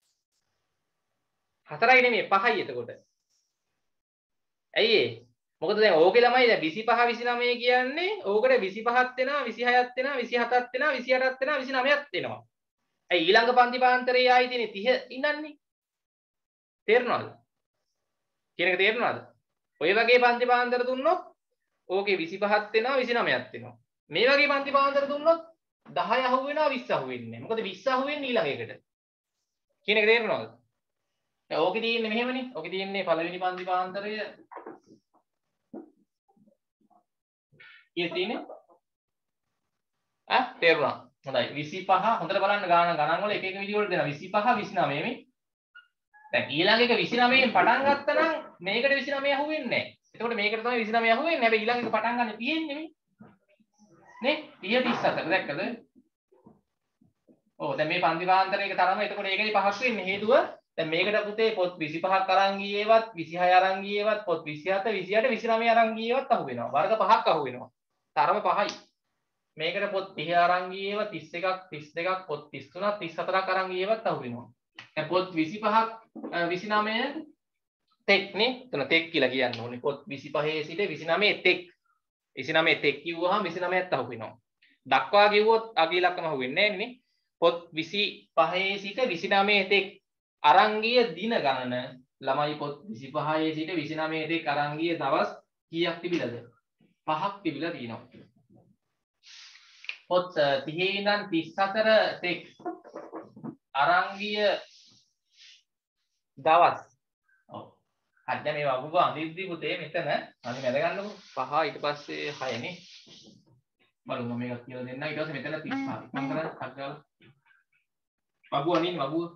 හතරයි නෙමෙයි පහයි එතකොට. ඇයි ඒ? මොකද දැන් ඕකේ ළමයි දැන් විසිපහ විසිනවය කියන්නේ ඕකට විසිපහක් වෙනවා, විසිහයක් වෙනවා, විසිහතක් වෙනවා, විසිඅටක් වෙනවා, විසිනවයක් වෙනවා. ඇයි ඊළඟ පන්ති පාන්තරේ ආයි තියෙන්නේ තිහ ඉන්නන්නේ. තේරෙනවද? කියන එක තේරෙනවද? ඔය වගේ පන්ති පාන්තර දුන්නොත් ඕකේ විසිපහක් වෙනවා, විසිනවයක් වෙනවා. මේ වගේ පන්ති පාන්තර දුන්නොත් දහය අහු වෙනවා, විස්ස අහු වෙන්නේ. මොකද විස්ස අහු වෙන්නේ ඊළඟ එකට. කියන එක තේරෙනවද? දැන් ඕකේ තියෙන්නේ මෙහෙමනේ. ඕකේ තියෙන්නේ පළවෙනි පන්ති පාන්තරය කීයද තියෙන්නේ? ඈ තේරුණා. හොඳයි. විසිපහ හොඳට බලන්න ගාන ගණන් වල එක එක විදිහ වලට දෙනවා. විසිපහ විසිනවය මේ. දැන් ඊළඟ එක විසිනවයෙන් පටන් ගත්තා නම් මේකට විසිනවය අහු වෙන්නේ නැහැ. එතකොට මේකට තමයි විසිනවය අහු වෙන්නේ. හැබැයි ඊළඟ එක පටන් ගන්න තියෙන්නේ නේ. නේ? තිහ තිස් හතර දැක්කද? ඔව් දැන් මේ පන්ති පාන්තරයක තරම එතකොට ඒකේ පහක් වෙන්නේ. හේතුව දැන් මේකට පුතේ පොත් විසිපහක් අරන් ගියේවත් විසිහය අරන් ගියේවත් පොත් විසිහත, විසිඅට, විසිනවය අරන් ගියේවත් අහු වෙනවා. වර්ග පහක් අහු වෙනවා. තරම පහයි. මේකට පොත් තිහ අරන් ගියේවත් තිස් එකක්, තිස් දෙකක්, පොත් තිස් තුනක්, තිස් හතරක් අරන් ගියේවත් අහු වෙනවා. දැන් පොත් විසිපහක්, විසිනවය තෙක් නේ. එතන තෙක් කියලා කියන්න ඕනේ. පොත් විසිපහේ සිට විසිනවය තෙක්. විසිනවය තෙක් කිව්වහම විසිනවයත් අහු වෙනවා. දක්වා කිව්වොත් අගේ ඉලක්කම අහු වෙන්නේ නැහැ නේ. පොත් විසිපහේ සිට විසිනවය තෙක් අරන් ගිය දින ගණන ළමයි පොත් විසිපහේ සිට විසිනවය තෙක් අරන් ගිය දවස් කීයක් තිබිලාද? පහක් තිබිලා තියෙනවා. පොත් තිහේ ඉඳන් තිස් හතර තෙක් අරන් ගිය දවස්. ඔව්. හරි දැන් මේ වගුව අඳිද්දි පුතේ මෙතන අනිත් මැද ගන්නකො. පහ ඊට පස්සේ හය නේ. බලමු මම මේක කියලා දෙන්නම්. ඊට පස්සේ මෙතන තිස් පහ. මම කරන්නේ හත් ගාලා. වගුව අනින් වගුව.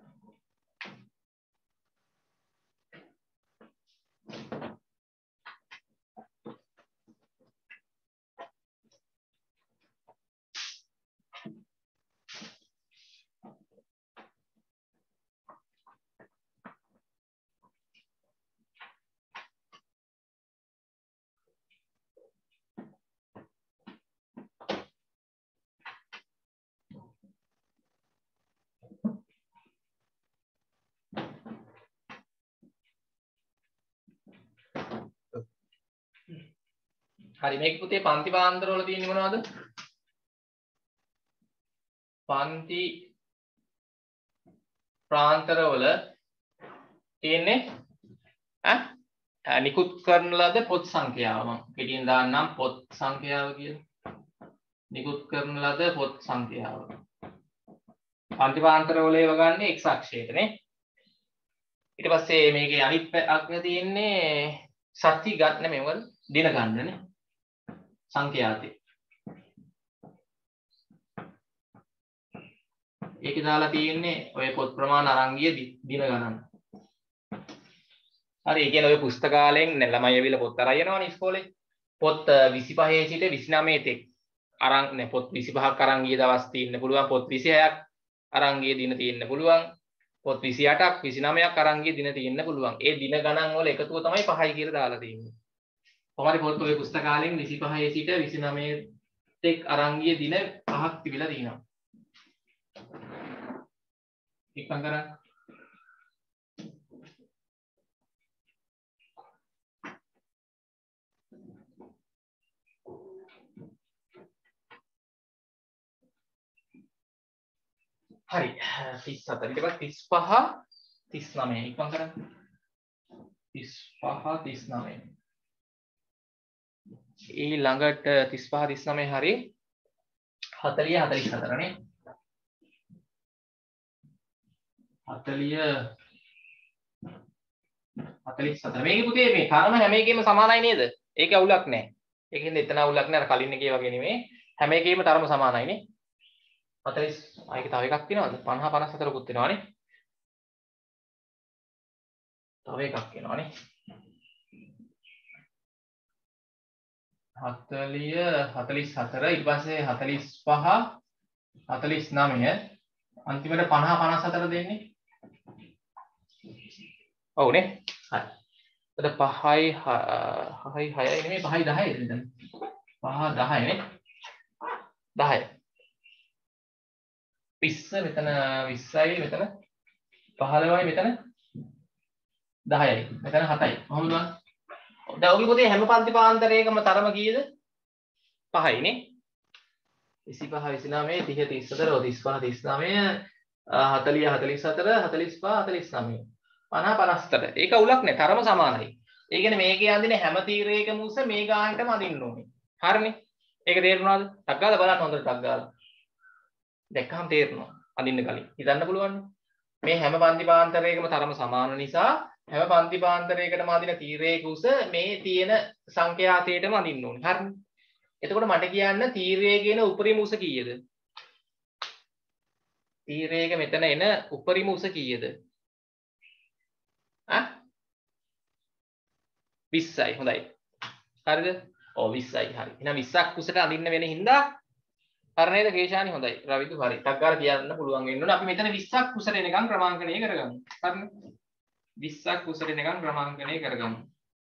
හරි මේක පුතේ පන්ති පාන්තර වල තියෙන්නේ මොනවද? පන්ති ප්‍රාන්තර වල තියෙන්නේ ඈ නිකුත් කරන ලද පොත් සංඛ්‍යාව. මම පිටින් දාන්නම් පොත් සංඛ්‍යාව කියලා. නිකුත් කරන ලද පොත් සංඛ්‍යාව. පන්ති පාන්තර වල ඒව ගන්න x අක්ෂයට නේ. ඊට පස්සේ මේකේ අනිත් අක්ෂය තියෙන්නේ සති ගන්න මේවල දින ගන්නනේ. සංඛ්‍යාතේ. ඒකේ දාලා තියෙන්නේ ඔය පොත් ප්‍රමාණ අරන් ගිය දින ගණන. හරි ඒ කියන්නේ ඔය පුස්තකාලයෙන් ළමයි ඇවිල්ලා පොත් අරන් යනවනේ ඉස්කෝලේ. පොත් විසිපහේ සිට විසිනවය තෙක් අරන් නේ පොත් විසිපහක් අරන් ගිය දවස් තියෙන්න පුළුවන්. පොත් විසිහයක් අරන් ගිය දින තියෙන්න පුළුවන්. පොත් විසිඅටක් විසිනවයක් අරන් ගිය දින තියෙන්න පුළුවන්. ඒ දින ගණන් වල එකතුව තමයි පහයි කියලා දාලා තියෙන්නේ. කොහොමද පොත් ඔය පුස්තකාලයෙන් විසිපහේ සිට විසිනවය එක් අරන් ගිය දින පහක් තිබිලා තියෙනවා. ඉක්මන් කරන්න. හරි තිස් හතර ඊට පස්සේ තිස් පහ තිස් නවය ඉක්මන් කරන්න. තිස් පහ තිස් නවය ඊළඟට තිස් පහ තිස් නවය හරි හතලිය හතලිස් හතර නේ හතලිය හතලිස් හතර මේකේ පුතේ මේ තරම හැම එකෙම සමානයි නේද? ඒක අවුලක් නැහැ. ඒකෙන්ද එතන අවුලක් නැහැ. අර කලින් එකේ වගේ නෙමෙයි. හැම එකෙම තරම සමානයි නේ. හතලිස් ආයක තව එකක් තියෙනවද? පනහ පනස් හතරකුත් වෙනවානේ. තව එකක් වෙනවානේ. හතලිය හතලිස් හතර ඊට පස්සේ හතලිස් පහ හතලිස් නවය අන්තිමට පනහ පනස් හතර දෙන්නේ. ඔව් නේ. හරි. එතකොට පහයි හයයි හයයි නෙමෙයි පහයි දහයයි නේද? පහ දහය නේ. දහය. විස්ස මෙතන විස්සයි මෙතන පහළොවයි මෙතන දහයයි මෙතන හතයි. කොහොමද? දැන් ඔගේ පොතේ හැම පන්ති පාන්තරයකම තරම කීයද? පහයි නේ. විසිපහ විසිනවය තිහ තිස් හතර තිස් පහ තිස් නවය හතලිය හතලිස් හතර හතලිස් පහ හතලිස් නවය පනහ පනස් හතර. ඒක අවුලක් නෑ. තරම සමානයි. ඒ කියන්නේ මේකේ අඳින හැම තීරයකම උස මේ ගානටම අඳින්න ඕනේ. හරිනේ. ඒක තේරුණාද? ටක් ගාලා බලන්න හොඳට ටක් ගාලා. දැක්කම තේරෙනවා. අඳින්න කලින්. හිතන්න පුළුවන්. මේ හැම පන්ති පාන්තරයකම තරම සමාන නිසා හැම පන්ති පාන්තරයකටම අඳින තීරයක උස මේ තියෙන සංඛ්‍යාතයටම අඳින්න ඕනේ. හරිනේ. එතකොට මට කියන්න තීරයේ කියන උපරිම උස කීයද? තීරයක මෙතන එන උපරිම උස කීයද? ආ විස්සයි. හොඳයි. හරිද? ඔව් විස්සයි. හරි. එහෙනම් විස්සක් උසට අඳින්න වෙන හින්දා හරි නේද කේෂානි? හොඳයි. රවිදු හරි. ටක් ගාලා කියන්න පුළුවන් වෙන්න ඕනේ. අපි මෙතන විස්සක් උසට එනකම් ක්‍රමාංකණය කරගමු. හරිනේ? විස්සක් උසට එනකම් ක්‍රමාංකණය කරගමු.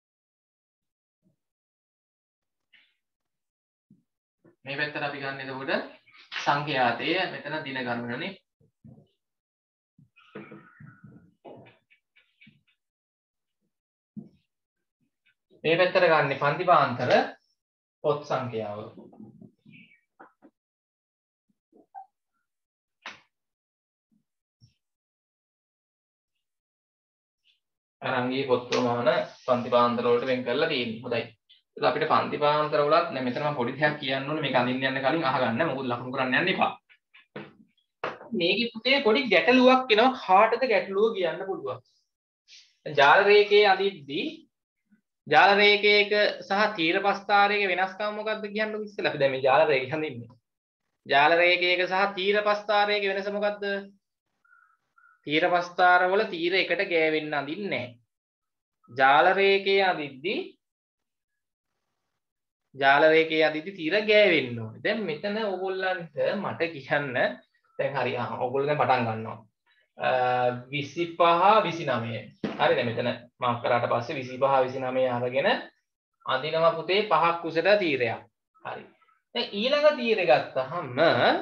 මේ පැත්තට අපි ගන්න එතකොට සංඛ්‍යාතය මෙතන දින ගණනනේ. මේ පැත්තට ගන්න පන්ති පාන්තර පොත් සංඛ්‍යාව. අරංගී පොත් ප්‍රමාණ පන්ති පාන්තර වලට වෙන් කරලා තියෙන්නේ. හොඳයි. ඒක අපිට පන්ති පාන්තර වලත් දැන් මෙතන මම පොඩි දෙයක් කියන්න ඕනේ. මේක අඳින්න යන්න කලින් අහගන්න. මොකද ලකුණු කරන්න යන්න එපා. මේකේ පුතේ පොඩි ගැටලුවක් එනවා. කාටද ගැටලුව කියන්න පුළුවන්. ජාල රේඛයේ අඳිද්දී ජාල රේඛයක සහ තීරපස්ථාරයක වෙනස්කම මොකක්ද කියන්නකො ඉස්සෙල්ලා. අපි දැන් මේ ජාල රේඛය අඳින්නේ. ජාල රේඛයක සහ තීරපස්ථාරයක වෙනස මොකක්ද? තීරපස්ථාර වල තීර එකට ගෑවෙන්න අඳින්නේ නැහැ. ජාල රේඛයේ අඳිද්දී ජාල රේඛයේ අඳිද්දී තීර ගෑවෙන්න ඕනේ. දැන් මෙතන ඕගොල්ලන්ට මට කියන්න දැන් හරි ඕගොල්ලෝ දැන් පටන් ගන්නවා. විසිපහ විසිනවය. හරිද? මෙතන මාක් කරාට පස්සේ විසිපහ විසිනවය අරගෙන අඳිනවා පුතේ පහක් උසට තීරයක්. හරි. දැන් ඊළඟ තීරය ගත්තහම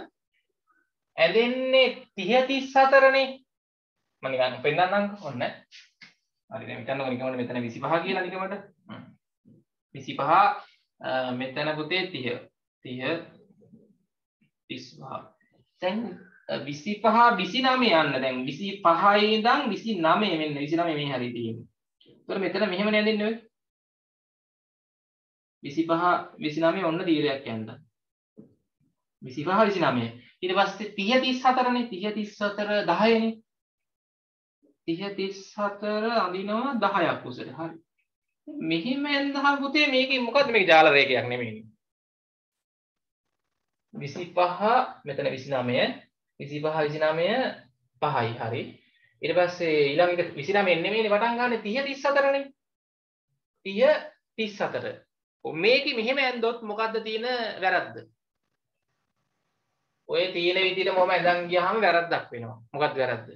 ඇදෙන්නේ තිහ තිස් හතරනේ. මම නිකන් පෙන්නන්නම් ඔන්න. හරි දැන් හිතන්නකො නිකන් මෙතන විසිපහ කියලා නිකමට. විසිපහ මෙතන පුතේ තිහ. තිහ තිස් පහ. දැන් විසිපහ විසිනවය යන්න දැන් විසිපහයි ඉඳන් විසිනවය මෙන්න විසිනවය මේ හරිය තියෙන්නේ. ඒතකොට මෙතන මෙහෙම නෑදින්නේ ඔය. විසිපහ විසිනවය ඔන්න තීරයක් යන්න. විසිපහ විසිනවය. ඊට පස්සේ තිහ තිස් හතරනේ. තිහ තිස් හතර දහයනේ. තිහ තිස් හතර අඳිනවා දහයක් උසට. හරි. මෙහෙම එන්දහම පුතේ මේකේ මොකද්ද මේක ජාල රේඛයක් නෙමෙයි. විසිපහ මෙතන විසිනවය විසිපහ විසිනවය පහයි. හරි. ඊට පස්සේ ඊළඟ එක විසිනවයෙන් නෙමෙයිනේ පටන් ගන්න තිහ තිස් හතරනේ. තිහ තිස් හතර. මේකේ මෙහෙම ඇන්දොත් මොකද්ද තියෙන වැරද්ද? ඔය තියෙන විදිහට මොම ඇඳන් ගියාම වැරද්දක් වෙනවා. මොකක්ද වැරද්ද?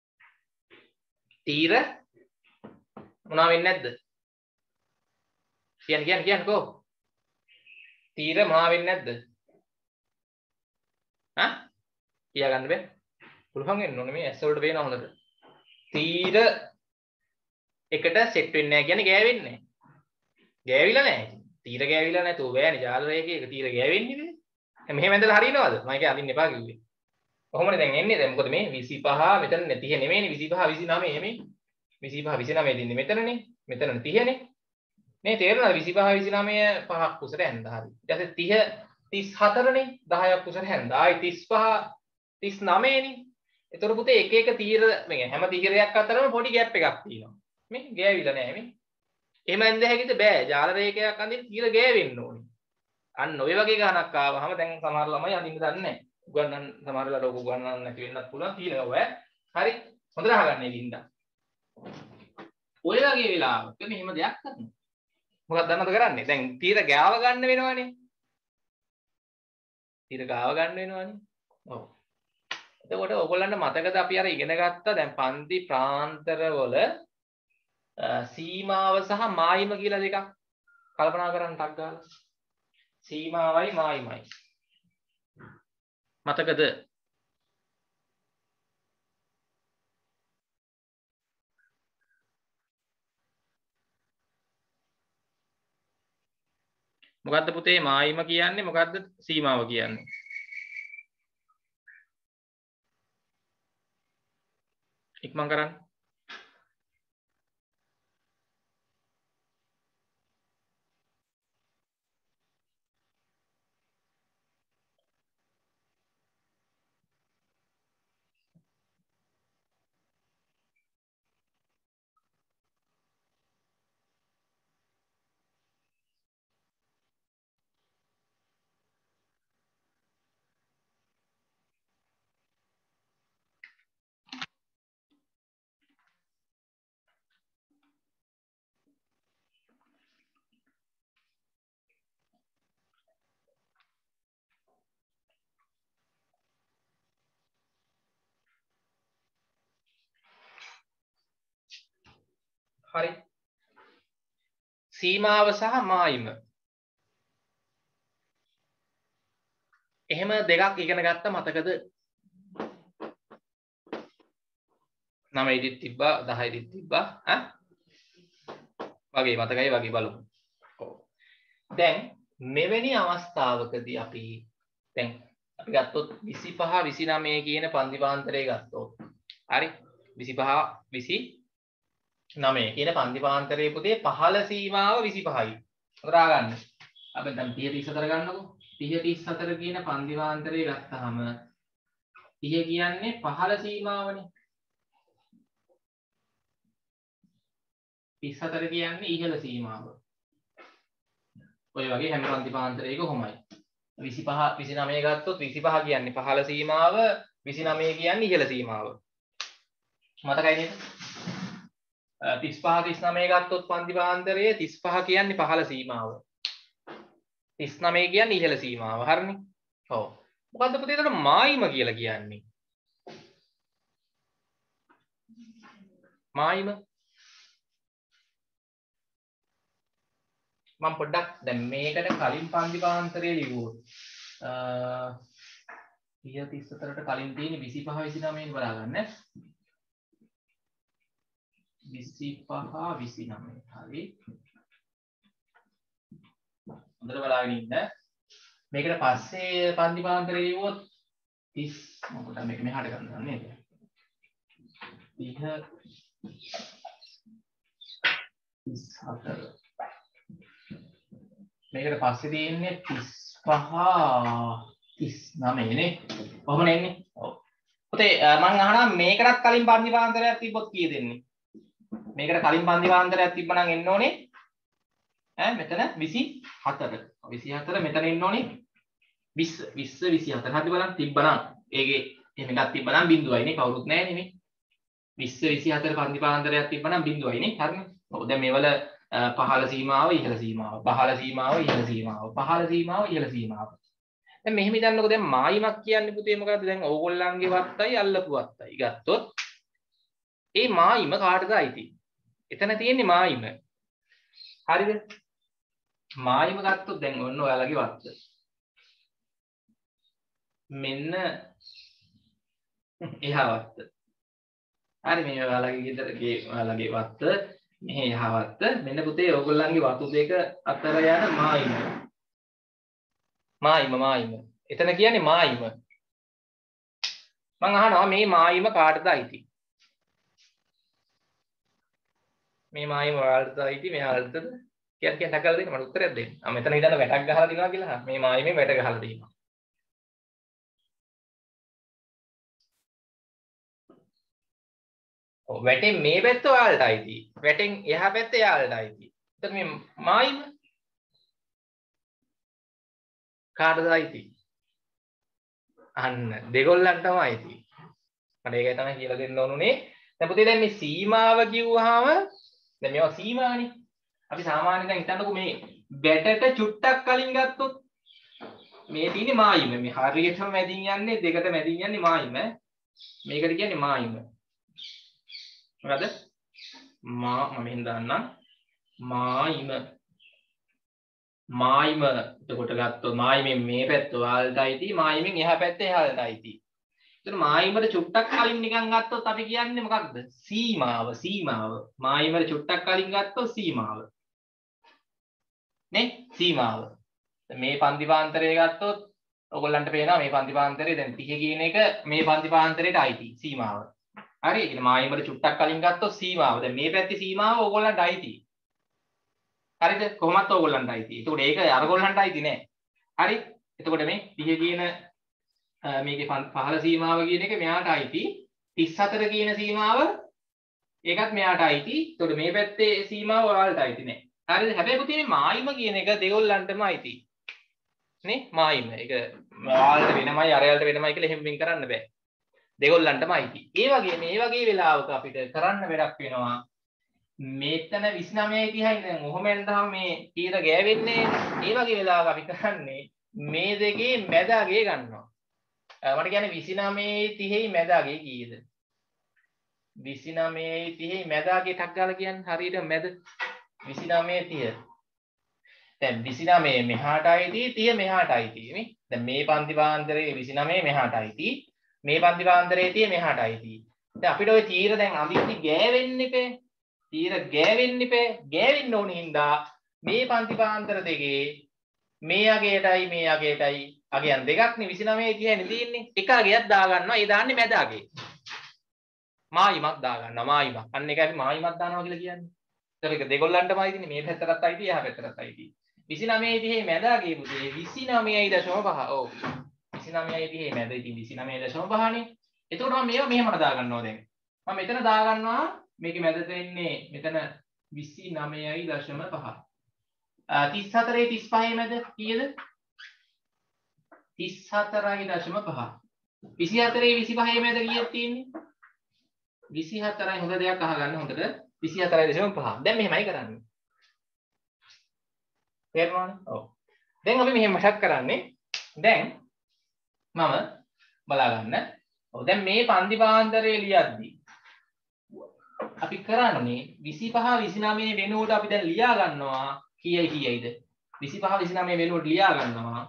තීර මොනවා වෙන්නේ නැද්ද? කියන්න කියන්න කියන්නකෝ. තීර මොනවා වෙන්නේ නැද්ද? ඈ කියා ගන්න බෑ. පුළුවන් වෙන්න ඕනේ මේ ඇස් වලට පේන හොඳට. තීර එකට සෙට් වෙන්නේ නැහැ කියන්නේ ගෑවෙන්නේ නැහැ. ගෑවිලා නැහැ. තීර ගෑවිලා නැතුව බෑනේ ජාල රේඛයක තීර ගෑවෙන්නේ නේ. මෙහෙම ඇඳලා හරියනවද? මම ඒක අදින්න එපා කිව්වේ. කොහොමද දැන් එන්නේ? දැන් මොකද මේ විසිපහ මෙතන තිහ නෙමෙයිනේ විසිපහ විසිනහය එමේ. විසිපහ විසිනහය දෙන්නේ මෙතනනේ. මෙතන තිහනේ. මේ තේරෙනවද විසිපහ විසිනහය පහක් කුසට ඇඳලා හරි. ඊට පස්සේ තිහ තිස් හතරනේ දහයක් කුසට ඇඳලා. ආයි තිස් පහ තිස් නවයනේ. ඒතර පුතේ එක එක තීර මේ හැම තීරයක් අතරම පොඩි ગેප් එකක් තියෙනවා. මේ ගෑවිලා නැහැ මේ. එහෙම ඇඳ හැකිද බෑ. ජාල රේඛයක් අඳින්න තීර ගෑවෙන්න ඕනේ. අන්න ඔය වගේ ගණනක් ආවහම දැන් සමහර ළමයි අඳින්න දන්නේ නැහැ. උගන්නන්න සමහරවල් ලෝක උගන්නන්න නැති වෙන්නත් පුළුවන් තියෙනවා ඔය. හරි. හොඳට අහගන්න ඉතින්ද. ඔය වගේ වෙලාවක මෙහෙම දෙයක් කරනවා. මොකක්ද දන්නවද කරන්නේ? දැන් තීර ගාව ගන්න වෙනවනේ. තීර ගාව ගන්න වෙනවනේ. ඔව්. එතකොට ඔයගොල්ලන්ට මතකද අපි අර ඉගෙන ගත්තා දැන් පන්ති ප්‍රාන්තරවල සීමාව සහ මායිම කියලා දෙකක් කල්පනා කරන්න ටක් ගාලා. සීමාවයි මායිමයි. මතකද? මොකද්ද පුතේ මායිම කියන්නේ මොකද්ද සීමාව කියන්නේ? ඉක්මන් කරන්න. හරි. සීමාව සහ මායිම. එහෙම දෙකක් ඉගෙන ගත්ත මතකද? නවය ඉදිත් තිබ්බා දහය ඉදිත් තිබ්බා ඈ වගේ මතකයි වගේ බලමු. ඔව්. දැන් මෙවැනි අවස්ථාවකදී අපි දැන් අපි ගත්තොත් විසිපහ විසිනවය කියන පන්තිපාන්තරය ගත්තොත් හරි විසිපහ විසිනවය කියන පන්තිපාන්තරයේ පුතේ පහළ සීමාව විසිපහයි. හොරා ගන්න. අපි දැන් තිහ තිස් හතර ගන්නකො. තිහ තිස් හතර කියන පන්තිපාන්තරය ගත්තාම තිහ කියන්නේ පහළ සීමාවනේ. තිස් හතර කියන්නේ ඉහළ සීමාව. ඔය වගේ හැම පන්තිපාන්තරයක කොහොමයි. විසිපහ විසිනවය ගත්තොත් විසිපහ කියන්නේ පහළ සීමාව, විසිනවය කියන්නේ ඉහළ සීමාව. මතකයි නේද? තිස් පහ තිස් නවය ගත්තොත් පන්තිපාන්තරයේ තිස් පහ කියන්නේ පහළ සීමාව. තිස් නවය කියන්නේ ඉහළ සීමාව. හරිනේ? ඔව්. මොකද්ද පුතේ එතන මායිම කියලා කියන්නේ? මායිම මම පොඩ්ඩක් දැන් මේකට කලින් පන්තිපාන්තරය ලිව්වොත් තිහ තිස් හතරට කලින් තියෙන විසිපහ විසිනවයෙන් බලා ගන්න. විසිපහ විසිනවය හරි. හොඳට බලාගෙන ඉන්න. මේකට පස්සේ පන්තිපාන්තරය ලිව්වොත් තිස් මොකටද මේක මෙහාට ගන්න නේද? තිහ තිස් හතර මේකට පස්සේ තියෙන්නේ තිස් පහ තිස් නවය නේ. කොහොමද එන්නේ? ඔව්. පුතේ මම අහනවා මේකටත් කලින් පන්තිපාන්තරයක් තිබ්බොත් කීයද එන්නේ? මේකට කලින් පන්තිපාන්තරයක් තිබ්බනම් එන්න ඕනේ ඈ මෙතන විසි හතර. විසි හතර මෙතන එන්න ඕනේ විස්ස විස්ස විසි හතර. හරි බලන්න තිබ්බනම් ඒකේ එහෙම එකක් තිබ්බනම් බිඳුවයි නේ කවුරුත් නැහැ නේ. විස්ස විසි හතර පන්තිපාන්තරයක් තිබ්බනම් බිඳුවයි නේ. හරිනේ. ඔව් දැන් මේවල පහළ සීමාව ඉහළ සීමාව පහළ සීමාව ඉහළ සීමාව පහළ සීමාව ඉහළ සීමාව. දැන් මෙහෙම හිතන්නකෝ දැන් මායිමක් කියන්නේ පුතේ මොකද්ද? දැන් ඕගොල්ලන්ගේ වත්තයි අල්ලපු වත්තයි ගත්තොත් ඒ මායිම කාටද අයිති? එතන තියෙන්නේ මායිම. හරිද? මායිම ගත්තොත් දැන් ඔන්න ඔයාලගේ වත්ත. මෙන්න එහා වත්ත. හරි මේ ඔයාලගේ ගෙදරගේ ඔයාලගේ වත්ත මෙහි එහා වත්ත. මෙන්න පුතේ ඕගොල්ලන්ගේ වතු දෙක අතර යන මායිම. මායිම මායිම. එතන කියන්නේ මායිම. මං අහනවා මේ මායිම කාටද අයිති? මේ මායිම ඔයාලටද අයිති මෙයාලටද? කියන්න කියන්න ටකලා දෙන්න මට උත්තරයක් දෙන්න. මම මෙතන ඉඳන් වැටක් ගහලා දිනවා කියලා. මේ මායිමේ වැට ගහලා දිනවා. ඔව් වැටෙන් මේ පැත්ත ඔයාලට අයිති. වැටෙන් එහා පැත්ත එයාලට අයිති. එතන මේ මායිම කාටද අයිති? අන්න දෙගොල්ලන්ටම අයිති. මට ඒකයි තමයි කියලා දෙන්න ඕනුනේ. දැන් පුතේ දැන් මේ සීමාව කිව්වහම දැන් මේවා සීමානේ. අපි සාමාන්‍යයෙන් දැන් හිතන්නකෝ මේ බැටට චුට්ටක් කලින් ගත්තොත් මේ තියෙන්නේ මායිම. මේ හරියටම මැදින් යන්නේ දෙකට මැදින් යන්නේ මායිම. මේකට කියන්නේ මායිම. මොකද? මා මම මෙහෙන් දාන්නම්. මායිම. මායිම එතකොට ගත්තොත් මායිමෙන් මේ පැත්ත ඔයාලට අයිති. මායිමෙන් එහා පැත්ත එහාට අයිති. එතන මායිමට චුට්ටක් කලින් නිකන් ගත්තොත් අපි කියන්නේ මොකක්ද? සීමාව සීමාව. මායිමට චුට්ටක් කලින් ගත්තොත් සීමාව. නේ? සීමාව. මේ පන්තිපාන්තරය ගත්තොත් ඔයගොල්ලන්ට පේනවා මේ පන්තිපාන්තරය දැන් තිහ කියන එක මේ පන්තිපාන්තරයට අයිති සීමාව. හරි? ඒ කියන්නේ මායිමට චුට්ටක් කලින් ගත්තොත් සීමාව. දැන් මේ පැත්තේ සීමාව ඔයගොල්ලන්ට අයිති. හරිද? කොහොමත් ඔයගොල්ලන්ට අයිති. ඒකට ඒක අරගොල්ලන්ට අයිති නෑ. හරි? එතකොට මේ තිහ කියන මේකේ පහළ සීමාව කියන එක මෙයාට අයිති. තිස් හතර කියන සීමාව ඒකත් මෙයාට අයිති. එතකොට මේ පැත්තේ සීමාව ඔයාලට අයිති නෑ. හරිද? හැබැයි පුතේ මේ මායිම කියන එක දෙගොල්ලන්ටම අයිති. නේ? මායිම. ඒක ඔයාලට වෙනමයි අරයාලට වෙනමයි කියලා එහෙම වෙන් කරන්න බෑ. දෙගොල්ලන්ටම අයිති. ඒ වගේ මේ වගේ වෙලාවක අපිට කරන්න වැඩක් වෙනවා. මෙතන විසි නවයයි තිහයි දැන් ඔහොම එනදාම මේ තීර ගෑවෙන්නේ. ඒ වගේ වෙලාවක අපි කරන්නේ මේ දෙකේ මැද අගේ ගන්නවා. මට කියන්නේ විසි නවයයි තිහයි මැද අගේ කීයද? විසි නවයයි තිහයි මැද අගේ ටක් ගාලා කියන්නේ හරියට මැද විසි නවයයි තිහ. දැන් විසි නවය මෙහාට අයිති තිහ මෙහාට අයිති නේ. දැන් මේ පන්තිපාන්තරයේ විසි නවය මෙහාට අයිති. මේ පන්තිපාන්තරයේ තිහ මෙහාට අයිති. දැන් අපිට ওই තීර දැන් අඳින්න ගෑවෙන්න ඉපේ. තීර ගෑවෙන්න ඉපේ. ගෑවෙන්න ඕන හින්දා මේ පන්තිපාන්තර දෙකේ මේ අගයටයි මේ අගයටයි අගයන් දෙකක් නේ විසි නවයයි තිහයි නේ තියෙන්නේ. එක අගයක් දා ගන්නවා. ඒ දාන්නේ මැද අගේ. මායිමක් දා ගන්නවා මායිමක්. අන්න ඒකයි අපි මායිමක් දානවා කියලා කියන්නේ. ඒක දෙගොල්ලන්ටම අයිතිනේ. මේ පැත්තටත් අයිති එහා පැත්තටත් අයිති. විසි නවයයි තිහයි මැද අගේ පුතේ විසි නවයයි දශම පහ. ඔව්. විසි නවයයි තිහයි මැද ඉතින් විසි නවයයි දශම පහ නේ. එතකොට මම මේවා මෙහෙමට දා ගන්නවා දැන්. මම මෙතන දා ගන්නවා මේකේ මැද තියෙන්නේ මෙතන විසි නවයයි දශම පහ. තිස් හතරයි තිස් පහයි මැද කීයද? තිස් හතරයි දශම පහ. විසි හතරයි විසි පහයි මැද කීයක් තියෙන්නේ? විසි හතරයි හොඳ දෙයක් අහගන්න හොඳට. විසි හතරයි දශම පහ. දැන් මෙහෙමයි කරන්නේ. තේරුණානේ? ඔව්. දැන් අපි මෙහෙම මතක් කරන්නේ. දැන් මම බලා ගන්න. ඔව් දැන් මේ පන්තිපාන්තරයේ ලියද්දි අපි කරන්නේ විසි පහ විසි නවය වෙනුවට අපි දැන් ලියා ගන්නවා කීයයි කීයයිද? විසි පහ විසි නවය වෙනුවට ලියා ගන්නවා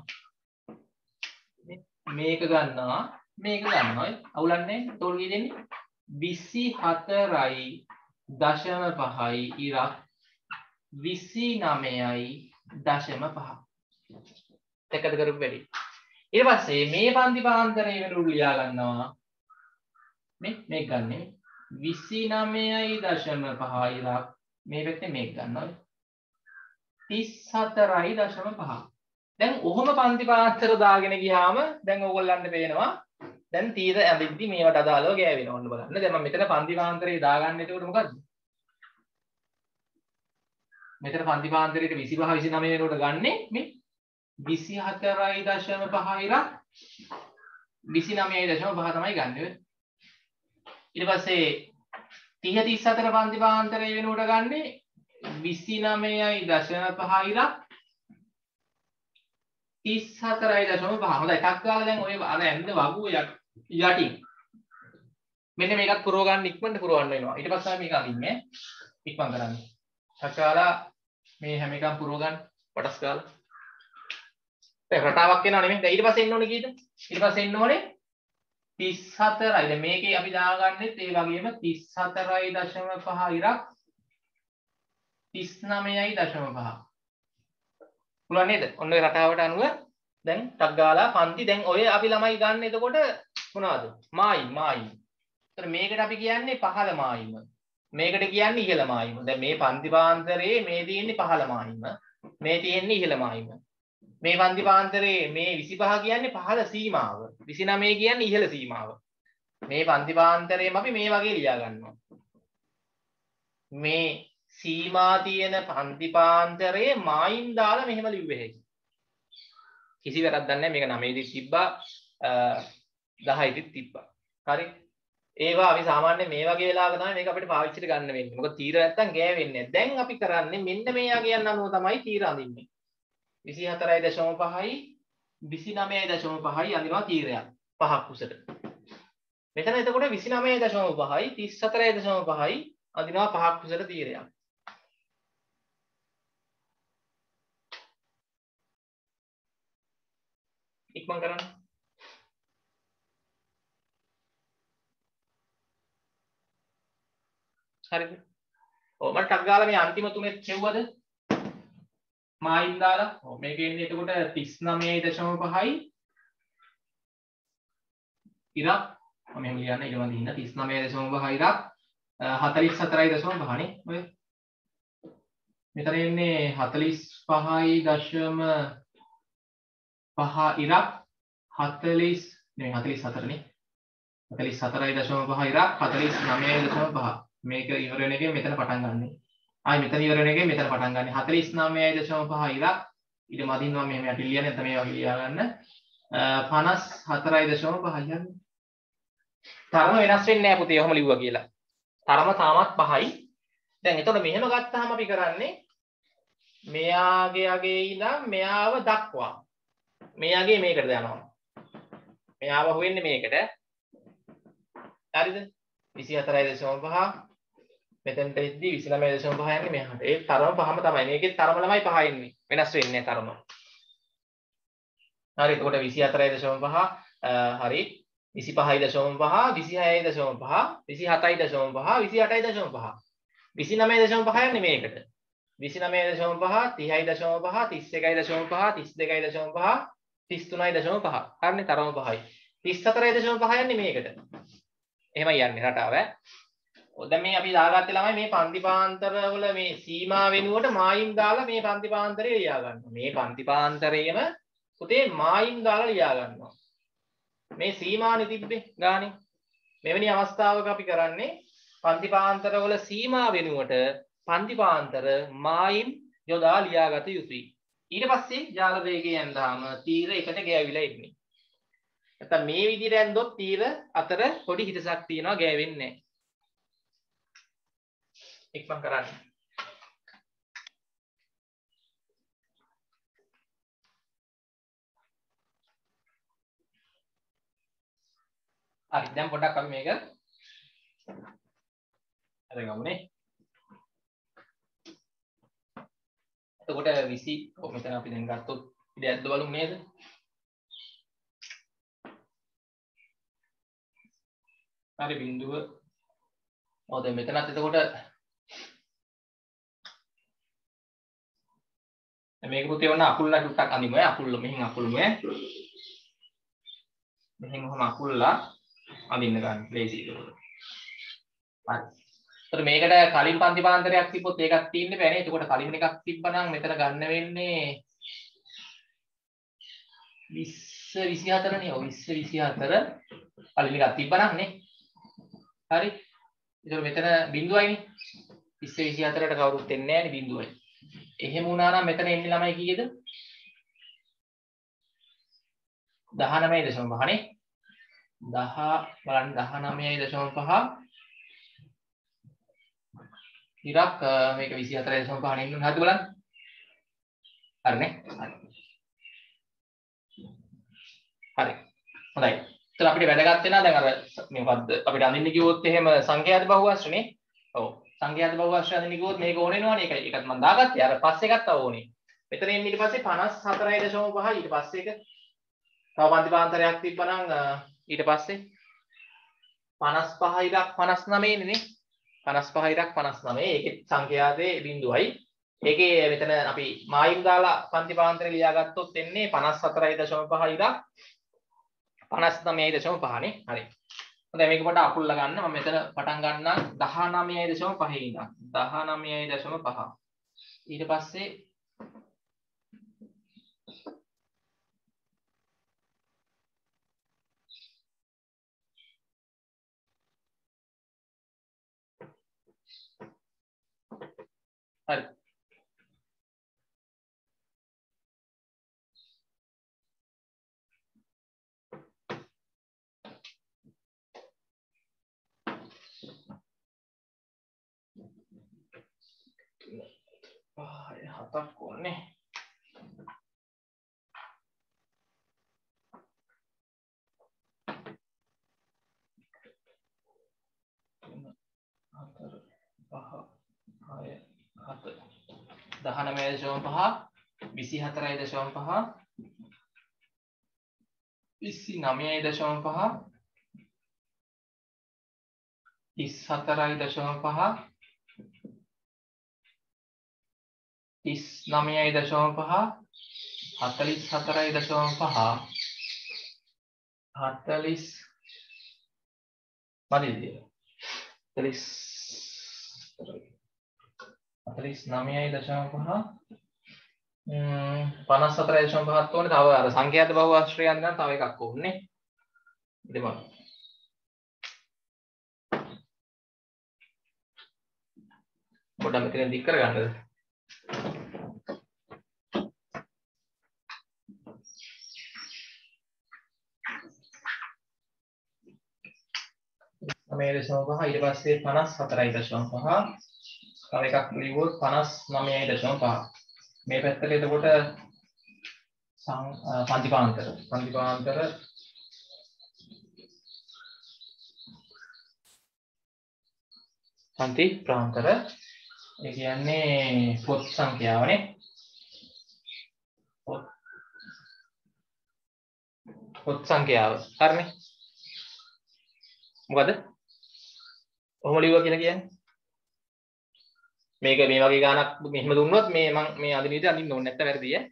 මේක ගන්නවා මේක ගන්නවා. අවුලන්නේ තෝල් කී දෙන්නේ? විසි හතරයි දශම පහයි ඉරක් විසි නවයයි දශම පහ. දෙකද කරපු වැඩි. ඊට පස්සේ මේ පන්තිපාන්තරයේ වෙනුවට ලියා ගන්නවා මේ මේක ගන්නෙ විසි නවයයි දශම පහ ඉරක් මේ පැත්තේ මේක ගන්නවා තිස් හතරයි දශම පහ. දැන් ඔහොම පන්තිපාන්තර දාගෙන ගියාම දැන් ඕගොල්ලන්ට පේනවා දැන් තීර ඇඳිද්දි මේවට අදාළව ගෑවෙනවා. ඔන්න බලන්න. දැන් මම මෙතන පන්තිපාන්තරේ දාගන්න. එතකොට මොකද්ද? මෙතන පන්තිපාන්තරේට විසි පහ විසි නවය වෙනුවට ගන්නෙ මේ විසි හතරයි දශම පහ ඉරක් විසි නවයයි දශම පහ තමයි ගන්නෙ. ඊට පස්සේ තිහ තිස් හතර පන්තිපාන්තරය වෙනුවට ගන්නෙ විසි නවයයි දශම පහ ඉරක් තිස් හතරයි දශම පහ. හොඳයි. එකක් ගාලා දැන් ඔය අර ඇඳ වගුව යටින් මෙන්න මේකත් පුරව ගන්න ඉක්මනට පුරවන්න වෙනවා. ඊට පස්සේ මේක අදින්නේ ඉක්මන් කරන්න. එකක් ගාලා මේ හැම එකක්ම පුරව ගන්න කොටස් ගාලා. දැන් රටාවක් එනවා නෙමෙයි. දැන් ඊට පස්සේ එන්න ඕනේ කීයද? ඊට පස්සේ එන්න ඕනේ තිස් හතරයි. දැන් මේකේ අපි දාගන්නෙත් ඒ වගේම තිස් හතරයි දශම පහ ඉරක් තිස් නවයයි දශම පහ. පුළුවන් නේද? ඔන්න ඔය රටාවට අනුව දැන් ටක් ගාලා පන්ති දැන් ඔය අපි ළමයි ගන්න එතකොට මොනවද? මායිම් මායිම්. ඒතර මේකට අපි කියන්නේ පහළ මායිම. මේකට කියන්නේ ඉහළ මායිම. දැන් මේ පන්ති පාන්තරයේ මේ තියෙන්නේ පහළ මායිම. මේ තියෙන්නේ ඉහළ මායිම. මේ පන්ති පාන්තරයේ මේ විසිපහ කියන්නේ පහළ සීමාව. විසිනවය කියන්නේ ඉහළ සීමාව. මේ පන්ති පාන්තරයේම අපි මේ වගේ ලියා ගන්නවා. මේ සීමා තියෙන පන්ති පාන්තරයේ මායිම් දාලා මෙහෙම ලිව්වේ හැකියි. කිසි වැරද්දක් නැහැ. මේක නවය දී තිබ්බා දහය දී තිබ්බා. හරි. ඒවා අපි සාමාන්‍යයෙන් මේ වගේ වෙලාවක තමයි මේක අපිට පාවිච්චිට ගන්න වෙන්නේ. මොකද තීර නැත්තම් ගෑවෙන්නේ නැහැ. දැන් අපි කරන්නේ මෙන්න මේ යගයන් අනුව තමයි තීර අඳින්නේ. විසි හතරයි දශම පහයි විසිනවයයි දශම පහයි අඳිනවා තීරයක්. පහක් උසට. මෙතන එතකොට විසිනවයයි දශම පහයි තිස් හතරයි දශම පහයි අඳිනවා පහක් උසට තීරයක්. ඉක්මන් කරන්න. හරිද? ඔව් මම ටක් ගාලා මේ අන්තිම තුනේ කෙව්වද? මායිම් දාලා. ඔව් මේකේ ඉන්නේ එතකොට තිස් නවයයි දශම පහයි ඉරක් මම මෙහෙම ලියන්න ඊට වඳින්න තිස් නවයයි දශම පහයි ඉරක් හතළිස් හතරයි දශම පහ නේ ඔය. මෙතන ඉන්නේ හතළිස් පහයි දශම පහ ඉරක් හතළිස් නෙමෙයි හතළිස් හතර නේ. හතළිස් හතරයි දශම පහ ඉරක් හතළිස් නවයයි දශම පහ. මේක ඉවර වෙන එකෙන් මෙතන පටන් ගන්න. ආයි මෙතන ඉවර වෙන එකෙන් මෙතන පටන් ගන්න. හතළිස් නවයයි දශම පහ ඉරක් ඊට මදින් මම මෙහෙම යටි ලියන්නේ නැත්නම් මේ වගේ ලියා ගන්න. පනස් හතරයි දශම පහ යන්නේ. තරම වෙනස් වෙන්නේ නැහැ පුතේ. ඔහොම ලිව්වා කියලා. තරම තාමත් පහයි. දැන් එතකොට මෙහෙම ගත්තාම අපි කරන්නේ මෙයාගේ අගේ ඉඳන් මෙයාව දක්වා. මෙයාගේ මේකට යනවා. මෙයාව හොයන්නේ මේකට. හරිද? විසි හතරයි දශම පහ මෙතනට එද්දි විසිනවයයි දශම පහ යන්නේ මෙහාට. ඒ තරම පහම තමයි. මේකේ තරම ළමයි පහ ඉන්නේ. වෙනස් වෙන්නේ නැහැ තරම. හරි. එතකොට විසි හතරයි දශම පහ හරි. විසිපහයි දශම පහ විසිහයයි දශම පහ විසිහතයි දශම පහ විසිඅටයි දශම පහ විසිනවයයි දශම පහ යන්නේ මේකට. විසිනවයයි දශම පහ තිහයි දශම පහ තිස් එකයි දශම පහ තිස් දෙකයි දශම පහ තිස් තුනයි දශම පහ. හරිනේ තරම පහයි. තිස් හතරයි දශම පහ යන්නේ මේකට. එහෙමයි යන්නේ රටාව ඈ. දැන් මේ අපි දාගත්තේ ළමයි මේ පන්ති පාන්තර වල මේ සීමා වෙනුවට මායිම් දාලා මේ පන්ති පාන්තරේ ලියා ගන්නවා. මේ පන්ති පාන්තරේම පුතේ මායිම් දාලා ලියා ගන්නවා. මේ සීමානේ තිබ්බේ ගානේ. මෙවැනි අවස්ථාවක අපි කරන්නේ පන්ති පාන්තර වල සීමා වෙනුවට පන්ති පාන්තර මායිම් යොදා ලියාගත යුතුයි. ඊට පස්සේ ජාල වේගයෙන් දාම තීර එකට ගෑවිලා ඉන්නේ. නැත්නම් මේ විදිහට ඇන්දොත් තීර අතර පොඩි හිතසක් තියෙනවා ගෑවෙන්නේ නැහැ. ඉක්මන් කරන්න. හරි දැන් පොඩ්ඩක් අපි මේක අරගමුනේ. එතකොට විසි ඔව් මෙතන අපි දැන් ගත්තොත් ඉතින් ඇද්ද බලමු නේද? හරි බිඳුව. ඔව් දැන් මෙතනත් එතකොට මේක පුතේ වුණා අකුල්ලා ටුට්ටක් අඳිමු ඈ අකුල්ල මෙහෙන් අකුල්මු ඈ. මෙහෙන් කොහොම අකුල්ලා අඳින්න ගන්න ලේසි ඒක. හරි. ඒතර මේකට කලින් පන්ති පාන්තරයක් තිබ්බොත් ඒකක් තියෙන්න බෑ නේ. එතකොට කලින් එකක් තිබ්බනම් මෙතන ගන්න වෙන්නේ විස්ස විසිහතර නේ. ඔව් විස්ස විසිහතර කලින් එකක් තිබ්බනම් නේ. හරි. ඒතර මෙතන බිඳුවයිනේ. විස්ස විසිහතරට කවුරුත් එන්නේ නැහැ නේ බිඳුවයි. එහෙම වුණා නම් මෙතන එන්නේ ළමයි කීයද? දහනවයයි දශම පහ නේ. දහ බලන්න දහනවයයි දශම පහ ඉරක් මේක විසිහතරයි දශම පහ නේ ඉන්න හරිද බලන්න. හරිනේ. හරි. හොඳයි. ඒතර අපිට වැදගත් වෙනවා දැන් අර මේ මොකද්ද අපිට අඳින්න කිව්වොත් එහෙම සංඛ්‍යාත බහුවස්ත්‍රනේ. ඔව්. සංඛ්‍යාත බහුවස්ත්‍ර අඳින්න කිව්වොත් මේක ඕනේ නෝනේ. ඒකයි ඒකත් මම දාගත්තේ. අර පස්සේ එකක් තව ඕනේ. මෙතන එන්නේ ඊට පස්සේ පනස් හතරයි දශම පහ ඊට පස්සේ එක තව පන්තිපාන්තරයක් තිබ්බනම් ඊට පස්සේ පනස් පහ ඉරක් පනස් නවය නේ. පනස් පහ ඉරක් පනස් නවය. ඒකේ සංඛ්‍යාතේ බිඳුවයි. ඒකේ මෙතන අපි මායිම් දාලා පන්තිපාන්තරේ ලියාගත්තොත් එන්නේ පනස් හතරයි දශම පහ ඉරක් පනස් නවයයි දශම පහ නේ. හරි. හොඳයි මේක පොඩ්ඩක් අකුල්ලා ගන්න. මම මෙතන පටන් ගන්නම් දහනවයයි දශම පහ ඉඳන්. දහනවයයි දශම පහ. ඊට පස්සේ හරි. පහ හතක් ඕනේ. හතර පහ හය හත දහනවය දශම පහ විසි හතරයි දශම පහ විසි නවයයි දශම පහ තිස් හතරයි දශම පහ තිස් නවයයි දශම පහ හතළිස් හතරයි දශම පහ හතළිස් මදිද හතළිස් හතළිස් නවයයි දශම පහ පනස් හතරයි දශම පහක් ඕනේ. තව අර සංඛ්‍යාත බහුවස්ත්‍රයන් ගන්න තව එකක් ඕනේ. ඉතින් මම පොඩ්ඩක් මෙතන දික් කරගන්නද? නවය දශම පහ ඊට පස්සේ පනස් හතරයි දශම පහ තව එකක් ලියුවොත් පනස් නවයයි දශම පහ. මේ පැත්තට එතකොට පන්තිපාන්තර පන්තිපාන්තර පන්ති ප්‍රාන්තර ඒ කියන්නේ පොත් සංඛ්‍යාවනේ. පොත් පොත් සංඛ්‍යාව හරිනේ. මොකද කොහොම ලියුවා කියලා කියන්නේ මේක මේ වගේ ගානක් මෙහෙම දුන්නොත් මේ මම මේ අදිනීට අදින්න ඕනේ නැත්නම් වැරදි ඈ.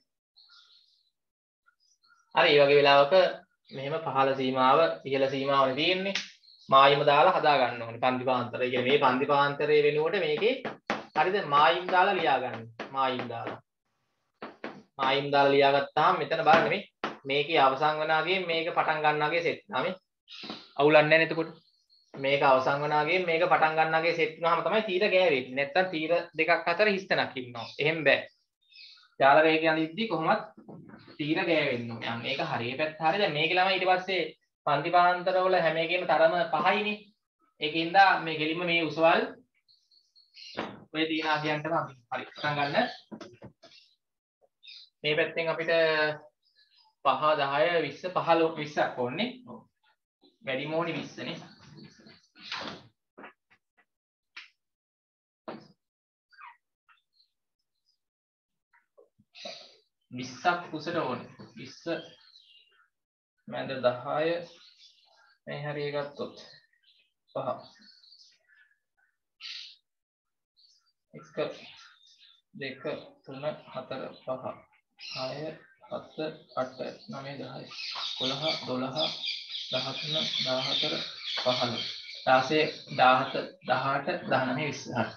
හරි මේ වගේ වෙලාවක මෙහෙම පහළ සීමාව ඉහළ සීමාවනේ තියෙන්නේ. මායිම දාලා හදා ගන්න ඕනේ පන්තිපාන්තර. ඒ කියන්නේ මේ පන්තිපාන්තරයේ වෙනුවට මේකේ හරිද මායිම් දාලා ලියා ගන්න. මායිම් දාලා. මායිම් දාලා ලියාගත්තාම මෙතන බලන්න මේ මේකේ අවසන් වනාගේ මේක පටන් ගන්නාගේ සෙට් නාමේ අවුලක් නැහැ නේද එතකොට. මේක අවසන් වනාගේ මේක පටන් ගන්නාගේ සෙට් වුණාම තමයි තීර ගෑවෙන්නේ. නැත්තම් තීර දෙකක් අතර හිස්තැනක් ඉන්නවා. එහෙම බෑ. ජාල රේඛය අඳිද්දී කොහොමත් තීර ගෑවෙන්න ඕනේ. අන්න ඒක හරිය පැත්ත හරිය. දැන් මේක ළමයි ඊට පස්සේ පන්තිපාන්තර වල හැම එකේම තරම පහයිනේ. ඒකින්ද මේ ගෙලින්ම මේ උසවල් ඔය තියෙන ආදියන්ටම අපි හරි පටන් ගන්න. මේ පැත්තෙන් අපිට පහ දහය විස්ස පහළොව විස්සක් ඕනේ. වැඩිම ඕනේ විස්ස නේ. විස්සක් කුසට ඕනේ. විස්ස මැද දහය මේ හරිය ගත්තොත් පහ එක දෙක තුන හතර පහ හය හත අට නවය දහය එකොළහ දොළහ දහතුන දහහතර පහළොව දාසය දාහත දහඅට දහනවය විස්ස හරි.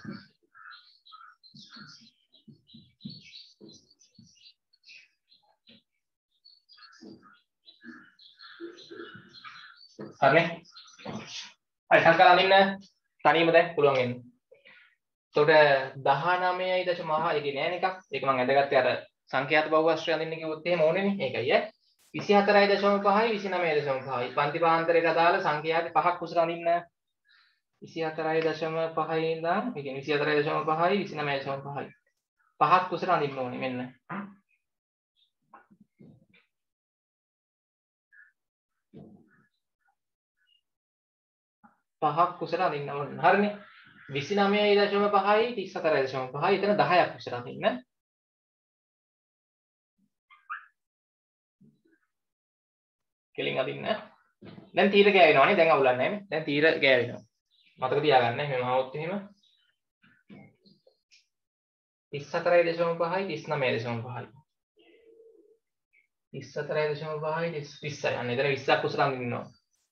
හරිනේ. හරි සංකල්ප අඳින්න තනියම දැන් පුළුවන් වෙන්නේ. එතකොට දහනවයයි දශම පහ ඒකේ නෑ එකක්. ඒක මම ඇඳගත්තේ අර සංඛ්‍යාත බහුවස්ත්‍රය අඳින්න කිව්වොත් එහෙම ඕනේනේ. ඒකයි ඈ. විසි හතරයි දශම පහයි විසි නවයයි දශම පහයි. පන්තිපාන්තරයට අදාළ සංඛ්‍යාත පහක් කුසට අඳින්න. විසි හතරයි දශම පහයි ඉඳන් ඒ කියන්නේ විසි හතරයි දශම පහයි විසි නවයයි දශම පහයි. පහක් කුසට අඳින්න ඕනේ මෙන්න. පහක් කුසට අඳින්න ඕනේ. හරිනේ. විසි නවයයි දශම පහයි තිස් හතරයි දශම පහයි එතන දහයක් කුසට අඳින්න. කෙලින් අදින්න. දැන් තීර ගෑවෙනවනේ. දැන් අවුලක් නැහැ නේ. දැන් තීර ගෑවෙනවා. මතක තියාගන්න මෙහෙම આવොත් එහෙම තිස් හතරයි දශම පහයි තිස් නවයයි දශම පහයි. තිස් හතරයි දශම පහයි විස්සයි. අන්න එතන විස්සක් උසට අඳින්නවා.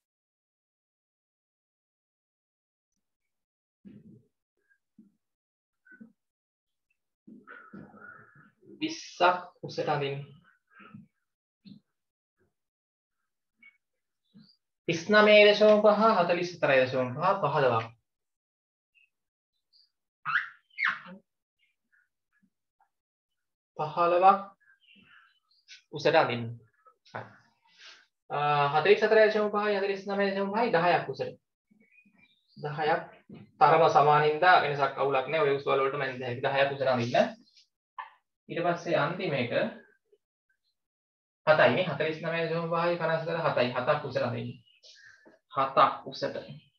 විස්සක් උසට අඳින්න. තිස් නවයයි දශම පහ හතළිස් හතරයි දශම පහ පහළොවක්. පහළොවක් උසට අඳින්න. හරි. හතළිස් හතරයි දශම පහයි හතළිස් නවයයි දශම පහයි දහයක් උසට. දහයක් තරම සමානින්දා වෙනසක් අවුලක් නැහැ. ඔය උස්වල වලට මම දැන් දහයක් උසට අඳින්න. ඊට පස්සේ අන්තිම එක හතයි නේ. හතළිස් නවයයි දශම පහයි පනස් හතර හතයි. හතක් උසට අඳින්න. හතක් උසට.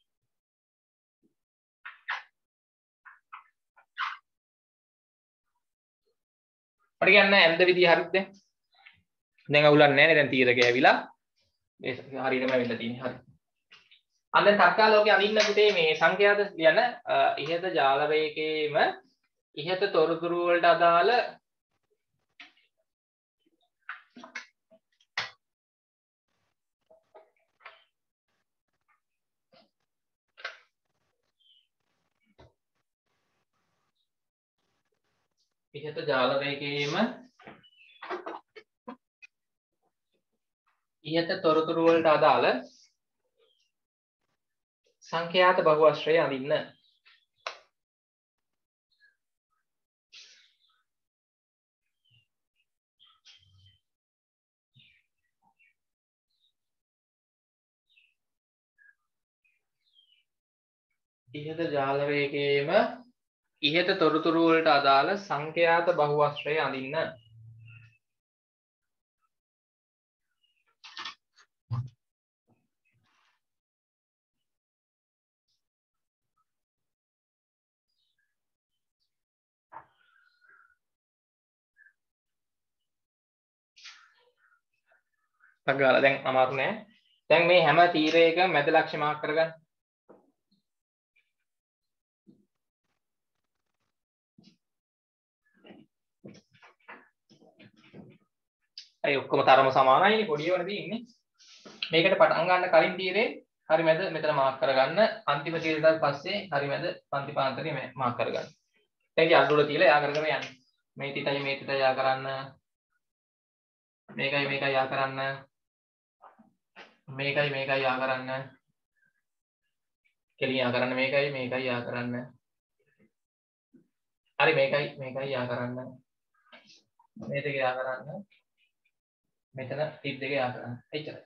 මට කියන්න ඇන්ද විදිය හරිද දැන්? දැන් අවුලක් නැහැ නේ. දැන් තීර ගෑවිලා මේ හරියටම වෙන්න තියෙන්නේ. හරි. අන්න දැන් තක්කාලෝකේ අඳින්න පුතේ මේ සංඛ්‍යාත කියන ඉහත ජාල රේඛයේම ඉහත තොරතුරු වලට අදාළ ඉහත ජාල රේඛයේම ඉහත තොරතුරු වලට අදාළ සංඛ්‍යාත බහුවශ්‍රය අඳින්න. ඉහත ජාල රේඛයේම ඉහත තොරතුරු වලට අදාළ සංඛ්‍යාත බහුවශ්‍රය අඳින්න. තගාලා දැන් අමාරු නෑ. දැන් මේ හැම තීරයකම මැද ලක්ෂ්‍ය මාක් කරගන්න. අය ඔක්කොම තරම සමානයිනේ පොඩි ඒවානේ තියෙන්නේ. මේකට පටන් ගන්න කලින් තීරේ හරි මැද මෙතන මාක් කරගන්න. අන්තිම තීරයට පස්සේ හරි මැද පන්ති පාන්තරේ මාක් කරගන්න. දැන් අඳුර තියලා යා කර කර යන්න. මේ තිතයි මේ තිතයි යා කරන්න. මේකයි මේකයි යා කරන්න. මේකයි මේකයි යා කරන්න. කෙලින් යා කරන්න මේකයි මේකයි යා කරන්න. හරි මේකයි මේකයි යා කරන්න. මේ දෙක යා කරන්න. මෙතන ටිප් දෙක යා කරන්න. එච්චරයි.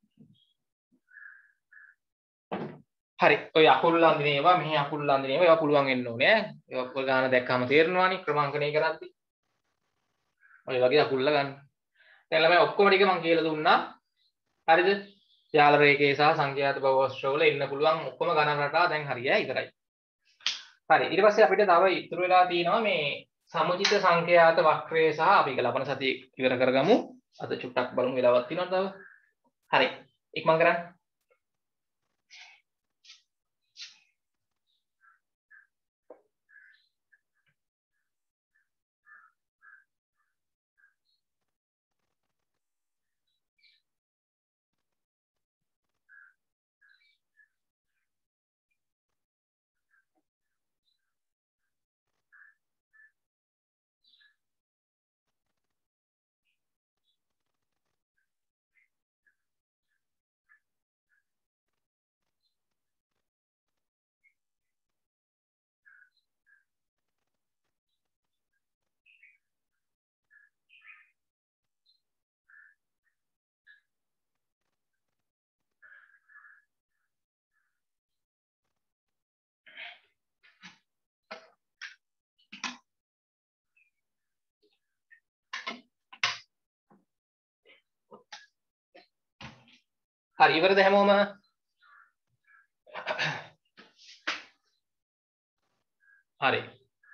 හරි. ඔය අකුල් අඳින ඒවා මෙහි අකුල් අඳින ඒවා ඒවා පුළුවන් වෙන්න ඕනේ ඈ. ඒවා ඔය ගාන දැක්කම තේරෙනවානේ ක්‍රමාංකණය කරද්දී. ඔය වගේ අකුල්ල ගන්න. දැන් ළමයි ඔක්කොම ටික මම කියලා දුන්නා. හරිද? ජාල රේඛයේ සහ සංඛ්‍යාත බහුවශ්‍ර වල එන්න පුළුවන් ඔක්කොම ගණන් රටා දැන් හරි ඈ ඉවරයි. හරි. ඊට පස්සේ අපිට තව ඉතුරු වෙලා තියෙනවා මේ සමුචිත සංඛ්‍යාත වක්‍රය සහ අපි ඒක ලබන සතියේ ඉවර කරගමු. අද චුට්ටක් බලමු වෙලාවක් තියෙනවද තව? හරි. ඉක්මන් කරන්න. හරි ඉවරද හැමෝම? හරි.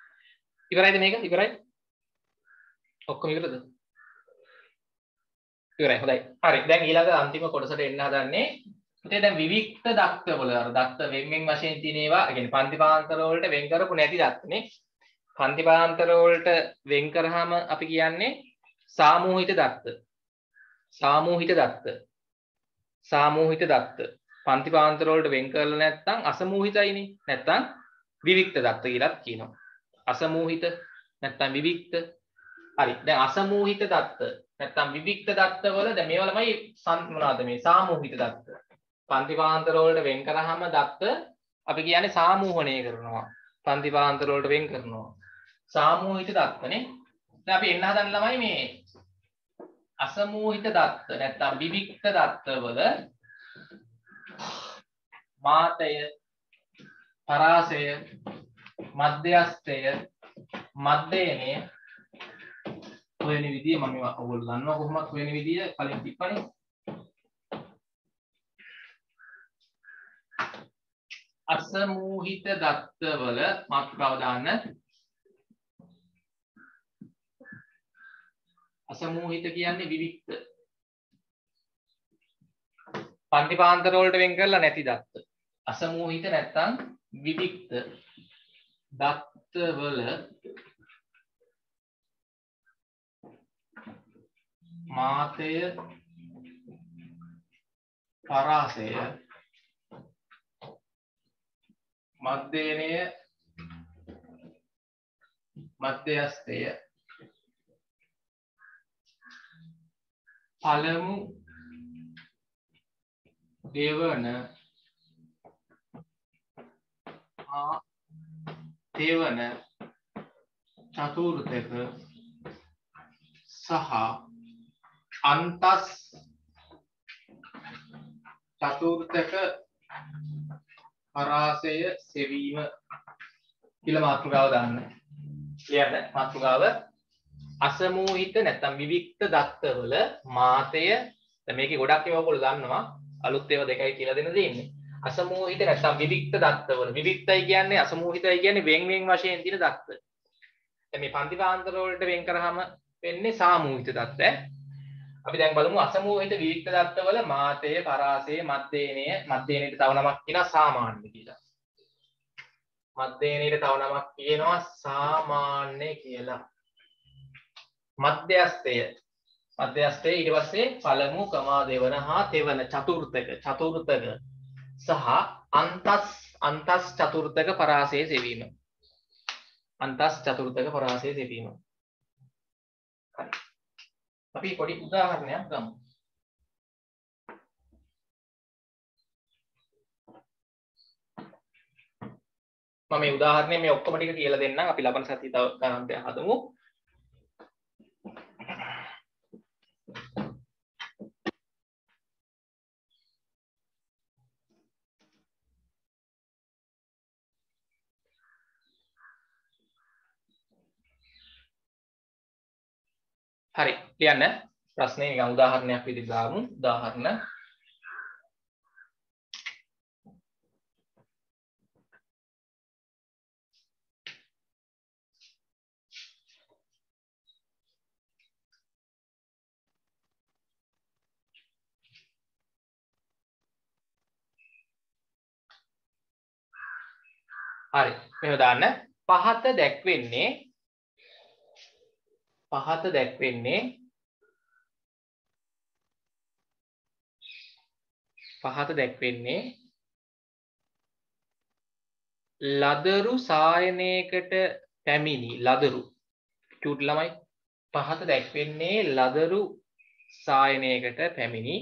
ඉවරයිද මේක? ඉවරයි? ඔක්කොම ඉවරද? ඉවරයි. හොඳයි. හරි. දැන් ඊළඟ අන්තිම කොටසට එන්න හදන්නේ. ඉතින් දැන් විවික්ත දක්ත වල අර දක්ත වෙන් වෙන් වශයෙන් තියෙන ඒවා, ඒ කියන්නේ පන්තිපාන්තර වලට වෙන් කරපු නැති දක්තනේ. පන්තිපාන්තර වලට වෙන් කරාම අපි කියන්නේ සාමූහිත දක්ත. සාමූහිත දක්ත. සාමූහිත දක්ත. පන්තිපාන්තර වලට වෙන් කරලා නැත්නම් අසමූහිතයිනේ. නැත්නම් විවික්ත දක්ත කියලාත් කියනවා. අසමූහිත නැත්නම් විවික්ත. හරි. දැන් අසමූහිත දත්ත නැත්නම් විවික්ත දත්ත වල දැන් මේවා ළමයි මොනවාද මේ සාමූහිත දත්ත. පන්තිපාන්තර වලට වෙන් කරාම දත්ත අපි කියන්නේ සාමූහණය කරනවා. පන්තිපාන්තර වලට වෙන් කරනවා. සාමූහිත දත්තනේ. දැන් අපි එන්න හදන ළමයි මේ අසමූහිත දත්ත නැත්නම් විවික්ත දත්ත වල මාතය, පරාසය, මධ්‍යස්ථය, මධ්‍යයනය ඔයන විදිය මම ඔයගොල්ලෝ දන්නවා කොහොමද ඔයන විදිය කලින් තිබ්බනේ. අසමූහිත දත්ත වල මාතෘකාව දාන්න. අසමූහිත කියන්නේ විවික්ත. පන්තිපාන්තර වලට වෙන් කරලා නැති දත්ත. අසමූහිත නැත්තම් විවික්ත දත්ත වල මාතය, පරාසය, මධ්‍යයනය, මධ්‍යස්ථය, පළමු, දෙවන, තෙවන, චතුර්ථක සහ අන්තස් චතුර්ථක පරාසය සෙවීම කියලා මාතෘකාව දාන්න. කියන්න මාතෘකාව අසමූහිත නැත්නම් විවික්ත දත්තවල මාතය. දැන් මේකේ ගොඩක් ඒවා ඔයගොල්ලෝ දන්නවා. අලුත් ඒවා දෙකයි කියලා දෙන්න දෙන්නේ. අසමූහිත නැත්නම් විවික්ත දත්තවල විවික්තයි කියන්නේ අසමූහිතයි කියන්නේ වෙන් වෙන් වශයෙන් තියෙන දත්ත. දැන් මේ පන්තිපාන්තර වලට වෙන් කරාම වෙන්නේ සාමූහිත දත්ත. අපි දැන් බලමු අසමූහිත විවික්ත දත්තවල මාතය, පරාසය, මධ්‍යයනය, මධ්‍යයනයට තව නමක් කියනවා සාමාන්‍ය කියලා. මධ්‍යයනයට තව නමක් කියනවා සාමාන්‍ය කියලා. මධ්‍යස්ථය. මධ්‍යස්ථය ඊට පස්සේ පළමු, කමා දෙවන හා තෙවන චතුර්ථක චතුර්ථක සහ අන්තස් අන්තස් චතුර්ථක පරාසය සෙවීම. අන්තස් චතුර්ථක පරාසය සෙවීම. හරි. අපි පොඩි උදාහරණයක් ගමු. මම මේ උදාහරණය මේ ඔක්කොම ටික කියලා දෙන්නම්. අපි ලබන සතියේ තව ගණන්යක් හදමු. හරි. ලියන්න. ප්‍රශ්නේ නිකන් උදාහරණයක් විදිහට දාමු. උදාහරණ හරි. මෙහෙම දාන්න. පහත දැක්වෙන්නේ පහත දැක්වෙන්නේ පහත දැක්වෙන්නේ ලදරු සායනයකට පැමිණි ලදරු චූටි ළමයි පහත දැක්වෙන්නේ ලදරු සායනයකට පැමිණි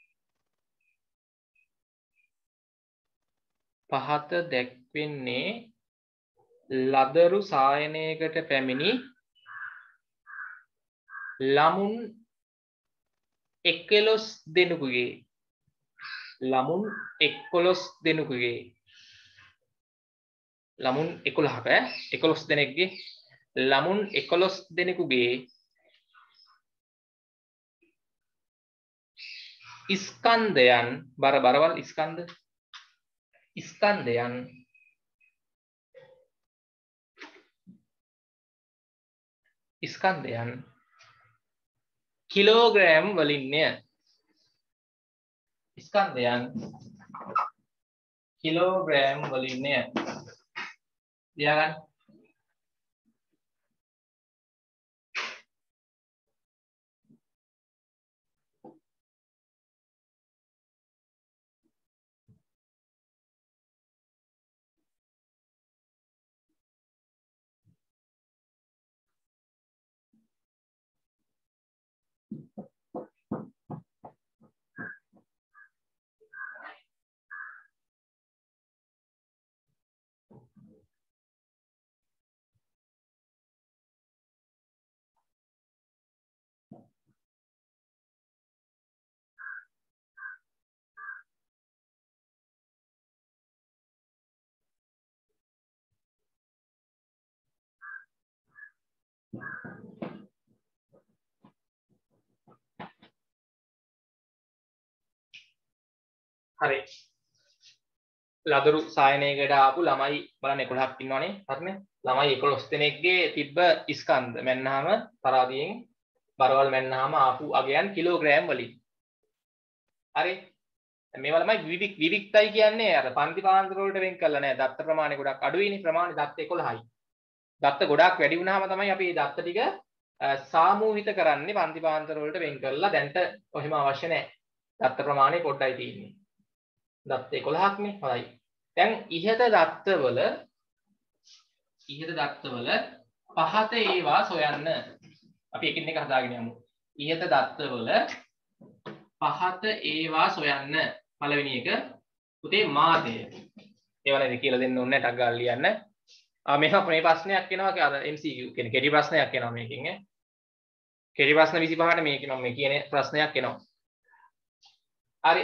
පහත දැක්වෙන්නේ ලදරු සායනයකට පැමිණි ළමුන් එක්කොළොස් දෙනෙකුගේ ළමුන් එක්කොළොස් දෙනෙකුගේ ළමුන් එකොළහක එකොළොස් දෙනෙක්ගේ ළමුන් එකොළොස් දෙනෙකුගේ ස්කන්ධයන් බර බරවල් ස්කන්ධ ස්කන්ධයන් ස්කන්ධයන් කිලෝග්‍රෑම් වලින්ය. ස්කන්ධයන් කිලෝග්‍රෑම් වලින්ය. ලියාගන්න. හරි. ලදරු සායනයකට ආපු ළමයි බලන්න එකොළහක් ඉන්නවනේ. හරිනේ. ළමයි එකොළොස් දෙනෙක්ගේ තිබ්බ ස්කන්ධ මැන්නාම තරාදියෙන් බරවල් මැන්නාම ආපු අගයන් කිලෝග්‍රෑම් වලින්. හරි. මේවා ළමයි විවික් විවික්තයි කියන්නේ අර පන්ති පාන්තර වලට වෙන් කරලා නෑ. දත්ත ප්‍රමාණය ගොඩක් අඩුයිනේ. ප්‍රමාණය දත්ත එකොළහයි. දත්ත ගොඩක් වැඩි වුණාම තමයි අපි මේ දත්ත ටික සාමූහිත කරන්නේ පන්ති පාන්තර වලට වෙන් කරලා. දැන්ට ඔහෙම අවශ්‍ය නෑ. දත්ත ප්‍රමාණය පොඩ්ඩයි තියෙන්නේ. දත්ත එකොළහක් නේ. හරි. දැන් ඉහත දත්තවල ඉහත දත්තවල පහත ඒවා සොයන්න. අපි එකින් එක හදාගෙන යමු. ඉහත දත්තවල පහත ඒවා සොයන්න. පළවෙනි එක පුතේ මාතය. ඒවා නේද කියලා දෙන්න ඕනේ ටක් ගාලා ලියන්න. ආ මේක මේ ප්‍රශ්නයක් එනවා අර M C Q කියන්නේ කෙටි ප්‍රශ්නයක් එනවා මේකෙන් ඈ. කෙටි ප්‍රශ්න විසිපහට මේක මම මේ කියන ප්‍රශ්නයක් එනවා. හරි.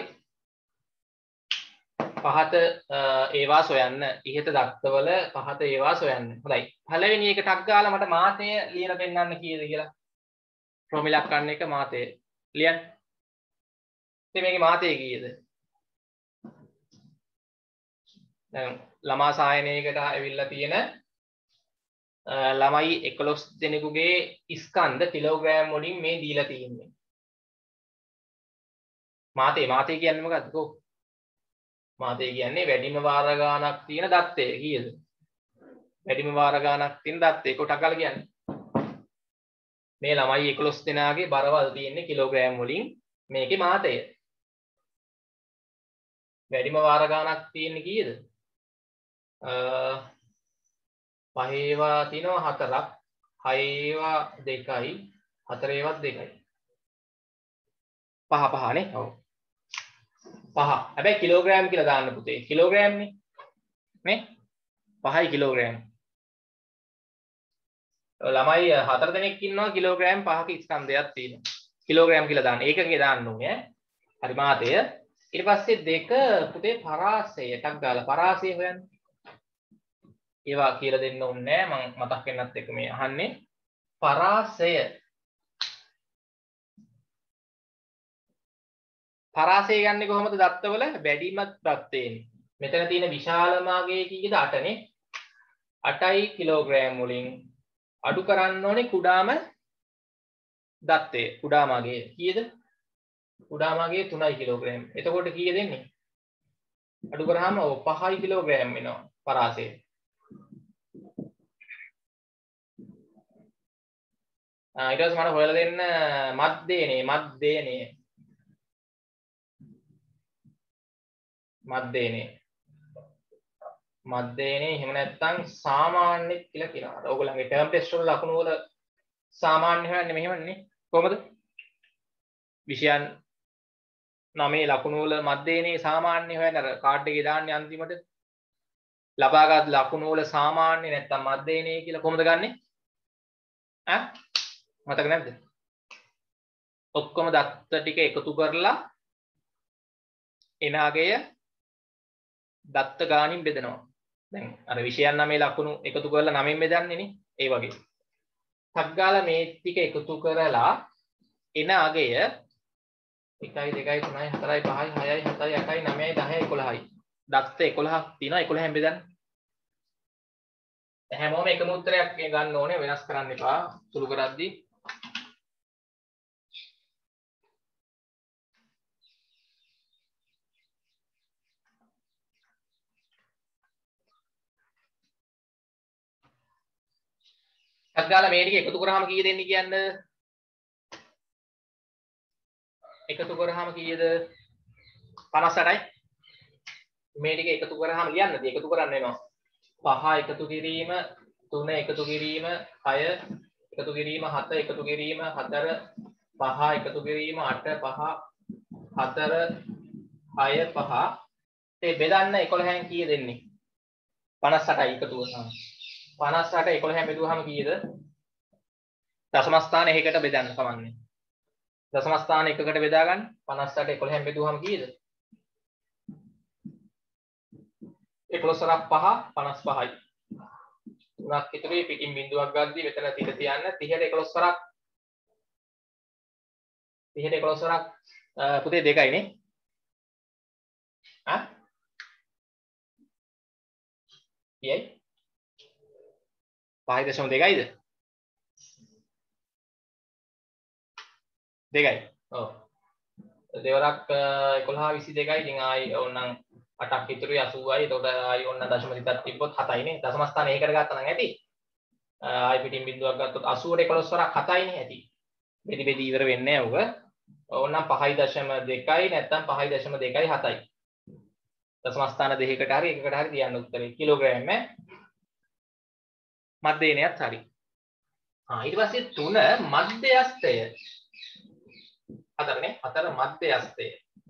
පහත ඒවා සොයන්න. ඉහත දත්තවල පහත ඒවා සොයන්න. හොඳයි. පළවෙනි එක ටක් ගාලා මට මාතය ලියලා පෙන්නන්න කීයද කියලා. ප්‍රොමිලක් ගන්න එක මාතය. ලියන්න. ඉතින් මේකේ මාතය කීයද? දැන් ළමා සායනයකට ඇවිල්ලා තියෙන ළමයි එකොළොස් දෙනෙකුගේ ස්කන්ධ කිලෝග්‍රෑම් වලින් මේ දීලා තියෙන්නේ. මාතය මාතය කියන්නේ මොකද්ද? කො මාතය කියන්නේ වැඩිම වාර ගානක් තියෙන දත්තය කීයද? වැඩිම වාර ගානක් තියෙන දත්තය කොටක් ගාලා කියන්නේ. මේ ළමයි එකොළොස් දෙනාගේ බරවල් තියෙන්නේ කිලෝග්‍රෑම් වලින්. මේකේ මාතය. වැඩිම වාර ගානක් තියෙන්නේ කීයද? අ පහේවා තියෙනවා හතරක්. හයේවා දෙකයි. හතරේවත් දෙකයි. පහ පහනේ. ඔව්. පහ. හැබැයි කිලෝග්‍රෑම් කියලා දාන්න පුතේ. කිලෝග්‍රෑම් නේ. නේ? පහයි කිලෝග්‍රෑම්. ළමයි හතර දෙනෙක් ඉන්නවා කිලෝග්‍රෑම් පහක ස්කන්ධයක් තියෙනවා. කිලෝග්‍රෑම් කියලා දාන්න. ඒකගේ දාන්න ඕනේ ඈ. හරි මාතය. ඊට පස්සේ දෙක පුතේ පරාසය ටක් ගාලා පරාසය හොයන්න. ඒවා කියලා දෙන්න ඕනේ නෑ. මම මතක් වෙන්නත් එක මේ අහන්නේ. පරාසය පරාසය ගන්නේ කොහොමද දත්තවල? වැඩිමත් දත්තේනේ. මෙතන තියෙන විශාලම අගය කීයද? අට නේ. අටයි කිලෝග්‍රෑම් වලින් අඩු කරන්න ඕනේ කුඩාම දත්තේ. කුඩාම අගය කීයද? කුඩාම අගය තුනයි කිලෝග්‍රෑම්. එතකොට කීයද එන්නේ? අඩු කරාම ඔව් පහයි කිලෝග්‍රෑම් වෙනවා පරාසය. ආ ඊට පස්සේ මට හොයලා දෙන්න මද්දේනේ මද්දේනේ මද්දේනේ මද්දේනේ එහෙම නැත්නම් සාමාන්‍ය කියලා කියනවා. ඔයගොල්ලන්ගේ ටර්ම් ටෙස්ට් වල ලකුණු වල සාමාන්‍ය හොයන්නේ මෙහෙමනේ. කොහමද? විෂයන් නවයේ ලකුණු වල මද්දේනේ සාමාන්‍ය හොයන අර කාඩ් එකේ දාන්නේ අන්තිමට. ලබාගත් ලකුණු වල සාමාන්‍ය නැත්නම් මද්දේනේ කියලා කොහොමද ගන්නෙ? ඈ මතක නැද්ද? ඔක්කොම දත්ත ටික එකතු කරලා එන අගය දත්ත ගානින් බෙදනවා. දැන් අර විෂයන් නමේ ලකුණු එකතු කරලා නමෙන් බෙදන්නේ නේ. ඒ වගේ. ටක් ගාලා මේ ටික එකතු කරලා එන අගය එකයි දෙකයි තුනයි හතරයි පහයි හයයි හතයි අටයි නවයයි දහයයි එකොළහයි. දත්ත එකොළහක් තියෙනවා. එකොළහෙන් බෙදන්න. හැමෝම එකම උත්තරයක් ගන්න ඕනේ. වෙනස් කරන්න එපා. සුළු කරද්දී ටක් ගාලා මේ ටික එකතු කරාම කීයද එන්නේ කියන්නේ? එකතු කරාම කීයද? පනස් අටයි. මේ ටික එකතු කරාම ලියන්නද? එකතු කරන්න වෙනවා. පහ එකතු කිරීම, තුන එකතු කිරීම, හය එකතු කිරීම, හත එකතු කිරීම, හතර, පහ එකතු කිරීම, අට, පහ, හතර, හය, පහ. ඒ බෙදන්න එකොළහෙන් කීයද එන්නේ? පනස් අටයි එකතු කරාම. පනස් අට එකොළහෙන් බෙදුවාම කීයද? දශම ස්ථාන එකකට බෙදන්න කමන්නේ. දශම ස්ථාන එකකට බෙදා ගන්න. පනස් අට එකොළහෙන් බෙදුවාම කීයද? එකොළොස් වරක් පහ පනස් පහයි. තුනක් ඉතුරුයි පිටින් බිඳුවක් ගද්දී මෙතන තිර තියන්න තිහට එකොළොස් වරක් තිහට එකොළොස් වරක් පුතේ දෙකයි නේ. ආ? කීයයි? පහයි දශම දෙකයිද? දෙකයි. ඔව්. දෙවරක් එකොළහ විසි දෙකයි. ඉතින් ආයි ඕනනම් අටක් ඉතුරුයි අසූවයි. එතකොට ආයි ඕන්න දශම දෙකක් තිබ්බොත් හතයි නේ. දශම ස්ථාන ඒකට ගත්තා නම් ඇති. ආයි පිටින් බිඳුවක් ගත්තොත් අසූවට එකොළොස් වරක් හතයි නේ ඇති. බෙදි බෙදි ඉවර වෙන්නේ නැහැ උග. ඕනනම් පහයි දශම දෙකයි නැත්නම් පහයි දශම දෙකයි හතයි. දශම ස්ථාන දෙකකට හරි එකකට හරි තියන්න උත්තරේ කිලෝග්‍රෑම් ඈ. මධ්‍යයනයත් හරි. ආ ඊට පස්සේ තුන මධ්‍යස්ථය. හතරනේ හතර මධ්‍යස්ථය.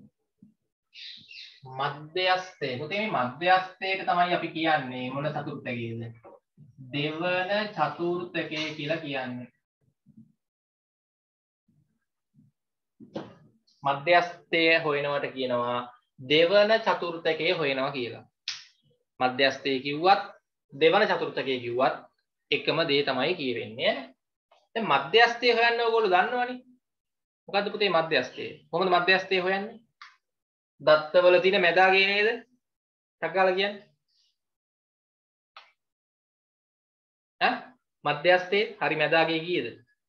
මධ්‍යස්ථය. පුතේ මේ මධ්‍යස්ථයට තමයි අපි කියන්නේ මොන චතුර්ථකයේද? දෙවන චතුර්ථකය කියලා කියන්නේ. මධ්‍යස්ථය හොයනවට කියනවා දෙවන චතුර්ථකය හොයනවා කියලා. මධ්‍යස්ථය කිව්වත් දෙවන චතුර්ථකය කිව්වත් එකම දේ තමයි කියවෙන්නේ. දැන් මධ්‍යස්ථය හොයන්න ඕගොල්ලෝ දන්නවනේ. මොකද්ද පුතේ මධ්‍යස්ථය? කොහොමද මධ්‍යස්ථය හොයන්නේ? දත්තවල තියෙන මැදාගේ නේද? ටක්ගාලා කියන්නේ. ඈ මධ්‍යස්ථයේ හරි මැදාගේ කීයද?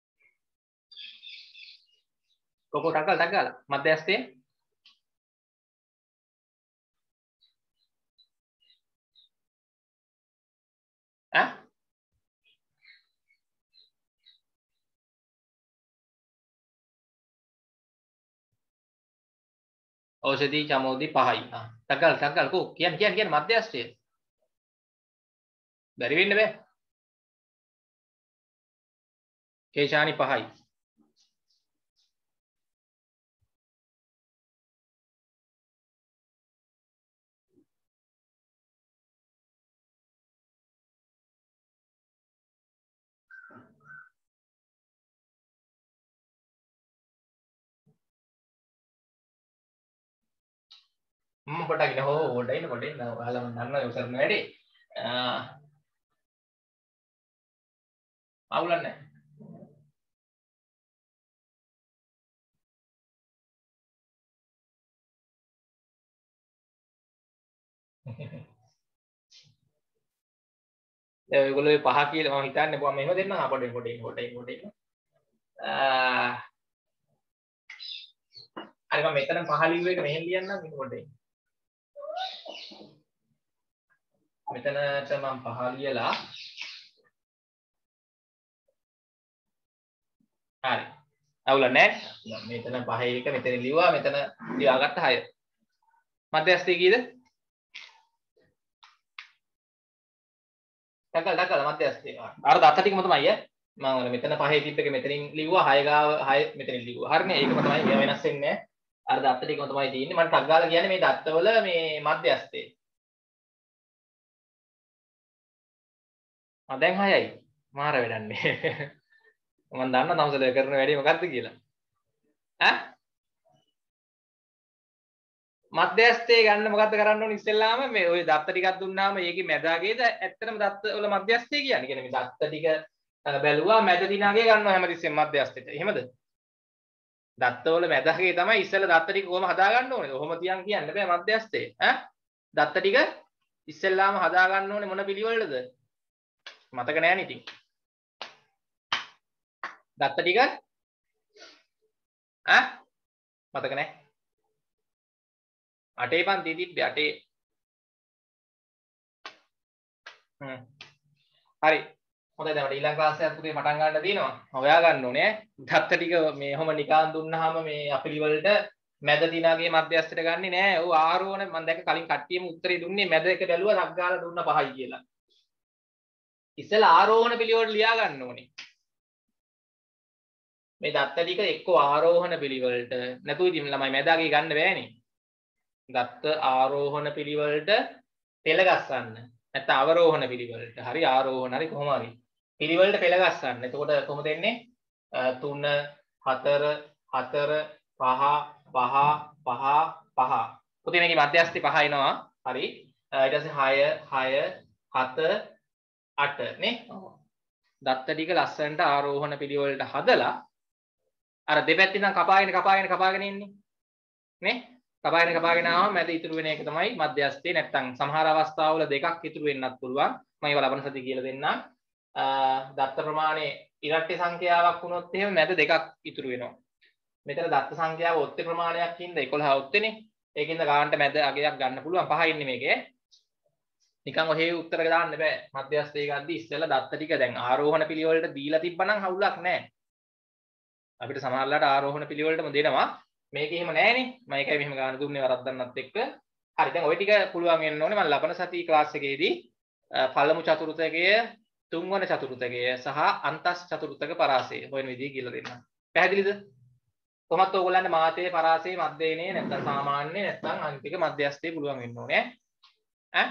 කොකෝ ටක්ගාලා ටක්ගාලා මධ්‍යස්ථයේ ඈ ඖෂධි චමෝදි පහයි. ආ ටක්ගාලා ටක්ගාලා කො කියන්නේ කියන්නේ කියන්නේ මධ්‍යස්ථය. බැරි වෙන්න බෑ. කේශානි පහයි. මම පොඩක් ඉන්න හො පොඩක් ඉන්න පොඩක් ඉන්න ඔයාලා මම දන්නවා ඒක කරන වැඩේ. ආ අවුලක් නැහැ. දැන් ඔයගොල්ලෝ පහ කියලා මම හිතන්නේ මම මෙහෙම දෙන්නම් ආ පොඩේ පොඩේ පොඩේ පොඩේ ආ අර මම මෙතන පහ ලිව්ව එක මෙහෙන් ලියන්නම් මේක පොඩේ මෙතනට මම පහ ලියලා හරි අවුල නැහැ මෙතන පහ එක මෙතන ලිව්වා මෙතන ලියාගත්ත හය මධ්‍යස්ථය කීයද ටකල් ටකල් මධ්‍යස්ථය අර දත්ත ටිකම තමයි ඈ මම මෙතන පහේ තිබ්බ එක මෙතනින් ලිව්වා හය ගාව හය මෙතනින් ලිව්වා හරිනේ ඒකම තමයි මේ වෙනස් වෙන්නේ අර දත්ත ටිකම තමයි තියෙන්නේ මම ටක් ගාලා කියන්නේ මේ දත්තවල මේ මධ්‍යස්ථය ආ දැන් හයයි මාර වැඩන්නේ මම දන්නා තමසල කරන වැඩේ මොකක්ද කියලා ඈ මධ්‍යස්ථය ගන්න මොකද්ද කරන්න ඕනේ ඉස්සෙල්ලාම මේ ওই දත්ත ටිකක් දුන්නාම ඒකේ මැදාගේද ඇත්තටම දත්ත වල මධ්‍යස්ථය කියන්නේ කියන්නේ මේ දත්ත ටික බැලුවා මැද දිනාගේ ගන්නවා හැමතිස්සෙම මධ්‍යස්ථයට එහෙමද දත්ත වල මැදාගේ තමයි ඉස්සෙල්ලා දත්ත ටික කොහොම හදා ගන්න ඕනේ ඔහොම තියන් කියන්න බෑ මධ්‍යස්ථය ඈ දත්ත ටික ඉස්සෙල්ලාම හදා ගන්න ඕනේ මොන පිළිවෙලටද මතක නෑ නේ ඉතින් දත්ත ටික ඈ මතක නෑ අටේ පන්ති තිබ්බේ අටේ හ්ම් හරි හොඳයි දැන් මට ඊළඟ ක්ලාස් එකත් පුතේ පටන් ගන්න තියෙනවා. හොයා ගන්න ඕනේ. දත්ත ටික මේ ඔහම නිකාන් දුන්නාම මේ අපිලි වලට මැද දිනාගේ මැදස්තර ගන්නෙ නෑ. ඔව් ආරෝහණ මම දැක්ක කලින් කට්ටියම උත්තරේ දුන්නේ මැද එක බැලුවා රක් ගාලා දුන්න පහයි කියලා. ඉස්සෙල්ලා ආරෝහණ පිළිවෙලට ලියා ගන්න ඕනේ. මේ දත්ත ටික එක්ක ආරෝහණ පිළිවෙලට නැතුව ඉතින් ළමයි මැදාගේ ගන්න බෑනේ. දත්ත ආරෝහණ පිළිවෙලට පෙළ ගස්සන්න. නැත්නම් අවරෝහණ පිළිවෙලට. හරි ආරෝහණ හරි කොහොම හරි. පිළිවෙලට පෙළ ගස්සන්න. එතකොට කොහොමද එන්නේ? තුන හතර හතර පහ පහ පහ පහ. පුතේ මේකේ මැදස්ති පහ එනවා. හරි. ඊට පස්සේ හය හය හත අට නේ. දත්ත ටික ලස්සනට ආරෝහණ පිළිවෙලට හදලා අර දෙපැත්තෙන් නම් කපාගෙන කපාගෙන කපාගෙන ඉන්නේ. නේ? කපාගෙන කපාගෙන ආවම මැද ඉතුරු වෙන එක තමයි මැදස්තේ. නැත්තම් සමහර අවස්ථාවල දෙකක් ඉතුරු වෙන්නත් පුළුවන්. මම ඒවා ලබන සතිය කියලා දෙන්නම්. දත්ත ප්‍රමාණය ඉරට්ටි සංඛ්‍යාවක් වුණොත් එහෙම මැද දෙකක් ඉතුරු වෙනවා. මෙතන දත්ත සංඛ්‍යාව ඔත්තේ ප්‍රමාණයක් ඉඳ එකොළහ ඔත්තේනේ. ඒකින්ද ගානට මැද අගයක් ගන්න පුළුවන්. පහ ඉන්නේ මේකේ. නිකන් ඔහේ උත්තර දාන්න බෑ. මැදස්තේ ගද්දි ඉස්සෙල්ලා දත්ත ටික දැන් ආරෝහණ පිළිවෙලට දීලා තිබ්බනම් හවුලක් නැහැ. අපිට සමහරලාට ආරෝහණ පිළිවෙලටම දෙනවා. මේක එහෙම නෑනේ. මම ඒකයි මෙහෙම ගාන දුන්නේ වරද්දන්නත් එක්ක. හරි දැන් ওই ටික පුළුවන් වෙන්න ඕනේ. මම ලබන සති ක්ලාස් එකේදී පළමු චතුර්ථකය, තුන්වන චතුර්ථකය සහ අන්තස් චතුර්ථක පරාසය හොයන විදිය කියලා දෙන්නම්. පැහැදිලිද? කොහොමත් ඕගොල්ලන්ට මාතේ පරාසය මැදේනේ නැත්නම් සාමාන්‍ය නැත්නම් අන්තික මැදස්තේ පුළුවන් වෙන්න ඕනේ. ඈ?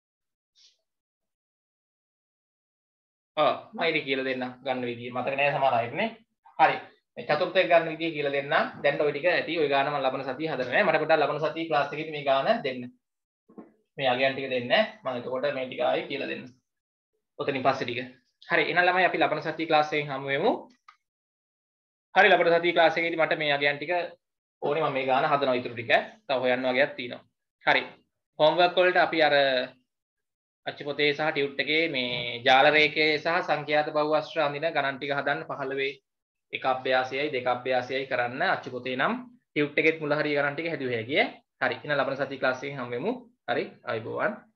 ඔව් මම ඉතින් කියලා දෙන්නම් ගන්න විදිය. මතක නෑ සමහර අයට නේ. හරි. මේ චතුර්ථක ගන්න විදිය කියලා දෙන්නම්. දැන් ඔය ටික ඇති. ඔය ගාන මම ලබන සතිය හදනවා නෑ. මට පොඩ්ඩක් ලබන සතිය ක්ලාස් එකේදී මේ ගාන දෙන්න. මේ අගයන් ටික දෙන්න. මම එතකොට මේ ටික ආයේ කියලා දෙන්න. ඔතනින් පස්සේ ටික. හරි. එහෙනම් ළමයි අපි ලබන සතිය ක්ලාස් එකෙන් හමු වෙමු. හරි ලබන සතිය ක්ලාස් එකේදී මට මේ අගයන් ටික ඕනේ මම මේ ගාන හදනවා ඊටු ටික. තව හොයන්න වගේක් තියෙනවා. හරි. හෝම්වර්ක් වලට අපි අර අච්චු පොතේ සහ ටියුට් එකේ මේ ජාල රේඛයේ සහ සංඛ්‍යාත බහුවස්ත්‍ර අඳින ගණන් ටික හදන්න පහළොවේ එක අභ්‍යාසයයි දෙක අභ්‍යාසයයි කරන්න. අච්චු පොතේ නම් ටියුට් එකෙත් මුල හරිය ගණන් ටික හැදුවේ හැකියි. හරි. එහෙනම් ලබන සතිය ක්ලාස් එකෙන් හමු වෙමු. හරි. ආයුබෝවන්.